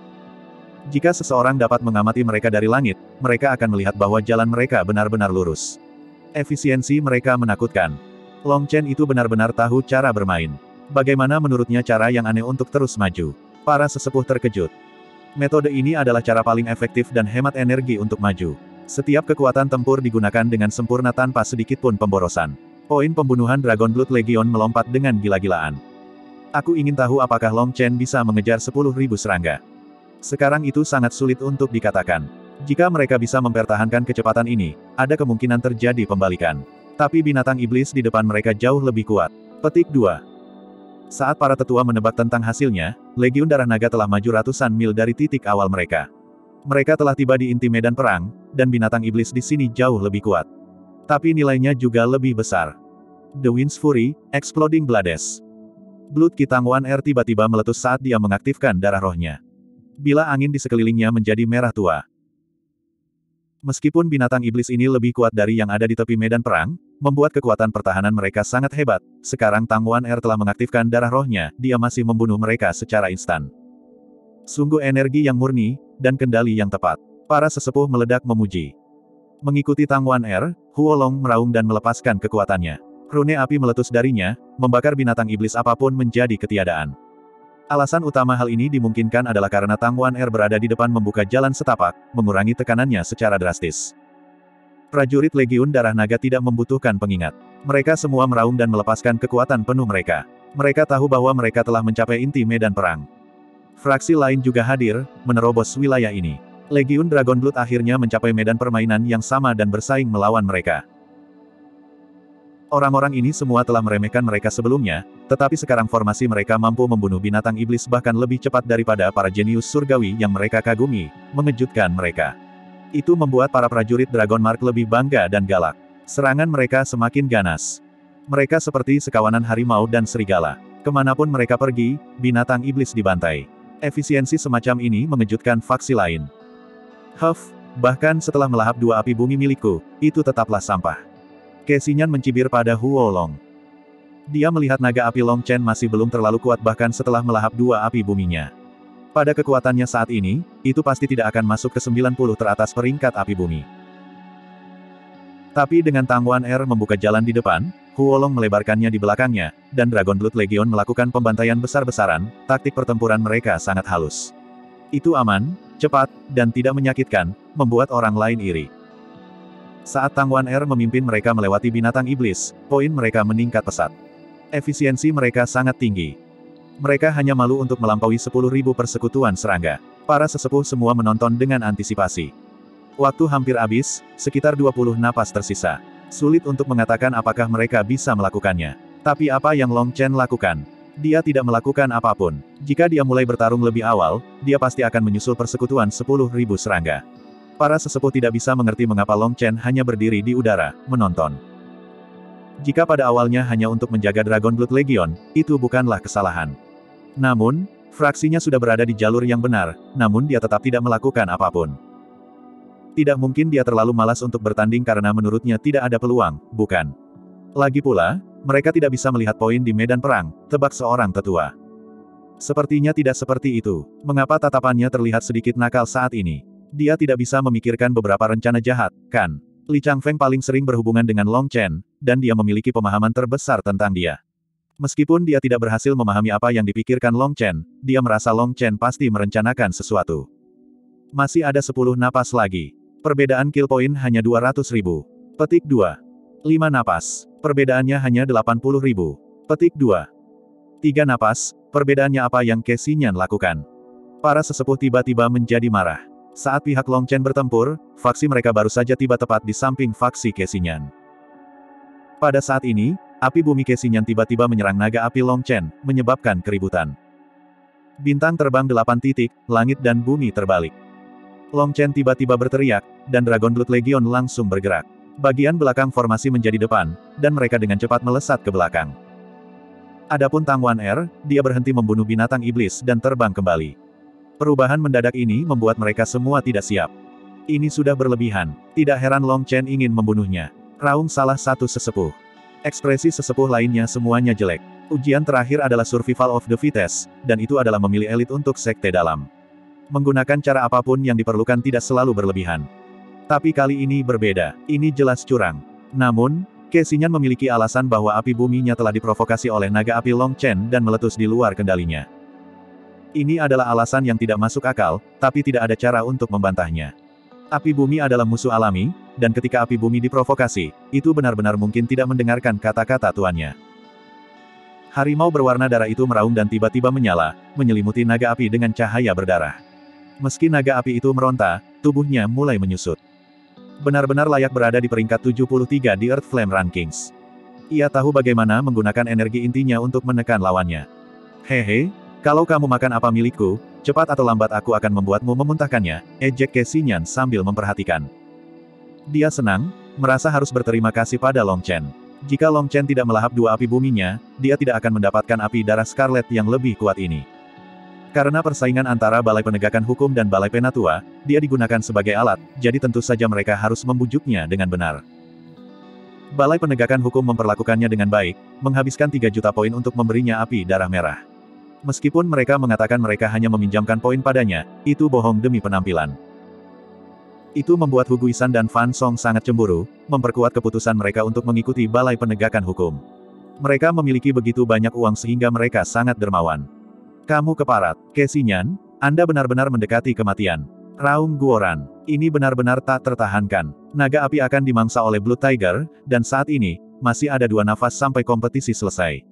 Jika seseorang dapat mengamati mereka dari langit, mereka akan melihat bahwa jalan mereka benar-benar lurus. Efisiensi mereka menakutkan. Long Chen itu benar-benar tahu cara bermain. Bagaimana menurutnya cara yang aneh untuk terus maju? Para sesepuh terkejut. Metode ini adalah cara paling efektif dan hemat energi untuk maju. Setiap kekuatan tempur digunakan dengan sempurna tanpa sedikit pun pemborosan. Poin pembunuhan Dragon Blood Legion melompat dengan gila-gilaan. Aku ingin tahu apakah Long Chen bisa mengejar sepuluh ribu serangga. Sekarang itu sangat sulit untuk dikatakan. Jika mereka bisa mempertahankan kecepatan ini, ada kemungkinan terjadi pembalikan. Tapi binatang iblis di depan mereka jauh lebih kuat. Petik dua. Saat para tetua menebak tentang hasilnya, Legiun Darah Naga telah maju ratusan mil dari titik awal mereka. Mereka telah tiba di inti medan perang, dan binatang iblis di sini jauh lebih kuat. Tapi nilainya juga lebih besar. The Wind's Fury, Exploding Blades. Blood Ki Tangwan Er tiba-tiba meletus saat dia mengaktifkan darah rohnya. Bila angin di sekelilingnya menjadi merah tua. Meskipun binatang iblis ini lebih kuat dari yang ada di tepi medan perang, membuat kekuatan pertahanan mereka sangat hebat, sekarang Tangwan Er telah mengaktifkan darah rohnya, dia masih membunuh mereka secara instan. Sungguh energi yang murni, dan kendali yang tepat. Para sesepuh meledak memuji. Mengikuti Tangwan Er, Huolong meraung dan melepaskan kekuatannya. Rune api meletus darinya, membakar binatang iblis apapun menjadi ketiadaan. Alasan utama hal ini dimungkinkan adalah karena Tangwan Er berada di depan membuka jalan setapak, mengurangi tekanannya secara drastis. Prajurit Legiun Darah Naga tidak membutuhkan pengingat. Mereka semua meraung dan melepaskan kekuatan penuh mereka. Mereka tahu bahwa mereka telah mencapai inti medan perang. Fraksi lain juga hadir, menerobos wilayah ini. Legiun Dragon Blood akhirnya mencapai medan permainan yang sama dan bersaing melawan mereka. Orang-orang ini semua telah meremehkan mereka sebelumnya, tetapi sekarang formasi mereka mampu membunuh binatang iblis bahkan lebih cepat daripada para jenius surgawi yang mereka kagumi, mengejutkan mereka. Itu membuat para prajurit Dragon Mark lebih bangga dan galak. Serangan mereka semakin ganas. Mereka seperti sekawanan harimau dan serigala. Kemanapun mereka pergi, binatang iblis dibantai. Efisiensi semacam ini mengejutkan faksi lain. Huff, bahkan setelah melahap dua api bumi milikku, itu tetaplah sampah. Kesinyan mencibir pada Huolong. Dia melihat naga api Long Chen masih belum terlalu kuat bahkan setelah melahap dua api buminya. Pada kekuatannya saat ini, itu pasti tidak akan masuk ke sembilan puluh teratas peringkat api bumi. Tapi dengan Tangwan Er membuka jalan di depan, Huolong melebarkannya di belakangnya, dan Dragon Blood Legion melakukan pembantaian besar-besaran, taktik pertempuran mereka sangat halus. Itu aman, cepat, dan tidak menyakitkan, membuat orang lain iri. Saat Tangwan Er memimpin mereka melewati binatang iblis, poin mereka meningkat pesat. Efisiensi mereka sangat tinggi. Mereka hanya malu untuk melampaui sepuluh ribu persekutuan serangga. Para sesepuh semua menonton dengan antisipasi. Waktu hampir habis, sekitar dua puluh napas tersisa. Sulit untuk mengatakan apakah mereka bisa melakukannya. Tapi apa yang Long Chen lakukan? Dia tidak melakukan apapun. Jika dia mulai bertarung lebih awal, dia pasti akan menyusul persekutuan sepuluh ribu serangga. Para sesepuh tidak bisa mengerti mengapa Long Chen hanya berdiri di udara, menonton. Jika pada awalnya hanya untuk menjaga Dragon Blood Legion, itu bukanlah kesalahan. Namun, fraksinya sudah berada di jalur yang benar, namun dia tetap tidak melakukan apapun. Tidak mungkin dia terlalu malas untuk bertanding karena menurutnya tidak ada peluang, bukan? Lagi pula, mereka tidak bisa melihat poin di medan perang, tebak seorang tetua. Sepertinya tidak seperti itu. Mengapa tatapannya terlihat sedikit nakal saat ini? Dia tidak bisa memikirkan beberapa rencana jahat, kan? Li Changfeng paling sering berhubungan dengan Long Chen, dan dia memiliki pemahaman terbesar tentang dia. Meskipun dia tidak berhasil memahami apa yang dipikirkan Long Chen, dia merasa Long Chen pasti merencanakan sesuatu. Masih ada sepuluh napas lagi. Perbedaan kill point hanya dua ratus ribu. Petik dua. lima napas. Perbedaannya hanya delapan puluh ribu. Petik dua. tiga napas. Perbedaannya apa yang Kesinyan lakukan? Para sesepuh tiba-tiba menjadi marah. Saat pihak Long Chen bertempur, faksi mereka baru saja tiba tepat di samping faksi Kesinyan. Pada saat ini, api bumi Kesinyan tiba-tiba menyerang naga api Long Chen, menyebabkan keributan. Bintang terbang delapan titik, langit dan bumi terbalik. Long Chen tiba-tiba berteriak, dan Dragon Blood Legion langsung bergerak. Bagian belakang formasi menjadi depan, dan mereka dengan cepat melesat ke belakang. Adapun Tangwan Er, dia berhenti membunuh binatang iblis dan terbang kembali. Perubahan mendadak ini membuat mereka semua tidak siap. Ini sudah berlebihan. Tidak heran Long Chen ingin membunuhnya. Raung salah satu sesepuh. Ekspresi sesepuh lainnya semuanya jelek. Ujian terakhir adalah survival of the fittest, dan itu adalah memilih elit untuk sekte dalam. Menggunakan cara apapun yang diperlukan tidak selalu berlebihan. Tapi kali ini berbeda. Ini jelas curang. Namun, Kesinyan memiliki alasan bahwa api buminya telah diprovokasi oleh naga api Long Chen dan meletus di luar kendalinya. Ini adalah alasan yang tidak masuk akal, tapi tidak ada cara untuk membantahnya. Api bumi adalah musuh alami, dan ketika api bumi diprovokasi, itu benar-benar mungkin tidak mendengarkan kata-kata tuannya. Harimau berwarna darah itu meraung dan tiba-tiba menyala, menyelimuti naga api dengan cahaya berdarah. Meski naga api itu meronta, tubuhnya mulai menyusut. Benar-benar layak berada di peringkat tujuh puluh tiga di Earth Flame Rankings. Ia tahu bagaimana menggunakan energi intinya untuk menekan lawannya. Hehe, kalau kamu makan apa milikku, cepat atau lambat aku akan membuatmu memuntahkannya, ejek Kesinyan sambil memperhatikan. Dia senang, merasa harus berterima kasih pada Long Chen. Jika Long Chen tidak melahap dua api buminya, dia tidak akan mendapatkan api darah Scarlet yang lebih kuat ini. Karena persaingan antara Balai Penegakan Hukum dan Balai Penatua, dia digunakan sebagai alat, jadi tentu saja mereka harus membujuknya dengan benar. Balai Penegakan Hukum memperlakukannya dengan baik, menghabiskan tiga juta poin untuk memberinya api darah merah. Meskipun mereka mengatakan mereka hanya meminjamkan poin padanya, itu bohong demi penampilan. Itu membuat Hu Guisan dan Fan Song sangat cemburu, memperkuat keputusan mereka untuk mengikuti Balai Penegakan Hukum. Mereka memiliki begitu banyak uang sehingga mereka sangat dermawan. Kamu keparat, Kesinyan, Anda benar-benar mendekati kematian. Raung Guoran, ini benar-benar tak tertahankan. Naga api akan dimangsa oleh Blood Tiger, dan saat ini, masih ada dua nafas sampai kompetisi selesai.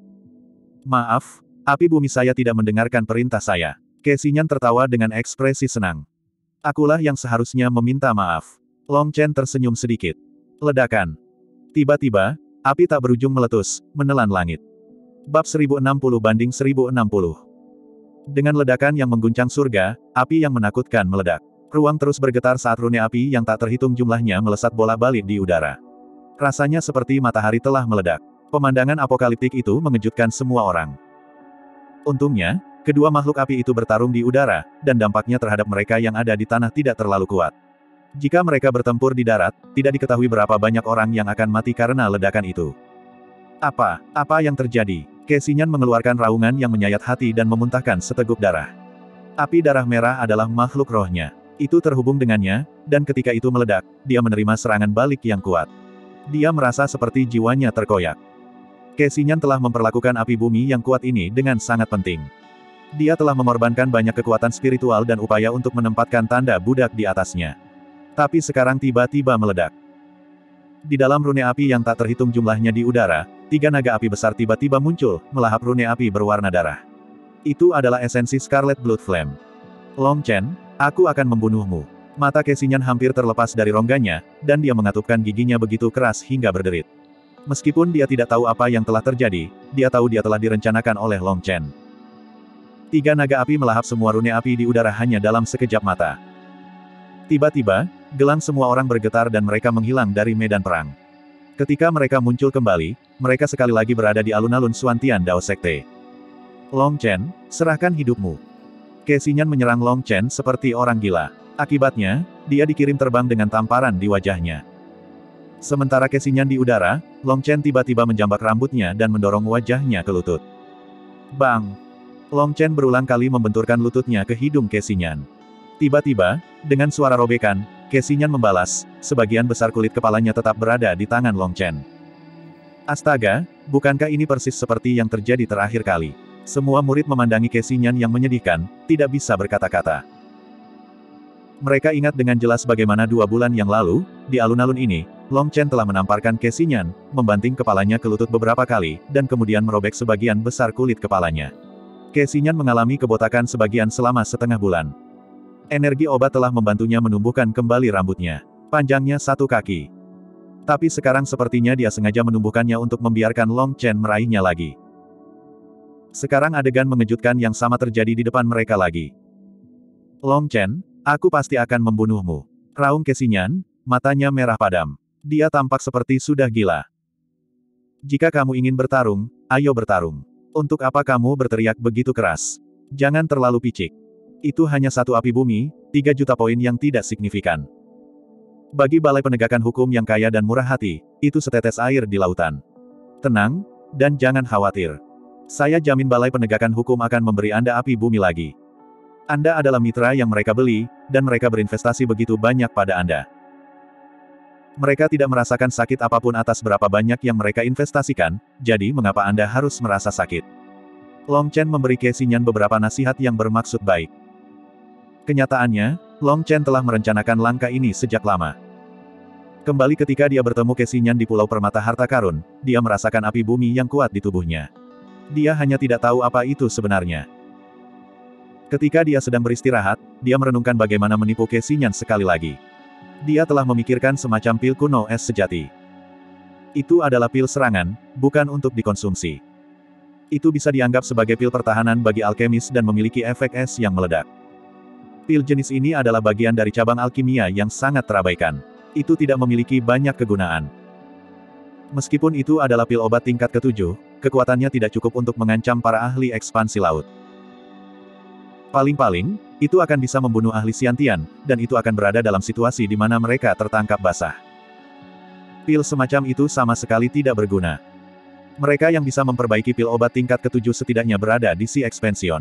Maaf, api bumi saya tidak mendengarkan perintah saya. Kesinyan tertawa dengan ekspresi senang. Akulah yang seharusnya meminta maaf. Long Chen tersenyum sedikit. Ledakan. Tiba-tiba, api tak berujung meletus, menelan langit. Bab seribu enam puluh banding seribu enam puluh. Dengan ledakan yang mengguncang surga, api yang menakutkan meledak. Ruang terus bergetar saat rune api yang tak terhitung jumlahnya melesat bola-balik di udara. Rasanya seperti matahari telah meledak. Pemandangan apokaliptik itu mengejutkan semua orang. Untungnya, kedua makhluk api itu bertarung di udara, dan dampaknya terhadap mereka yang ada di tanah tidak terlalu kuat. Jika mereka bertempur di darat, tidak diketahui berapa banyak orang yang akan mati karena ledakan itu. Apa, apa yang terjadi? Kesinyan mengeluarkan raungan yang menyayat hati dan memuntahkan seteguk darah. Api darah merah adalah makhluk rohnya. Itu terhubung dengannya, dan ketika itu meledak, dia menerima serangan balik yang kuat. Dia merasa seperti jiwanya terkoyak. Kesinyan telah memperlakukan api bumi yang kuat ini dengan sangat penting. Dia telah mengorbankan banyak kekuatan spiritual dan upaya untuk menempatkan tanda budak di atasnya. Tapi sekarang tiba-tiba meledak. Di dalam rune api yang tak terhitung jumlahnya di udara, tiga naga api besar tiba-tiba muncul, melahap rune api berwarna darah. Itu adalah esensi Scarlet Blood Flame. Long Chen, aku akan membunuhmu. Mata Kesinyan hampir terlepas dari rongganya, dan dia mengatupkan giginya begitu keras hingga berderit. Meskipun dia tidak tahu apa yang telah terjadi, dia tahu dia telah direncanakan oleh Long Chen. Tiga naga api melahap semua rune api di udara hanya dalam sekejap mata. Tiba-tiba, gelang semua orang bergetar dan mereka menghilang dari medan perang. Ketika mereka muncul kembali, mereka sekali lagi berada di alun-alun Suantian Dao Sekte. Long Chen, serahkan hidupmu. Kesinyan menyerang Long Chen seperti orang gila. Akibatnya, dia dikirim terbang dengan tamparan di wajahnya. Sementara Kesinyan di udara, Long Chen tiba-tiba menjambak rambutnya dan mendorong wajahnya ke lutut. Bang! Long Chen berulang kali membenturkan lututnya ke hidung Kesinyan. Tiba-tiba, dengan suara robekan, Kesinyan membalas, sebagian besar kulit kepalanya tetap berada di tangan Long Chen. Astaga, bukankah ini persis seperti yang terjadi terakhir kali? Semua murid memandangi Kesinyan yang menyedihkan, tidak bisa berkata-kata. Mereka ingat dengan jelas bagaimana dua bulan yang lalu, di alun-alun ini, Long Chen telah menamparkan Kesinyan, membanting kepalanya ke lutut beberapa kali, dan kemudian merobek sebagian besar kulit kepalanya. Kesinyan mengalami kebotakan sebagian selama setengah bulan. Energi obat telah membantunya menumbuhkan kembali rambutnya. Panjangnya satu kaki. Tapi sekarang sepertinya dia sengaja menumbuhkannya untuk membiarkan Long Chen meraihnya lagi. Sekarang adegan mengejutkan yang sama terjadi di depan mereka lagi. Long Chen, aku pasti akan membunuhmu. Raung Kesinyan, matanya merah padam. Dia tampak seperti sudah gila. Jika kamu ingin bertarung, ayo bertarung. Untuk apa kamu berteriak begitu keras? Jangan terlalu picik. Itu hanya satu api bumi, tiga juta poin yang tidak signifikan. Bagi Balai Penegakan Hukum yang kaya dan murah hati, itu setetes air di lautan. Tenang, dan jangan khawatir. Saya jamin Balai Penegakan Hukum akan memberi Anda api bumi lagi. Anda adalah mitra yang mereka beli, dan mereka berinvestasi begitu banyak pada Anda. Mereka tidak merasakan sakit apapun atas berapa banyak yang mereka investasikan, jadi mengapa Anda harus merasa sakit? Long Chen memberi Xinyan beberapa nasihat yang bermaksud baik. Kenyataannya, Long Chen telah merencanakan langkah ini sejak lama. Kembali ketika dia bertemu Xinyan di Pulau Permata Harta Karun, dia merasakan api bumi yang kuat di tubuhnya. Dia hanya tidak tahu apa itu sebenarnya. Ketika dia sedang beristirahat, dia merenungkan bagaimana menipu Xinyan sekali lagi. Dia telah memikirkan semacam pil kuno es sejati. Itu adalah pil serangan, bukan untuk dikonsumsi. Itu bisa dianggap sebagai pil pertahanan bagi alkemis dan memiliki efek es yang meledak. Pil jenis ini adalah bagian dari cabang alkimia yang sangat terabaikan. Itu tidak memiliki banyak kegunaan. Meskipun itu adalah pil obat tingkat ketujuh, kekuatannya tidak cukup untuk mengancam para ahli ekspansi laut. Paling-paling, itu akan bisa membunuh ahli Xiantian, dan itu akan berada dalam situasi di mana mereka tertangkap basah. Pil semacam itu sama sekali tidak berguna. Mereka yang bisa memperbaiki pil obat tingkat ketujuh setidaknya berada di Si Expansion.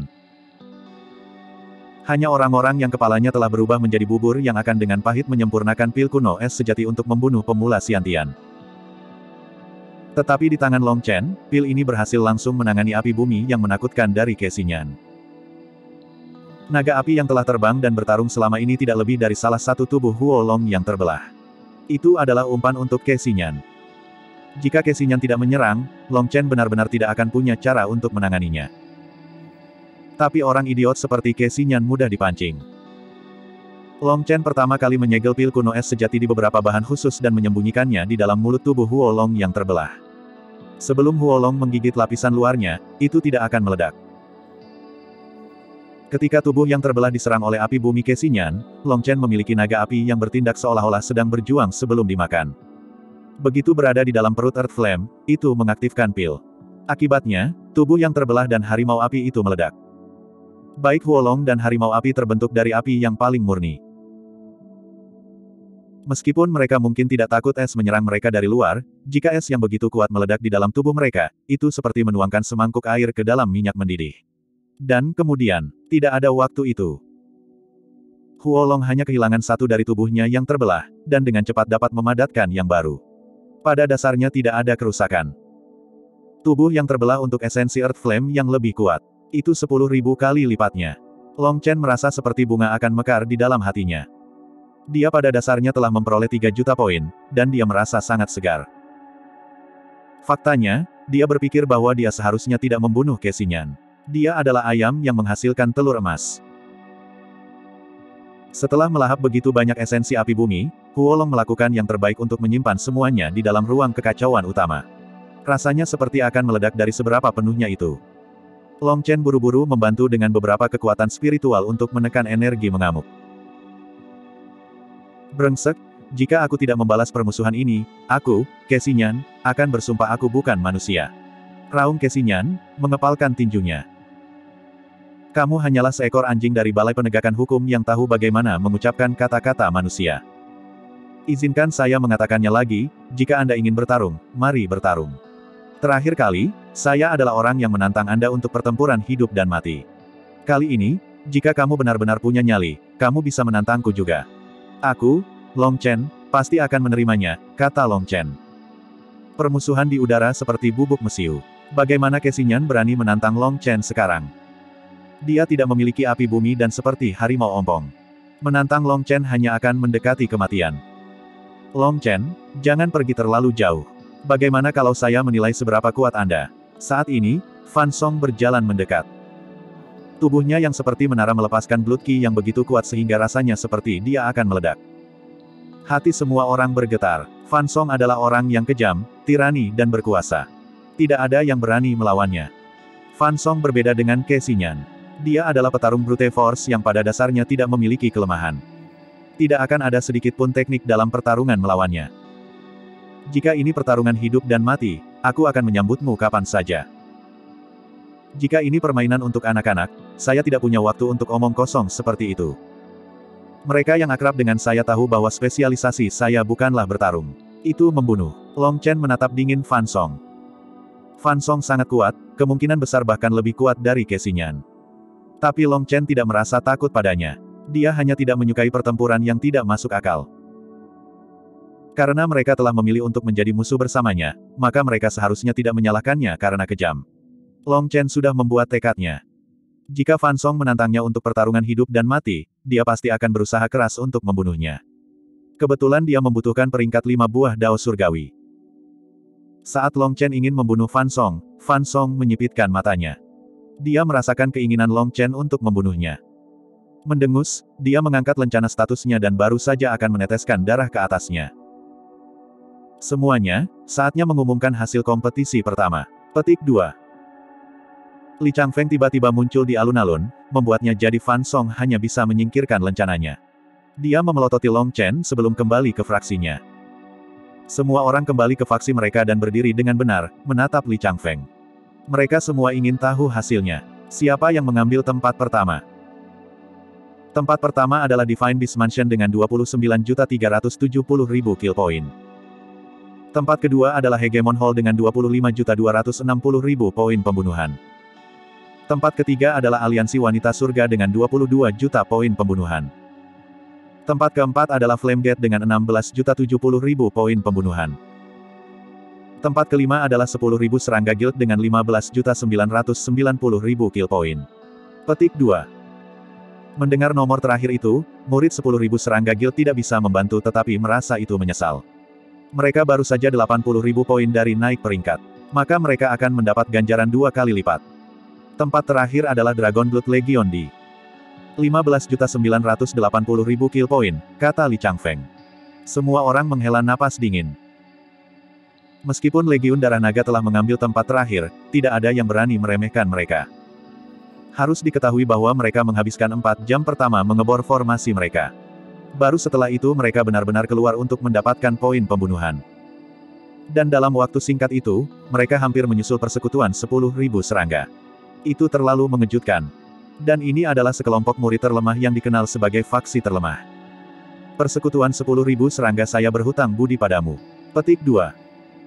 Hanya orang-orang yang kepalanya telah berubah menjadi bubur yang akan dengan pahit menyempurnakan pil kuno es sejati untuk membunuh pemula Xiantian. Tetapi di tangan Long Chen, pil ini berhasil langsung menangani api bumi yang menakutkan dari Xinyan. Naga api yang telah terbang dan bertarung selama ini tidak lebih dari salah satu tubuh Huo Long yang terbelah. Itu adalah umpan untuk Xinyan. Jika Xinyan tidak menyerang, Long Chen benar-benar tidak akan punya cara untuk menanganinya. Tapi orang idiot seperti Xinyan mudah dipancing. Long Chen pertama kali menyegel pil kuno es sejati di beberapa bahan khusus dan menyembunyikannya di dalam mulut tubuh Huo Long yang terbelah. Sebelum Huo Long menggigit lapisan luarnya, itu tidak akan meledak. Ketika tubuh yang terbelah diserang oleh api bumi Xinyan, Long Chen memiliki naga api yang bertindak seolah-olah sedang berjuang sebelum dimakan. Begitu berada di dalam perut Earth Flame, itu mengaktifkan pil. Akibatnya, tubuh yang terbelah dan harimau api itu meledak. Baik Huo Long dan harimau api terbentuk dari api yang paling murni. Meskipun mereka mungkin tidak takut es menyerang mereka dari luar, jika es yang begitu kuat meledak di dalam tubuh mereka, itu seperti menuangkan semangkuk air ke dalam minyak mendidih. Dan kemudian, tidak ada waktu itu. Huo Long hanya kehilangan satu dari tubuhnya yang terbelah, dan dengan cepat dapat memadatkan yang baru. Pada dasarnya tidak ada kerusakan. Tubuh yang terbelah untuk esensi Earth Flame yang lebih kuat. Itu sepuluh ribu kali lipatnya. Long Chen merasa seperti bunga akan mekar di dalam hatinya. Dia pada dasarnya telah memperoleh tiga juta poin, dan dia merasa sangat segar. Faktanya, dia berpikir bahwa dia seharusnya tidak membunuh Xinyan. Dia adalah ayam yang menghasilkan telur emas. Setelah melahap begitu banyak esensi api bumi, Huo Long melakukan yang terbaik untuk menyimpan semuanya di dalam ruang kekacauan utama. Rasanya seperti akan meledak dari seberapa penuhnya itu. Long Chen buru-buru membantu dengan beberapa kekuatan spiritual untuk menekan energi mengamuk. Brengsek, jika aku tidak membalas permusuhan ini, aku, Xinyan, akan bersumpah aku bukan manusia. Raung Xinyan, mengepalkan tinjunya. Kamu hanyalah seekor anjing dari Balai Penegakan Hukum yang tahu bagaimana mengucapkan kata-kata manusia. Izinkan saya mengatakannya lagi, jika Anda ingin bertarung, mari bertarung. Terakhir kali, saya adalah orang yang menantang Anda untuk pertempuran hidup dan mati. Kali ini, jika kamu benar-benar punya nyali, kamu bisa menantangku juga. Aku, Long Chen, pasti akan menerimanya, kata Long Chen. Permusuhan di udara seperti bubuk mesiu. Bagaimana Xinyan berani menantang Long Chen sekarang? Dia tidak memiliki api bumi dan seperti harimau ompong. Menantang Long Chen hanya akan mendekati kematian. Long Chen, jangan pergi terlalu jauh. Bagaimana kalau saya menilai seberapa kuat Anda? Saat ini, Fan Song berjalan mendekat. Tubuhnya yang seperti menara melepaskan blood ki yang begitu kuat sehingga rasanya seperti dia akan meledak. Hati semua orang bergetar. Fan Song adalah orang yang kejam, tirani dan berkuasa. Tidak ada yang berani melawannya. Fan Song berbeda dengan Xinyan. Dia adalah petarung brute force yang pada dasarnya tidak memiliki kelemahan. Tidak akan ada sedikit pun teknik dalam pertarungan melawannya. Jika ini pertarungan hidup dan mati, aku akan menyambutmu kapan saja. Jika ini permainan untuk anak-anak, saya tidak punya waktu untuk omong kosong seperti itu. Mereka yang akrab dengan saya tahu bahwa spesialisasi saya bukanlah bertarung. Itu membunuh. Long Chen menatap dingin Fan Song. Fan Song sangat kuat, kemungkinan besar bahkan lebih kuat dari Xinyan. Tapi Long Chen tidak merasa takut padanya. Dia hanya tidak menyukai pertempuran yang tidak masuk akal. Karena mereka telah memilih untuk menjadi musuh bersamanya, maka mereka seharusnya tidak menyalahkannya karena kejam. Long Chen sudah membuat tekadnya. Jika Fan Song menantangnya untuk pertarungan hidup dan mati, dia pasti akan berusaha keras untuk membunuhnya. Kebetulan dia membutuhkan peringkat lima buah dao surgawi. Saat Long Chen ingin membunuh Fan Song, Fan Song menyipitkan matanya. Dia merasakan keinginan Long Chen untuk membunuhnya. Mendengus, dia mengangkat lencana statusnya dan baru saja akan meneteskan darah ke atasnya. Semuanya, saatnya mengumumkan hasil kompetisi pertama. Petik dua. Li Changfeng tiba-tiba muncul di alun-alun, membuatnya jadi Fan Song hanya bisa menyingkirkan lencananya. Dia memelototi Long Chen sebelum kembali ke fraksinya. Semua orang kembali ke faksi mereka dan berdiri dengan benar, menatap Li Changfeng. Mereka semua ingin tahu hasilnya. Siapa yang mengambil tempat pertama? Tempat pertama adalah Divine Beast Mansion dengan dua puluh sembilan juta tiga ratus tujuh puluh ribu kill point. Tempat kedua adalah Hegemon Hall dengan dua puluh lima juta dua ratus enam puluh ribu poin pembunuhan. Tempat ketiga adalah Aliansi Wanita Surga dengan dua puluh dua juta poin pembunuhan. Tempat keempat adalah Flamegate dengan enam belas juta tujuh puluh ribu poin pembunuhan. Tempat kelima adalah sepuluh ribu Serangga Guild dengan lima belas juta sembilan ratus sembilan puluh ribu kill point. Petik dua. Mendengar nomor terakhir itu, murid sepuluh ribu Serangga Guild tidak bisa membantu tetapi merasa itu menyesal. Mereka baru saja delapan puluh ribu poin dari naik peringkat. Maka mereka akan mendapat ganjaran dua kali lipat. Tempat terakhir adalah Dragon Blood Legion di lima belas juta sembilan ratus delapan puluh ribu kill point, kata Li Changfeng. Semua orang menghela napas dingin. Meskipun Legiun Darah Naga telah mengambil tempat terakhir, tidak ada yang berani meremehkan mereka. Harus diketahui bahwa mereka menghabiskan empat jam pertama mengebor formasi mereka. Baru setelah itu mereka benar-benar keluar untuk mendapatkan poin pembunuhan. Dan dalam waktu singkat itu, mereka hampir menyusul persekutuan sepuluh ribu serangga. Itu terlalu mengejutkan. Dan ini adalah sekelompok murid terlemah yang dikenal sebagai faksi terlemah. Persekutuan sepuluh ribu serangga, saya berhutang budi padamu. Petik dua.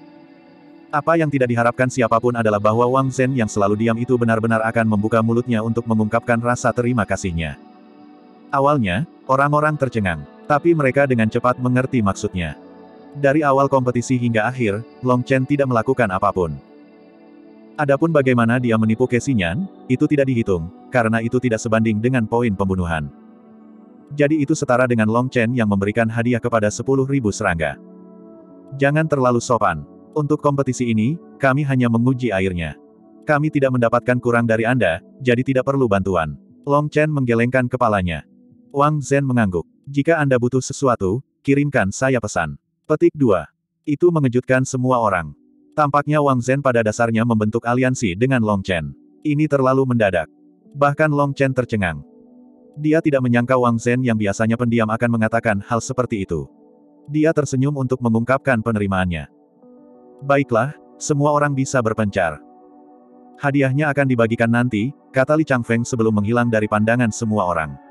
Apa yang tidak diharapkan siapapun adalah bahwa Wang Zhen yang selalu diam itu benar-benar akan membuka mulutnya untuk mengungkapkan rasa terima kasihnya. Awalnya, orang-orang tercengang, tapi mereka dengan cepat mengerti maksudnya. Dari awal kompetisi hingga akhir, Long Chen tidak melakukan apapun. Adapun bagaimana dia menipu Kesinyan, itu tidak dihitung, karena itu tidak sebanding dengan poin pembunuhan. Jadi itu setara dengan Long Chen yang memberikan hadiah kepada sepuluh ribu serangga. Jangan terlalu sopan. Untuk kompetisi ini, kami hanya menguji airnya. Kami tidak mendapatkan kurang dari Anda, jadi tidak perlu bantuan. Long Chen menggelengkan kepalanya. Wang Zhen mengangguk. Jika Anda butuh sesuatu, kirimkan saya pesan. Petik dua. Itu mengejutkan semua orang. Tampaknya Wang Zhen pada dasarnya membentuk aliansi dengan Long Chen. Ini terlalu mendadak. Bahkan Long Chen tercengang. Dia tidak menyangka Wang Zhen yang biasanya pendiam akan mengatakan hal seperti itu. Dia tersenyum untuk mengungkapkan penerimaannya. Baiklah, semua orang bisa berpencar. Hadiahnya akan dibagikan nanti, kata Li Changfeng sebelum menghilang dari pandangan semua orang.